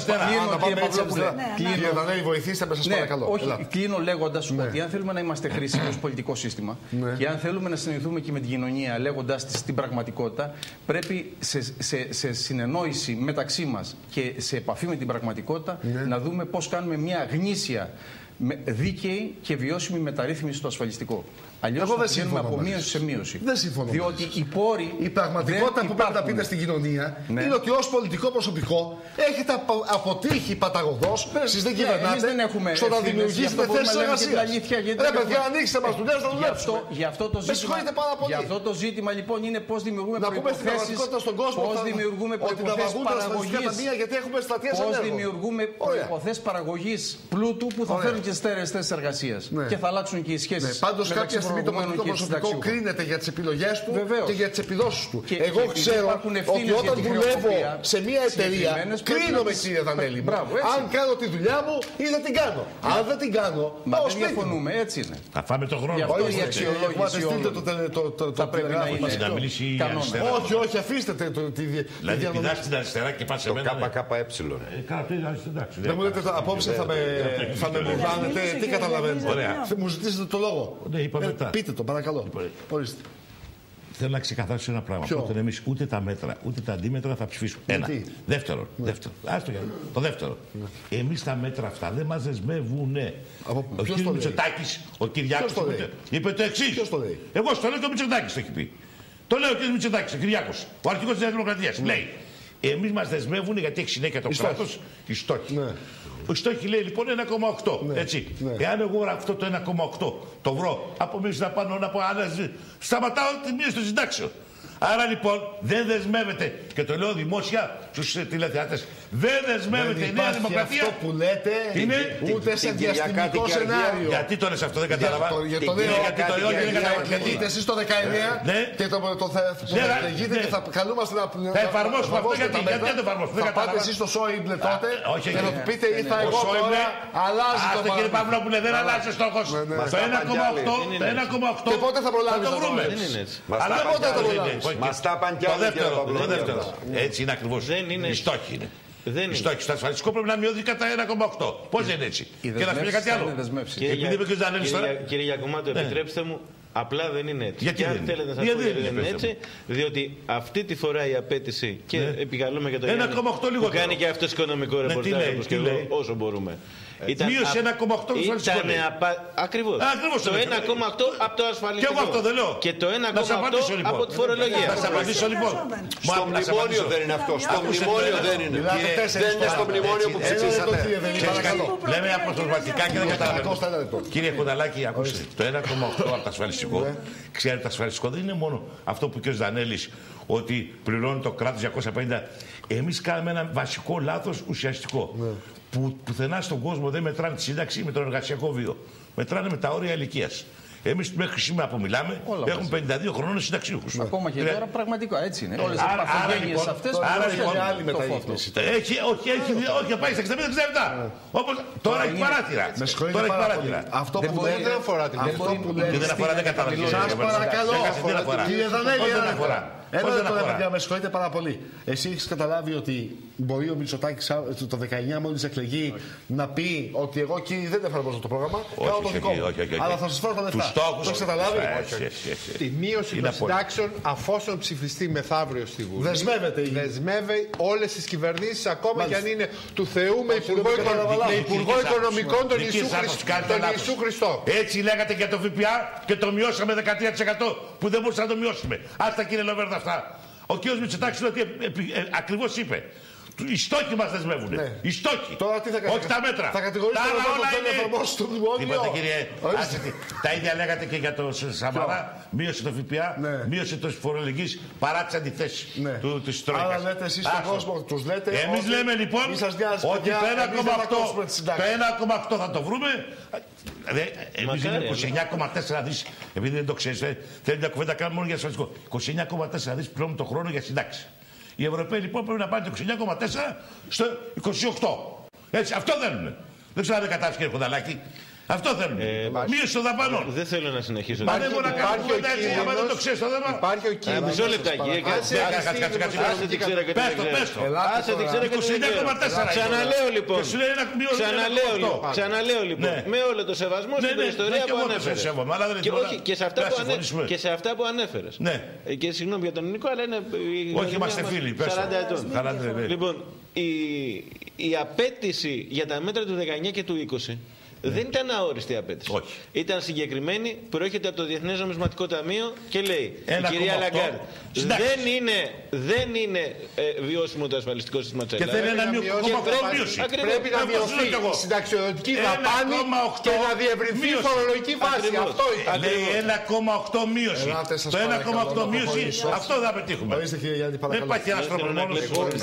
Κύριε Δανέλη, βοηθήστε με, σας παρακαλώ. Όχι, κλείνω λέγοντας ότι αν θέλουμε να είμαστε χρήσιμοι ως πολιτικό σύστημα και αν θέλουμε να συνεννοηθούμε και με την κοινωνία λέγοντας την πραγματικότητα, πρέπει σε συνεννόηση μεταξύ μας και σε επαφή με την πραγματικότητα να δούμε πώς κάνουμε μια γνήσια δίκαιη και βιώσιμη μεταρρύθμιση στο ασφαλιστικό. Αλλιώς θα πηγαίνουμε από μείωση σε μείωση. Δεν συμφωνώ. Διότι οι πόροι. Η πραγματικότητα που πρέπει να πείτε στην κοινωνία ναι. είναι ότι ως πολιτικό προσωπικό έχετε αποτύχει παταγωδός, εσείς δεν κυβερνάτε, στο να δημιουργήσετε θέσεις εργασίας. Ρε παιδιά, ανοίξτε μας δουλειές, να δουλέψουμε. Γι' αυτό το ζήτημα λοιπόν είναι πώς δημιουργούμε προϋποθέσεις. Πώς δημιουργούμε προϋποθέσεις παραγωγής. Πώς δημιουργούμε προϋποθέσεις παραγωγής πλούτου που θα φέρουν και στέρεες θέσεις εργασίας. Και θα αλλάξουν και οι σχέσεις. Πάντως κάποια στιγμή το πολιτικό προσωπικό κρίνεται για τις επιλογές του και για τις επιδόσεις του. Εγώ ξέρω ότι όταν δουλεύω σε μια εταιρεία, κρίνομαι, κύριε Δανέλη μου. Αν κάνω τη δουλειά μου ή δεν την κάνω. Αν δεν την κάνω, πάω σπίτι. Δεν διαφωνούμε, έτσι είναι. Θα φάμε το χρόνο. Η αξιολόγηση θα πρέπει να είναι. Όχι, όχι, αφήστε τη διαδρομή. Δηλαδή, πηδάς στην αριστερά και πας σε μένα. Το ΚΚΕ. Δεν μου λέτε απόψε θα με μπουρδάνετε. Τι καταλαβαίνετε. Μου ζητήσετε το λόγο. Πείτε το, παρακαλώ. Ορίστε. Θέλω να ξεκαθαρίσω ένα πράγμα. Πρώτον, εμείς ούτε τα μέτρα ούτε τα αντίμετρα θα ψηφίσουμε. Ένα. Δεύτερον, ναι. δεύτερο. Άστο, το δεύτερο. Ναι. Εμείς τα μέτρα αυτά δεν μας δεσμεύουν. Ο κ. Μητσοτάκης, ο Κυριάκος το είπε, είπε το εξής. Ποιος το λέει? Εγώ στο λέω και ο Μητσοτάκης το έχει πει. Το λέει ο κ. Μητσοτάκης, ο Κυριάκος, ο αρχηγός της Νέας Δημοκρατίας. Ναι. Λέει. Εμείς μας δεσμεύουν γιατί έχει συνέχεια το κράτος οι στόχοι. Ναι. Ο στόχοι λέει λοιπόν ένα κόμμα οκτώ. Ναι, έτσι. Ναι. Εάν εγώ αυτό το ένα κόμμα οκτώ το βρω, από μέσα να πάνω να πω, σταματάω τη μείωση των συντάξεων. Άρα λοιπόν δεν δεσμεύεται, και το λέω δημόσια στους τηλεθεατές, δεν δεσμεύεται η Νέα Δημοκρατία. Αυτό που λέτε είναι ούτε σε διαστημικό σενάριο. Γιατί το λες αυτό, δεν κατάλαβα. Γιατί το λέω, γιατί είτε εσείς το δεκαεννιά και το θα λέγείτε και θα καλούμαστε να θα εφαρμόσουμε αυτό. Γιατί δεν το εφαρμόσουμε. Θα πάτε εσείς στο Σόιμπλε τότε και θα του πείτε ήρθα εγώ τώρα, αλλάζει το πράγμα. Κύριε Παυλόπουλε, δεν αλλάζει ο στόχος. Το ένα κόμμα οκτώ και πότε θα προλάβει το βρούμε. Αλλά πότε θα προλάβει. Μας τα πάνε κι το άλλοι, δεύτερο, το δεύτερο. Έτσι είναι ακριβώς. Οι στόχοι είναι. Οι στόχοι στο ασφαλιστικό πρέπει να μειωθεί κατά ένα κόμμα οκτώ. Πώς δεν είναι έτσι. Και να σου πει κάτι άλλο. Επειδή είπε και ο Δανέλης τώρα. Κύριε Γιακουμάτο, επιτρέψτε μου. Απλά δεν είναι έτσι. Γιατί και αν δεν θέλετε να σας πω γιατί δεν είναι έτσι, διότι αυτή τη φορά η απέτηση, και ναι. επικαλούμε για το Γιάννη, που κάνει και αυτός οικονομικό ρεπορτάζ, όπως και εγώ, όσο μπορούμε. Μείωσε ένα κόμμα οκτώ το ασφαλιστικό. Ακριβώς. Το ένα κόμμα οκτώ από το ασφαλιστικό. Και εγώ αυτό δεν λέω. Και το ένα κόμμα οκτώ από τη φορολογία. Θα σας απαντήσω λοιπόν. Στο μνημόνιο δεν είναι αυτό. Στο μνημόνιο δεν είναι. Δεν είναι στο μνημόνιο που ψηφίσατε. Λέμε αποτελεσματικά και δεν καταλαβαίνω. Κύριε Κονταλάκη, ακούστε. Το ένα κόμμα οκτώ από το ασφαλιστικό. Ξέρετε, το ασφαλιστικό δεν είναι μόνο αυτό που και ο Δανέλης, ότι πληρώνει το κράτος διακόσια πενήντα. Εμείς κάναμε ένα βασικό λάθος ουσιαστικό. Ναι. Που πουθενά στον κόσμο δεν μετράνε τη σύνταξη με τον εργασιακό βίο. Μετράνε με τα όρια ηλικίας. Εμείς μέχρι σήμερα που μιλάμε όλα έχουμε πενήντα δύο χρόνων συνταξιούχους. Ναι. Ακόμα και τώρα πραγματικά έτσι είναι. Όλες οι παθογένειες αυτές είναι άλλη μεταγύτηση. Έχει, όχι, έχει, όχι, πάει στα εξήντα πέντε εξήντα επτά. Όπως τώρα έχει παράθυρα. Τώρα έχει παράθυρα. Αυτό που δεν αφορά την Ελλάδα. Δεν αφορά, δεν καταλαβαίνω. Σας παρακαλώ. Κύριε Δανέλη, δεν αφορά. Ένα λεπτό, παιδιά, με συγχωρείτε πάρα πολύ. Εσύ έχεις καταλάβει ότι μπορεί ο Μητσοτάκης το δεκαεννιά μόλις εκλεγεί να πει ότι εγώ εκεί δεν εφαρμόζω το πρόγραμμα, κάνω το δικό μου. Αλλά θα σας φέρω τα λεφτά. Το έχεις καταλάβει? Τη μείωση των συντάξεων αφόσον ψηφιστεί μεθαύριο στη Βουλή. Δεσμεύεται. Δεσμεύει όλες τις κυβερνήσεις, ακόμα και αν είναι του Θεού με Υπουργό Οικονομικών τον Ιησού Χριστό. Έτσι λέγατε για το ΦΠΑ και το μειώσαμε δεκατρία τοις εκατό που δεν μπορούσαμε να το μειώσουμε. Άστα κύριε Λοβέρδα αυτά. Ο κ. Μητσοτάκης λέει ότι ε, ε, ε, ακριβώς είπε. Οι στόχοι μας δεσμεύουν. Ναι. Οι στόχοι. Τώρα τι θα κάνετε? Όχι τα μέτρα. Θα κατηγορήσετε τα όλα είναι. Εφαρμόσει το μνημόνιο. Τίποτε κύριε. Τα ίδια λέγατε και για το Σαμαρά. Μείωσε το ΦΠΑ, ναι. Μείωσε το φορολογικής παρά τις αντιθέσεις ναι. του, της Τρόικας. Άρα λέτε εσείς στον κόσμο, τους λέτε. Εμείς ότι... λέμε λοιπόν ότι το ένα κόμμα οκτώ θα το βρούμε. Εμείς είναι είκοσι εννιά κόμμα τέσσερα δις. Επειδή δεν το ξέρεις, θέλει μια κουβέντα κάνουμε μόνο για ασφαλιστικό. είκοσι εννιά κόμμα τέσσερα δις πλέον το χρόνο για συντάξει. Οι Ευρωπαίοι λοιπόν πρέπει να πάνε το είκοσι εννιά κόμμα τέσσερα στο είκοσι οκτώ. Έτσι, αυτό θέλουν. Δεν ξέρω αν δεν κατάφερε κύριε Κονταλάκη. Αυτό θέλουν. Ε, Μείωση των δαπανών. Δεν θέλω να συνεχίσω. Μα δεν μπορεί να κάνουμε κουβέντα έτσι, άμα δεν το ξέρεις το θέμα. Υπάρχει ο κίνδυνος. Μισό λεπτάκι. Κάτσε, άσε την ξέρω και την Άσε την ξέρω και την Ξαναλέω λοιπόν. Ξαναλέω λοιπόν. Με όλο το σεβασμό στην ιστορία που ανέφερες. Και σε αυτά που ανέφερες. Και συγγνώμη για τον Νίκο, αλλά είναι. Όχι, είμαστε φίλοι. σαράντα ετών. Λοιπόν, η απέτηση για τα μέτρα του δεκαεννιά και του είκοσι δεν ήταν αόριστη απέτηση. Όχι. Ήταν συγκεκριμένη, προέρχεται από το Διεθνές Νομισματικό Ταμείο και λέει: ένα η κυρία Λαγκάρντ, δεν είναι, δεν είναι ε, βιώσιμο το ασφαλιστικό σύστημα της Ελλάδα. Και θέλει να μειώσει. Πρέπει να μειωθεί η συνταξιοδοτική δαπάνη και να διευρυνθεί η φορολογική βάση. Αυτό ήταν. Λέει ένα κόμμα οκτώ μείωση. Το ένα κόμμα οκτώ μείωση, αυτό θα πετύχουμε. Δεν υπάρχει ένα τρόπο μόνο.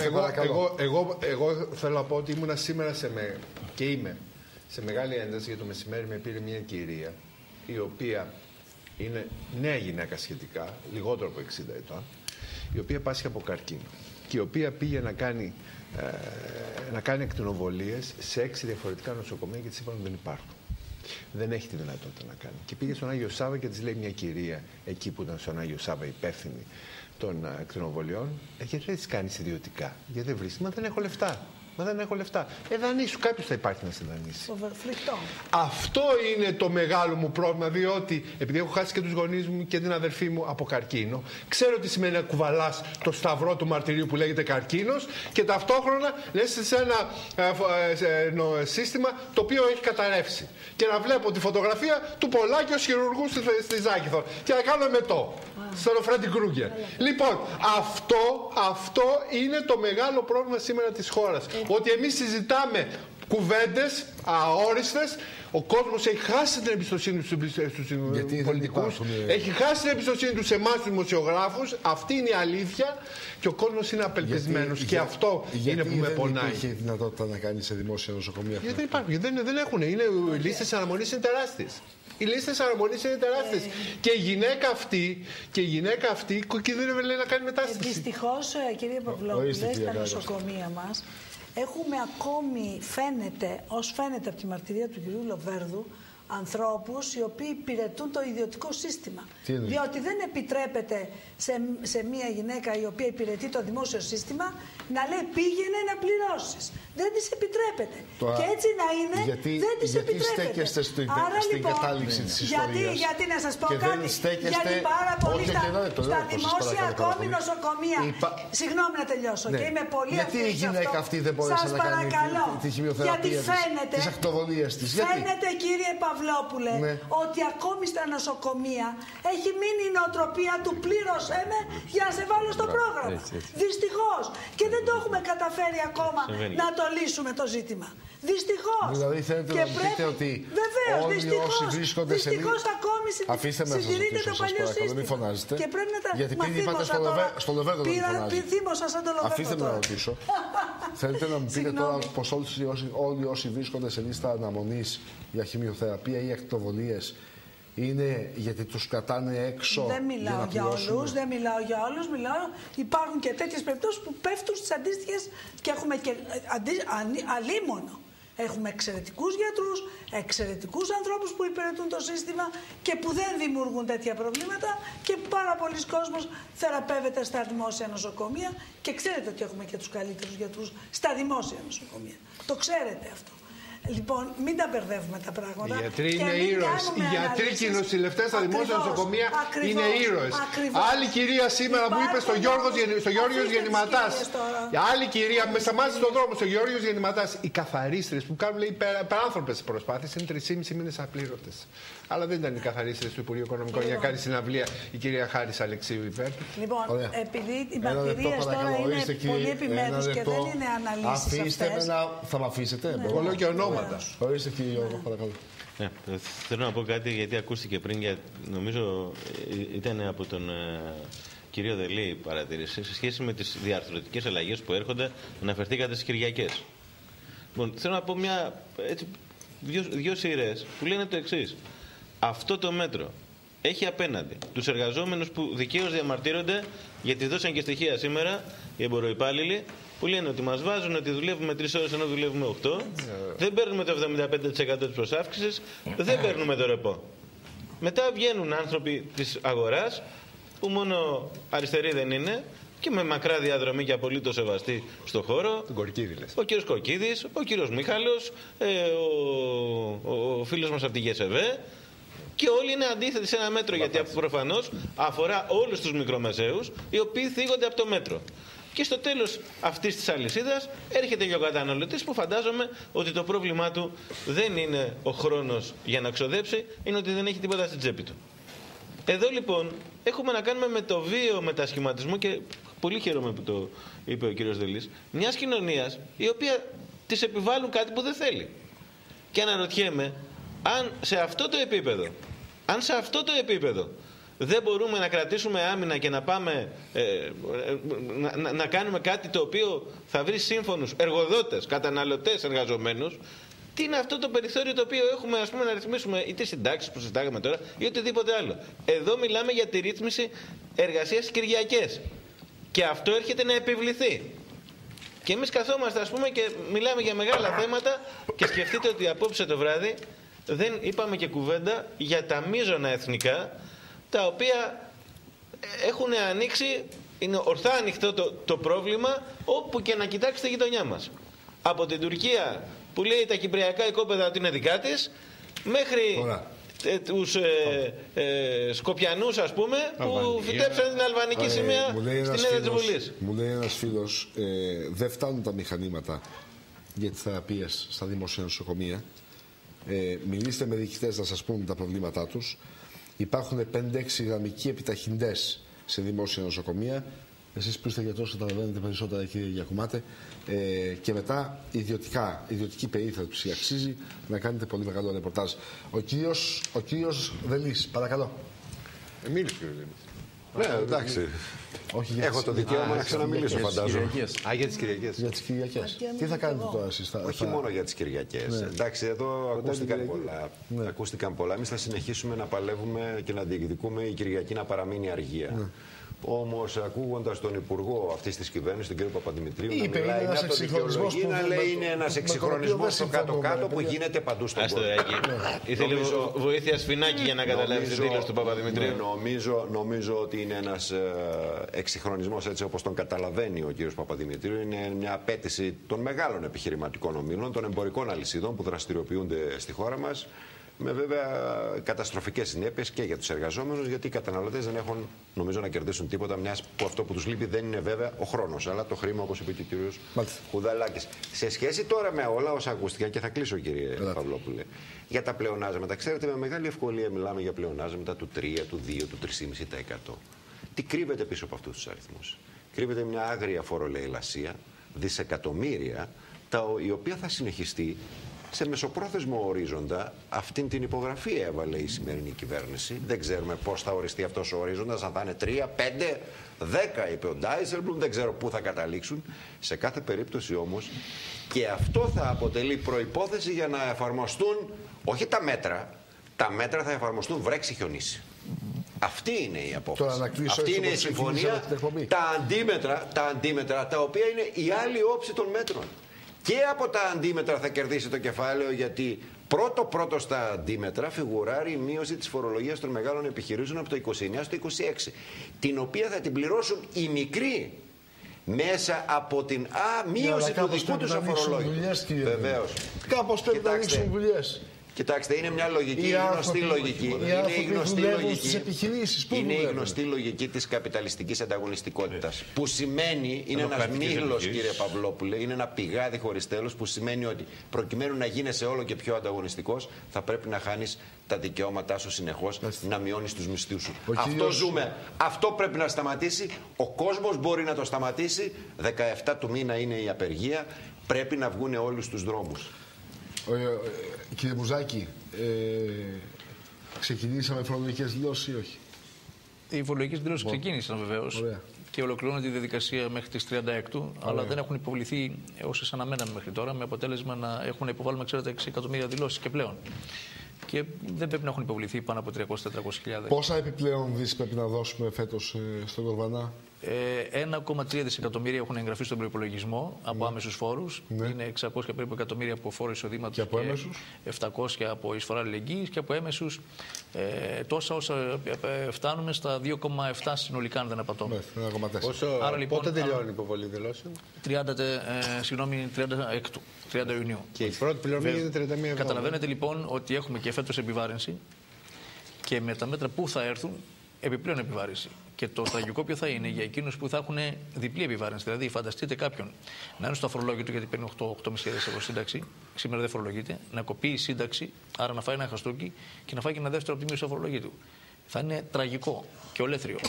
Εγώ θέλω να πω ότι ήμουνα σήμερα σε με, και είμαι σε μεγάλη ένταση για το μεσημέρι. Με πήρε μια κυρία η οποία είναι νέα γυναίκα σχετικά, λιγότερο από εξήντα ετών, η οποία πάσχει από καρκίνο και η οποία πήγε να κάνει, ε, να κάνει ακτινοβολίες σε έξι διαφορετικά νοσοκομεία και της είπαν ότι δεν υπάρχουν. Δεν έχει τη δυνατότητα να κάνει. Και πήγε στον Άγιο Σάββα και της λέει μια κυρία εκεί που ήταν στον Άγιο Σάββα υπεύθυνη των ακτινοβολιών, ε, γιατί δεν τις κάνεις ιδιωτικά? Γιατί δεν βρίσκεις? Μα δεν έχω λεφτά. Μα δεν έχω λεφτά. Ε, δανείσου, κάποιος θα υπάρχει να σε δανείσει. Αυτό είναι το μεγάλο μου πρόβλημα, διότι επειδή έχω χάσει και τους γονείς μου και την αδερφή μου από καρκίνο, ξέρω τι σημαίνει να κουβαλάς το σταυρό του μαρτυρίου που λέγεται καρκίνος και ταυτόχρονα λες σε ένα ε, ε, σύστημα το οποίο έχει καταρρεύσει. Και να βλέπω τη φωτογραφία του Πολάκη ως χειρουργού στη, στη Ζάκηθο και να κάνω εμετό. Στον Φρέντι Κρούγκερ. Λοιπόν, αυτό, αυτό είναι το μεγάλο πρόβλημα σήμερα της χώρας. Ότι εμείς συζητάμε κουβέντες αόριστες. Ο κόσμος έχει χάσει την εμπιστοσύνη στους πολιτικούς, έχει χάσει την εμπιστοσύνη του σε εμάς τους δημοσιογράφους. Αυτή είναι η αλήθεια και ο κόσμος είναι απελπισμένος. Και για, αυτό γιατί είναι που με πονάει. Δεν έχει δυνατότητα να κάνει σε δημόσια νοσοκομεία. Γιατί δεν υπάρχουν, δεν, δεν έχουν. Είναι, οι λίστες αναμονής είναι τεράστιες. Οι λίστες αναμονής είναι τεράστιες. Ε, και η γυναίκα αυτή, και η γυναίκα αυτή κινδύνευε να κάνει μετάσταση. Δυστυχώς, κύριε Παυλόπουλε, στα νοσοκομεία μας έχουμε ακόμη, φαίνεται, ως φαίνεται από τη μαρτυρία του κυρίου Λοβέρδου, ανθρώπους οι οποίοι υπηρετούν το ιδιωτικό σύστημα. Διότι δεν επιτρέπεται σε, σε μια γυναίκα η οποία υπηρετεί το δημόσιο σύστημα να λέει πήγαινε να πληρώσεις. Δεν της επιτρέπεται. Το και έτσι να είναι, γιατί, δεν της γιατί επιτρέπεται. Στέκεστε στην, Άρα, στην λοιπόν, κατάληξη της γιατί, ιστορίας. γιατί να σας πω και κάτι. Γιατί πάρα πολύ στα, στα δημόσια ακόμη νοσοκομεία. Υπα... Συγγνώμη να τελειώσω. Ναι. Και είμαι πολύ γιατί η γυναίκα αυτή δεν μπόρεσε να κάνει τη χημειοθεραπεία της, τις ακτοβολίες της. Φαίνεται, κύριε Παυλόπουλε, ναι, ότι ακόμη στα νοσοκομεία έχει μείνει η νοοτροπία του πλήρωσέ με για να σε βάλω στο πρόγραμμα. Δυστυχώς. Και δεν το έχουμε καταφέρει ακόμα να το λύσουμε το ζήτημα. Δυστυχώς. Δηλαδή θέλετε και να μου πείτε ότι βεβαίως, όλοι δυστυχώς, όσοι βρίσκονται σε δυστυχώς ακόμη αφήστε με να σας ρωτήσω, σας παρακαλώ, μην φωνάζετε. Και πρέπει να τα... Γιατί πριν είπατε στο Λοβέρδο δεν φωνάζει. Θύμωσα σαν το Λοβέρδο. Αφήστε με να ρωτήσω. Θέλετε να μου πείτε τώρα πως όλοι όσοι βρίσκονται σε λίστα αναμονής για χημειοθεραπεία ή ακτοβολίες είναι γιατί τους κρατάνε έξω? Δεν μιλάω για, για όλους, δεν μιλάω για όλους, μιλάω, υπάρχουν και τέτοιες περιπτώσεις που πέφτουν στις αντίστοιχες και έχουμε και αντί, ανί, αλίμονο. Έχουμε εξαιρετικούς γιατρούς, εξαιρετικούς ανθρώπους που υπηρετούν το σύστημα και που δεν δημιουργούν τέτοια προβλήματα και πάρα πολλοί κόσμος θεραπεύεται στα δημόσια νοσοκομεία και ξέρετε ότι έχουμε και τους καλύτερους γιατρούς στα δημόσια νοσοκομεία. Το ξέρετε αυτό. Λοιπόν, μην τα μπερδεύουμε τα πράγματα. Οι γιατροί είναι ήρωες. Οι γιατροί και οι νοσηλευτές στα δημόσια νοσοκομεία είναι ήρωες. Άλλη κυρία σήμερα που είπε στο Γιώργος, στο Γιώργος Γεννηματάς. Άλλη κυρία με σταμάτησε στον δρόμο, στο Γιώργος Γεννηματάς. Οι καθαρίστρες που κάνουν υπεράνθρωπες προσπάθειες είναι τρεις και μισό μήνες απλήρωτες. Αλλά δεν ήταν οι καθαρίστρες του Υπουργείου Οικονομικών για να κάνει συναυλία η κυρία Χάρης Αλεξίου υπέρ. Λοιπόν, επειδή οι μπατηρίες τώρα είναι πολύ επιμέρους και δεν είναι αναλύσεις αυτές. Θα με αφήσετε? Εγώ λέω και ονόματα. Ορίστε κύριε Γιώργο, παρακαλώ. Ναι, θέλω να πω κάτι γιατί ακούστηκε πριν, για, νομίζω ήταν από τον ε, κύριο Δελή η παρατήρηση, σε σχέση με τις διαρθρωτικές αλλαγές που έρχονται, αναφερθήκατε στις Κυριακές. Λοιπόν, θέλω να πω μια, έτσι, δύο, δύο σειρές που λένε το εξής. Αυτό το μέτρο έχει απέναντι τους εργαζόμενους που δικαίως διαμαρτύρονται, γιατί δώσαν και στοιχεία σήμερα οι εμποροϊπάλληλοι, που λένε ότι μας βάζουν ότι δουλεύουμε τρεις ώρες ενώ δουλεύουμε οκτώ, δεν παίρνουμε το εβδομήντα πέντε τοις εκατό της προσάυξησης, δεν παίρνουμε το ρεπό. Μετά βγαίνουν άνθρωποι της αγοράς, που μόνο αριστεροί δεν είναι, και με μακρά διαδρομή και απολύτως σεβαστή στο χώρο. Ο κύριος Κοκκίδης, ο κύριος Μίχαλος, ε, ο, ο, ο φίλος μας από τη ΓΕΣΕΒΕ. Και όλοι είναι αντίθετοι σε ένα μέτρο, γιατί προφανώς αφορά όλους τους μικρομεσαίους, οι οποίοι θίγονται από το μέτρο. Και στο τέλος αυτής της αλυσίδας έρχεται και ο καταναλωτής που φαντάζομαι ότι το πρόβλημά του δεν είναι ο χρόνος για να ξοδέψει, είναι ότι δεν έχει τίποτα στην τσέπη του. Εδώ λοιπόν έχουμε να κάνουμε με το βίαιο μετασχηματισμό και πολύ χαίρομαι που το είπε ο κύριος Δελής, μιας κοινωνίας η οποία της επιβάλλουν κάτι που δεν θέλει. Και αναρωτιέμαι αν σε αυτό το επίπεδο, αν σε αυτό το επίπεδο δεν μπορούμε να κρατήσουμε άμυνα και να πάμε ε, ε, να, να, να κάνουμε κάτι το οποίο θα βρει σύμφωνους εργοδότες, καταναλωτές, εργαζομένους, τι είναι αυτό το περιθώριο το οποίο έχουμε, ας πούμε, να ρυθμίσουμε είτε συντάξεις που συζητάγαμε τώρα ή οτιδήποτε άλλο. Εδώ μιλάμε για τη ρύθμιση εργασίας Κυριακές. Και αυτό έρχεται να επιβληθεί. Και εμείς καθόμαστε, ας πούμε, και μιλάμε για μεγάλα θέματα και σκεφτείτε ότι απόψε το βράδυ δεν είπαμε και κουβέντα για τα μείζωνα εθνικά, τα οποία έχουν ανοίξει, είναι ορθά ανοιχτό το, το πρόβλημα, όπου και να κοιτάξει τη γειτονιά μας. Από την Τουρκία που λέει τα κυπριακά οικόπεδα ότι είναι δικά της, μέχρι ε, τους ε, ε, Σκοπιανούς, ας πούμε, που φυτέψαν την αλβανική σημαία στην έδρα της Βουλής. Μου λέει ένας φίλος, ε, δεν φτάνουν τα μηχανήματα για τις θεραπείες στα δημόσια νοσοκομεία. Ε, μιλήστε με διοικητές να σας πούν τα προβλήματά τους. Υπάρχουν πέντε έξι γραμμικοί επιταχυντές σε δημόσια νοσοκομεία. Εσείς που είστε γιατρός καταλαβαίνετε περισσότερα, κύριε Γιακουμάτε. Ε, και μετά ιδιωτικά, ιδιωτική περίθαλψη αξίζει να κάνετε πολύ μεγάλο ρεπορτάζ. Ο κύριος, ο κύριος Δελής, παρακαλώ. Ε, μίλησε, κύριε Δελής. Ναι, εντάξει. Όχι για Έχω το δικαίωμα να ξαναμιλήσω, φαντάζομαι. Α, για τις Κυριακές. Για τις Κυριακές. Τι θα κάνετε τώρα εσείς? Θα, Όχι θα... μόνο για τις Κυριακές. Ναι. Εντάξει, εδώ ακούστηκαν πολλά. Ναι. ακούστηκαν πολλά. Εμείς θα συνεχίσουμε να παλεύουμε και να διεκδικούμε η Κυριακή να παραμείνει αργία. Ναι. Όμως, ακούγοντας τον Υπουργό αυτής της κυβέρνησης, τον κύριο Παπαδημητρίου, να μιλάει, να το δικαιολογεί, να λέει είναι ένας εξυγχρονισμός στο κάτω-κάτω που γίνεται παντού στον κόσμο. Ήθελε βοήθεια σφινάκι για να καταλάβει την δήλωση του Παπαδημητρίου. Νομίζω ότι είναι ένας εξυγχρονισμός έτσι όπως τον καταλαβαίνει ο κύριος Παπαδημητρίου. Είναι μια απέτηση των μεγάλων επιχειρηματικών ομίλων, των εμπορικών αλυσίδων που δραστηριοποιούνται στη χώρα μας. Με βέβαια καταστροφικές συνέπειες και για τους εργαζόμενους, γιατί οι καταναλωτές δεν έχουν, νομίζω, να κερδίσουν τίποτα, μιας που αυτό που τους λείπει δεν είναι βέβαια ο χρόνος, αλλά το χρήμα, όπως είπε και ο κύριος Χουδαλάκης. Σε σχέση τώρα με όλα όσα ακούστηκαν, και θα κλείσω, κύριε Παυλόπουλε, για τα πλεονάσματα. Ξέρετε, με μεγάλη ευκολία μιλάμε για πλεονάσματα του τρία, του δύο, του τρία κόμμα πέντε τοις εκατό. Τι κρύβεται πίσω από αυτούς τους αριθμούς? Κρύβεται μια άγρια φορολεηλασία, δισεκατομμύρια, τα, η οποία θα συνεχιστεί. Σε μεσοπρόθεσμο ορίζοντα, αυτήν την υπογραφή έβαλε η σημερινή κυβέρνηση. Δεν ξέρουμε πώς θα οριστεί αυτός ο ορίζοντας, αν θα είναι τρία, πέντε, δέκα, είπε ο Ντάισελμπλουμ, δεν ξέρω πού θα καταλήξουν. Σε κάθε περίπτωση όμως, και αυτό θα αποτελεί προϋπόθεση για να εφαρμοστούν, όχι τα μέτρα, τα μέτρα θα εφαρμοστούν βρέξει χιονίσει. Αυτή είναι η απόφαση. Αυτή είναι η συμφωνία. Τα αντίμετρα, τα αντίμετρα, τα οποία είναι η άλλη όψη των μέτρων. Και από τα αντίμετρα θα κερδίσει το κεφάλαιο, γιατί πρώτο-πρώτο στα αντίμετρα φιγουράρει η μείωση της φορολογίας των μεγάλων επιχειρήσεων από το είκοσι εννέα στο είκοσι έξι, την οποία θα την πληρώσουν οι μικροί μέσα από την α, μείωση του δικού τους αφορολόγητου. Βεβαίως. Κάπως πρέπει να ρίξουν δουλειές. Κοιτάξτε, είναι μια λογική, είναι γνωστή λογική. Είναι η γνωστή λογική, είναι η γνωστή λογική της καπιταλιστικής ανταγωνιστικότητας. Που σημαίνει, είναι ένας μήλος, κύριε Παυλόπουλε, είναι ένα πηγάδι χωρίς τέλος, που σημαίνει ότι προκειμένου να γίνεσαι όλο και πιο ανταγωνιστικός, θα πρέπει να χάνεις τα δικαιώματά σου συνεχώς, να μειώνεις τους μισθούς σου. Αυτό κύριος... ζούμε. Αυτό πρέπει να σταματήσει. Ο κόσμος μπορεί να το σταματήσει. δεκαεφτά του μήνα είναι η απεργία. Πρέπει να βγουν όλοι στους δρόμους. Κύριε Μπουζάκη, ε, ξεκινήσαμε φορολογικές δηλώσεις ή όχι? Οι φορολογικές δηλώσεις ξεκίνησαν βεβαίως και ολοκληρώνεται η διαδικασία μέχρι τις τριάντα έκτου, Ωραία. αλλά δεν έχουν υποβληθεί όσες αναμέναμε μέχρι τώρα, με αποτέλεσμα να έχουν υποβάλουμε εξήντα έξι εκατομμύρια δηλώσεις και πλέον. Και δεν πρέπει να έχουν υποβληθεί πάνω από τριακόσιες με τετρακόσιες χιλιάδες. Πόσα επιπλέον δις πρέπει να δώσουμε φέτος ε, στον Κορβανά? ένα κόμμα τρία δισεκατομμύρια έχουν εγγραφεί στον προϋπολογισμό από ναι. άμεσους φόρους. Ναι. Είναι εξακόσια περίπου εκατομμύρια από φόρο εισοδήματος και, από και επτακόσια από εισφορά αλληλεγγύης, και από έμεσους ε, τόσα όσα ε, φτάνουμε στα δύο κόμμα επτά συνολικά, αν δεν απατώ. Ναι, Πόσο, άρα, λοιπόν, πότε τελειώνει η υποβολή δηλώσεων? τριάντα, ε, συγγνώμη, τριάντα έκτου, τριάντα Ιουνίου. Και η πρώτη πληρωμή είναι τριάντα μία εβδομάδες. Καταλαβαίνετε λοιπόν ότι έχουμε και φέτος επιβάρυνση, και με τα μέτρα που θα έρθουν επιπλέον επιβάρυνση. Και το τραγικό ποιο θα είναι για εκείνους που θα έχουν διπλή επιβάρυνση. Δηλαδή, φανταστείτε κάποιον να είναι στο αφορολόγητο γιατί παίρνει οκτώ με οκτώ χιλιάδες ευρώ σύνταξη, σήμερα δεν φορολογείται, να κοπεί η σύνταξη, άρα να φάει ένα χαστούκι και να φάει και ένα δεύτερο από τη μείωση του αφορολόγητου. Θα είναι τραγικό και ολέθριο.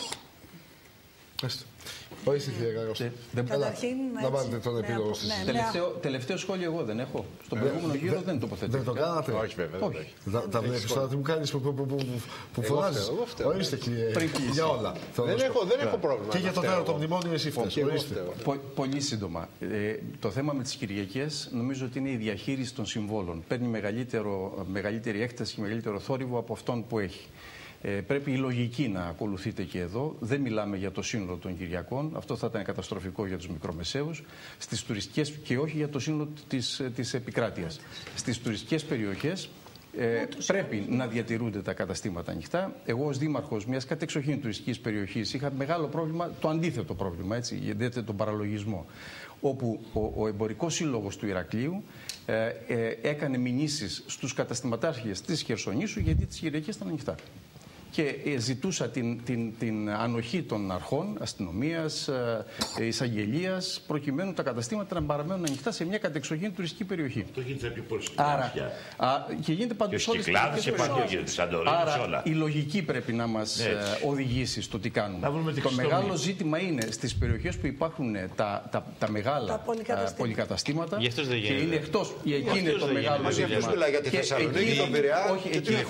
Ορίστε, κύριε Καραγώστου. Καταρχήν, να βάλετε τον επίλογο στη συζήτηση. Τελευταίο σχόλιο εγώ δεν έχω. Στον προηγούμενο γύρο δεν τοποθετήθηκα. Δεν το κάνατε? Όχι, βέβαια. Τα βλέπεις τώρα τι μου κάνεις που φωνάζεις. Ορίστε, κύριε, για όλα. Δεν έχω πρόβλημα. Και για το τέταρτο μνημόνιο εσύ φταίς. Πολύ σύντομα. Το θέμα με τις Κυριακές νομίζω ότι είναι η διαχείριση των συμβόλων. Παίρνει μεγαλύτερη έκταση και μεγαλύτερο θόρυβο από αυτόν που έχει. Ε, πρέπει η λογική να ακολουθείτε και εδώ. Δεν μιλάμε για το σύνολο των Κυριακών. Αυτό θα ήταν καταστροφικό για τους μικρομεσαίους. Στις τουριστικές και όχι για το σύνολο της, της επικράτειας. Στις τουριστικές περιοχές ε, πρέπει να διατηρούνται τα καταστήματα ανοιχτά. Εγώ ως δήμαρχος μιας κατεξοχήν τουριστικής περιοχής είχα μεγάλο πρόβλημα, το αντίθετο πρόβλημα, έτσι, γιατί τον παραλογισμό. Όπου ο, ο εμπορικός σύλλογος του Ηρακλείου ε, ε, έκανε μηνύσεις στους καταστηματάρχες της Χερσονήσου γιατί τις Κυριακές ήταν ανοιχτά. Και ζητούσα την, την, την ανοχή των αρχών, αστυνομίας, εισαγγελίας, προκειμένου τα καταστήματα να παραμένουν ανοιχτά σε μια κατεξοχήν τουριστική περιοχή. Το γίνεται επί πολλές. Άρα, α, και γίνεται παντού σε όλες τις περιοχές. Άρα όλα. Η λογική πρέπει να μας έτσι οδηγήσει στο τι κάνουμε. Το μεγάλο ζήτημα είναι στις περιοχές που υπάρχουν τα, τα, τα μεγάλα τα πολυκαταστήματα, πολυκαταστήματα και είναι εκτός. Εκεί είναι το μεγάλο ζήτημα. Για τη Θεσσαλονίκη, τον Πειραιά,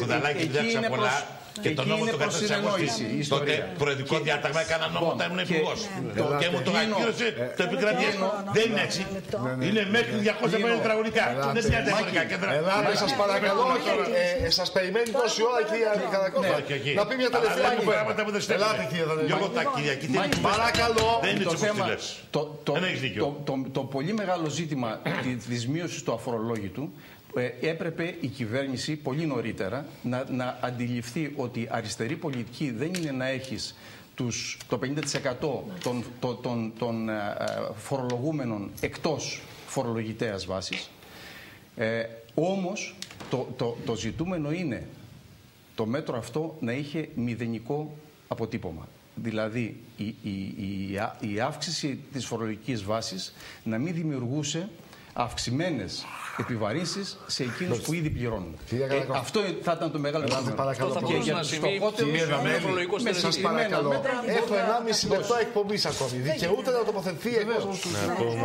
και τον νόμο του καταστασιακού τότε προεδρικό διάταγμα έκανα νόμο όταν ήμουν υπουργός. Και μου το ακύρωσε το επικρατείες. Δεν είναι έτσι. Είναι μέχρι διακόσια πενήντα τετραγωνικά. Δεν είναι διαφορετικά κέντρα. Ελάτε, σας παρακαλώ. Σας περιμένει τόση ώρα, κυρία Καρακώστου. Να πει μια τελευταία κουβέντα. Ελάτε, κύριε Δανειλάκη. Παρακαλώ. Δεν είναι έτσι όπως λες. Δεν έχεις δίκιο. Το πολύ μεγάλο ζήτημα της μείωσης του αφορολόγητου έπρεπε η κυβέρνηση πολύ νωρίτερα να, να αντιληφθεί ότι αριστερή πολιτική δεν είναι να έχεις τους, το πενήντα τοις εκατό των, των, των, των φορολογούμενων εκτός φορολογητέας βάσης. Ε, όμως το, το, το ζητούμενο είναι το μέτρο αυτό να είχε μηδενικό αποτύπωμα. Δηλαδή η, η, η, η αύξηση της φορολογικής βάσης να μην δημιουργούσε αυξημένες επιβαρύνσεις σε εκείνους που ήδη πληρώνουν. Ε, αυτό θα ήταν το μεγάλο πρόβλημα. Και για τους φτωχότερους με σας παρακαλώ. Έχω ενάμιση λεπτό εκπομπής ακόμη. Δικαιούται να τοποθετηθεί εκπρόσωπος του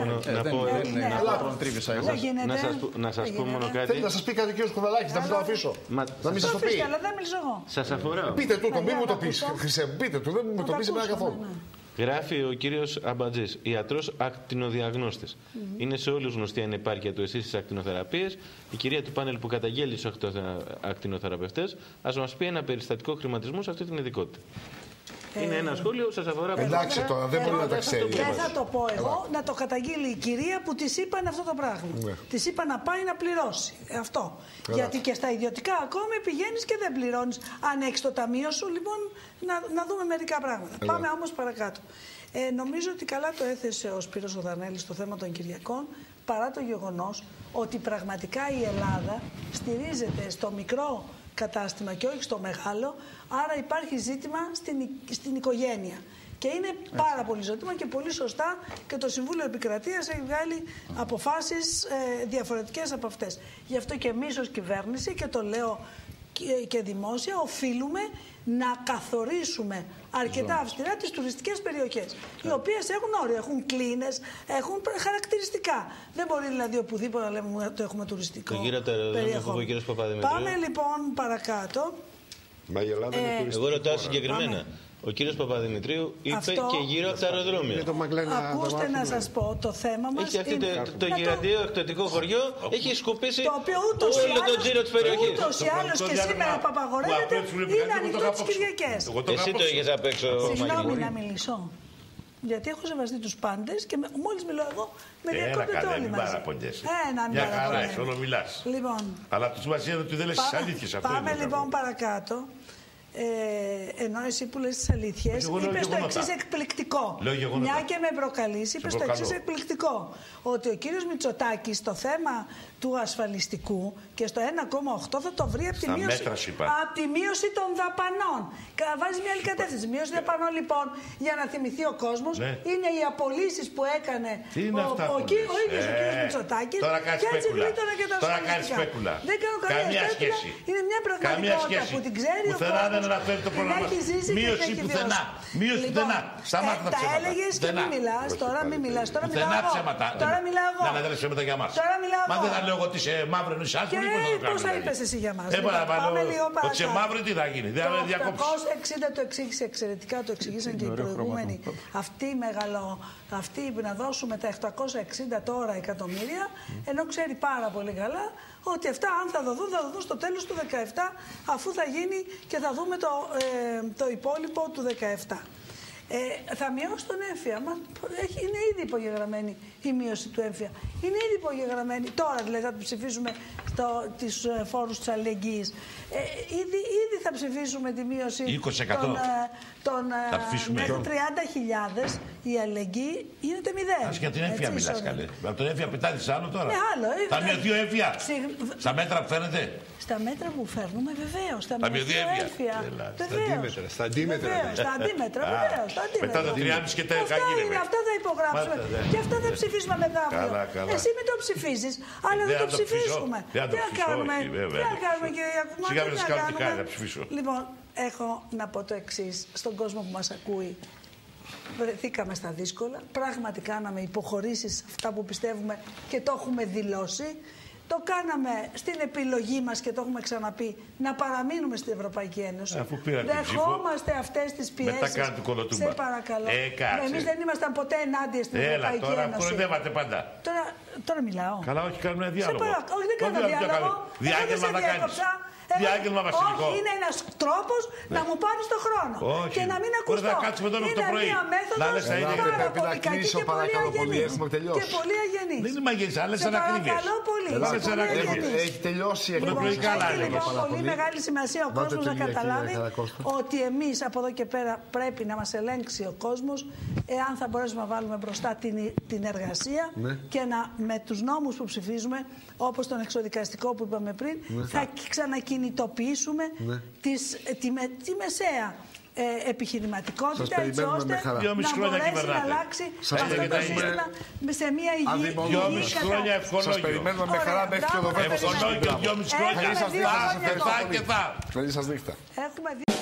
Να σας πω μόνο κάτι. Θέλει να σας πει κάτι ο κύριος Κουδαλάκης, να μην το αφήσω. Να μην σας το πει. Αλλά δεν μιλήσω εγώ. Σας αφορά. Πείτε του, μην μου το πεις. Χρυσέ, πείτε του, δεν μου το πεις εμένα καθόλου. Γράφει ο κύριος Αμπατζής, ιατρός ακτινοδιαγνώστης. Mm -hmm. Είναι σε όλους γνωστή η ανεπάρκεια του εσείς στις ακτινοθεραπείες. Η κυρία του πάνελ που καταγγέλει στους ακτινοθεραπευτές, ας μας πει ένα περιστατικό χρηματισμού σε αυτή την ειδικότητα. Ε, είναι ένα σχόλιο, σας αφορά. Εντάξει τώρα, δεν μπορεί να τα ξέρει. Δεν θα το πω εγώ, να το καταγγείλει η κυρία που της είπαν αυτό το πράγμα. Ναι. Της είπαν να πάει να πληρώσει. Αυτό. Καλά. Γιατί και στα ιδιωτικά ακόμη πηγαίνεις και δεν πληρώνεις. Αν έχεις το ταμείο σου, λοιπόν, να, να δούμε μερικά πράγματα. Καλά. Πάμε όμως παρακάτω. Ε, νομίζω ότι καλά το έθεσε ο Σπύρος ο Δανέλης στο θέμα των Κυριακών, παρά το γεγονός ότι πραγματικά η Ελλάδα στηρίζεται στο μικρό κατάστημα και όχι στο μεγάλο, άρα υπάρχει ζήτημα στην, στην οικογένεια. Και είναι πάρα πολύ ζήτημα και πολύ σωστά και το Συμβούλιο Επικρατείας έχει βγάλει αποφάσεις ε, διαφορετικές από αυτές. Γι' αυτό και εμείς ως κυβέρνηση, και το λέω και, και δημόσια, οφείλουμε να καθορίσουμε αρκετά αυστηρά τις τουριστικές περιοχές, οι οποίες έχουν όρια, έχουν κλίνες, έχουν χαρακτηριστικά. Δεν μπορεί δηλαδή οπουδήποτε να λέμε ότι έχουμε τουριστικό περιεχόμενο. Πάμε λοιπόν παρακάτω. Μα η Ελλάδα είναι τουριστική. Εγώ ρωτάω συγκεκριμένα. Ο κύριος Παπαδημητρίου είπε αυτό, και γύρω από τα αεροδρόμια. Ακούστε να σας πω, το θέμα μας έχει αυτή είναι... Το, το γιγαντιαίο εκπτωτικό χωριό έχει σκουπίσει το οποίο ούτως όλο τον τζίρο της περιοχής. Ούτως ή άλλως και σήμερα που απαγορεύεται είναι ανοιχτό τις Κυριακές. Εσύ το είχες απ' έξω. Συγγνώμη να μιλήσω. Γιατί έχω σεβαστεί τους πάντες και μόλις μιλώ εγώ με διακόπτεται όλοι μαζί. Ένα, μια χαρά, όλο μιλάς. Λοιπόν, αλλά του σημασία είναι ότι δεν λες τις αλήθειες. Πάμε λοιπόν παρακάτω. Ε, ενώ εσύ που λες τις αλήθειες, είπες το εξής εκπληκτικό. Μια και με προκαλείς, είπες το εξής εκπληκτικό. Ότι ο κύριος Μητσοτάκης στο θέμα του ασφαλιστικού και στο ένα κόμμα οκτώ θα το βρει από τη, μείωση, από τη μείωση των δαπανών. Βάζει μια άλλη κατεύθυνση. Μείωση δαπανών λοιπόν, για να θυμηθεί ο κόσμος, ναι. είναι οι απολύσεις που έκανε ο, ο, ο, ο ίδιος ε, ο κύριος Μητσοτάκης. Τώρα κάνεις σπέκουλα. Και τα τώρα κάνεις σπέκουλα. Δεν κάνω καμία σχέση. Είναι μια πραγματικότητα που την ξέρει ο κόσμος. Δεν αναφέρει το πρόγραμμα. Μείωση πουθενά. Μείωση πουθενά. Σταμάτα τα ψέματα. Τα έλεγες και μην μιλάς. Τώρα μην μιλάς. Τώρα μιλάω εγώ. ψέματα. Τώρα μιλάω εγώ. Να λες ψέματα για μας. Τώρα μιλάω εγώ. Μα δεν θα λέω ότι είσαι μαύρο ενώ είσαι άσπρο. Και πώς θα είπες εσύ για μας. Πάμε λίγο παρακάτω. Ότι είσαι μαύρο τι θα γίνει. Δεν θα διακόψεις. Το οκτακόσια εξήντα το εξήγησε εξαιρετικά. Το εξηγήσαν και οι προηγούμενοι. Αυτή μεγαλο. Αυτή να δώσουμε τα επτακόσια εξήντα τώρα εκατομμύρια. Ενώ ξέρει πάρα πολύ καλά ότι αυτά αν θα δοθούν, θα δοθούν στο τέλος του δεκαεπτά, αφού θα γίνει και θα δούμε το, ε, το υπόλοιπο του δεκαεπτά. Ε, θα μειώσει τον έμφυα. Μα έχει, είναι ήδη υπογεγραμμένη η μείωση του έμφυα. Είναι ήδη υπογεγραμμένη. Τώρα δηλαδή θα ψηφίσουμε το, τις φόρους της αλληλεγγύης. Ε, ήδη, ήδη θα ψηφίσουμε τη μείωση είκοσι τοις εκατό. των, των μέχρι τριάντα χιλιάδες. Η αλληλεγγύη γίνεται μηδέν. Ας για την έμφυα μιλάς καλέ. Από τον έμφυα πετάσεις άλλο τώρα. Ναι, άλλο. Θα μειωθεί ο έμφυα. Στα μέτρα που φαίνεται. Στα μέτρα που φέρνουμε βεβαίως. Θα μειωθεί ο έμφυα. Στα αντίμετρα. Στα αντίμετρα, βεβαίως. Μετά τα τριάμιση και τα είναι. Αυτά θα υπογράψουμε. Και αυτά θα ψηφίσουμε μετά αύριο. Εσύ μην το ψηφίσεις, αλλά δεν το ψηφίσουμε. Τι να κάνουμε. Τι να κάνουμε, κύριε Ιακουμάκη. Σιγά με σκαλπτικά να ψηφίσω. Λοιπόν, έχω να πω το εξής στον κόσμο που μας ακούει. Βρεθήκαμε στα δύσκολα. Πραγματικά κάναμε υποχωρήσεις αυτά που πιστεύουμε και το έχουμε δηλώσει. Το κάναμε στην επιλογή μας και το έχουμε ξαναπεί να παραμείνουμε στην Ευρωπαϊκή Ένωση. Αφού πήρατε δεχόμαστε αυτές τις πιέσεις. Σε παρακαλώ. Ε, Εμείς δεν ήμασταν ποτέ ενάντια στην Έλα, Ευρωπαϊκή τώρα, Ένωση. Κοροϊδεύατε πάντα. Τώρα, τώρα μιλάω. Καλά, όχι, κάνουμε ένα διάλογο. Σε παρακαλώ. Όχι, δεν κάνω διάλογο. Διάγγελμα θα κάνεις. Διάγγελμα βασιλικό. Όχι, είναι ένας τρόπος ναι. να μου πάρεις το χρόνο. Όχι. Και να μην ακουστώ. Μπορεί να κάτσουμε εδώ το πρωί. Είναι μια μέθοδος πάρα πολύ κακή και πολύ αγενής. Και πολύ αγενής. Δεν είναι μαγενής, αλλά σε ανακρίβειες. παρακαλώ πολύ. Έχει τελειώσει η εκπομπή. Έχει πολύ μεγάλη σημασία ο κόσμος να καταλάβει ότι εμείς από εδώ και πέρα πρέπει να μας ελέγξει ο κόσμος εάν θα μπορέσουμε να βάλουμε μπροστά την εργασία και με τους νόμους που ψηφίζουμε, όπως τον εξοδικαστικό που είπαμε πριν, θα ξανακινητοποιήσουμε τη μεσαία Ε, επιχειρηματικότητα έτσι ώστε να μπορέσει να αλλάξει αυτό το σύστημα σε μια υγιή Δυόμιση χρόνια ευχολόγιο. Σας περιμένουμε με χαρά μέχρι και εδώ. Ευχολόγιο, δυόμιση χρόνια. Καλή σας νύχτα.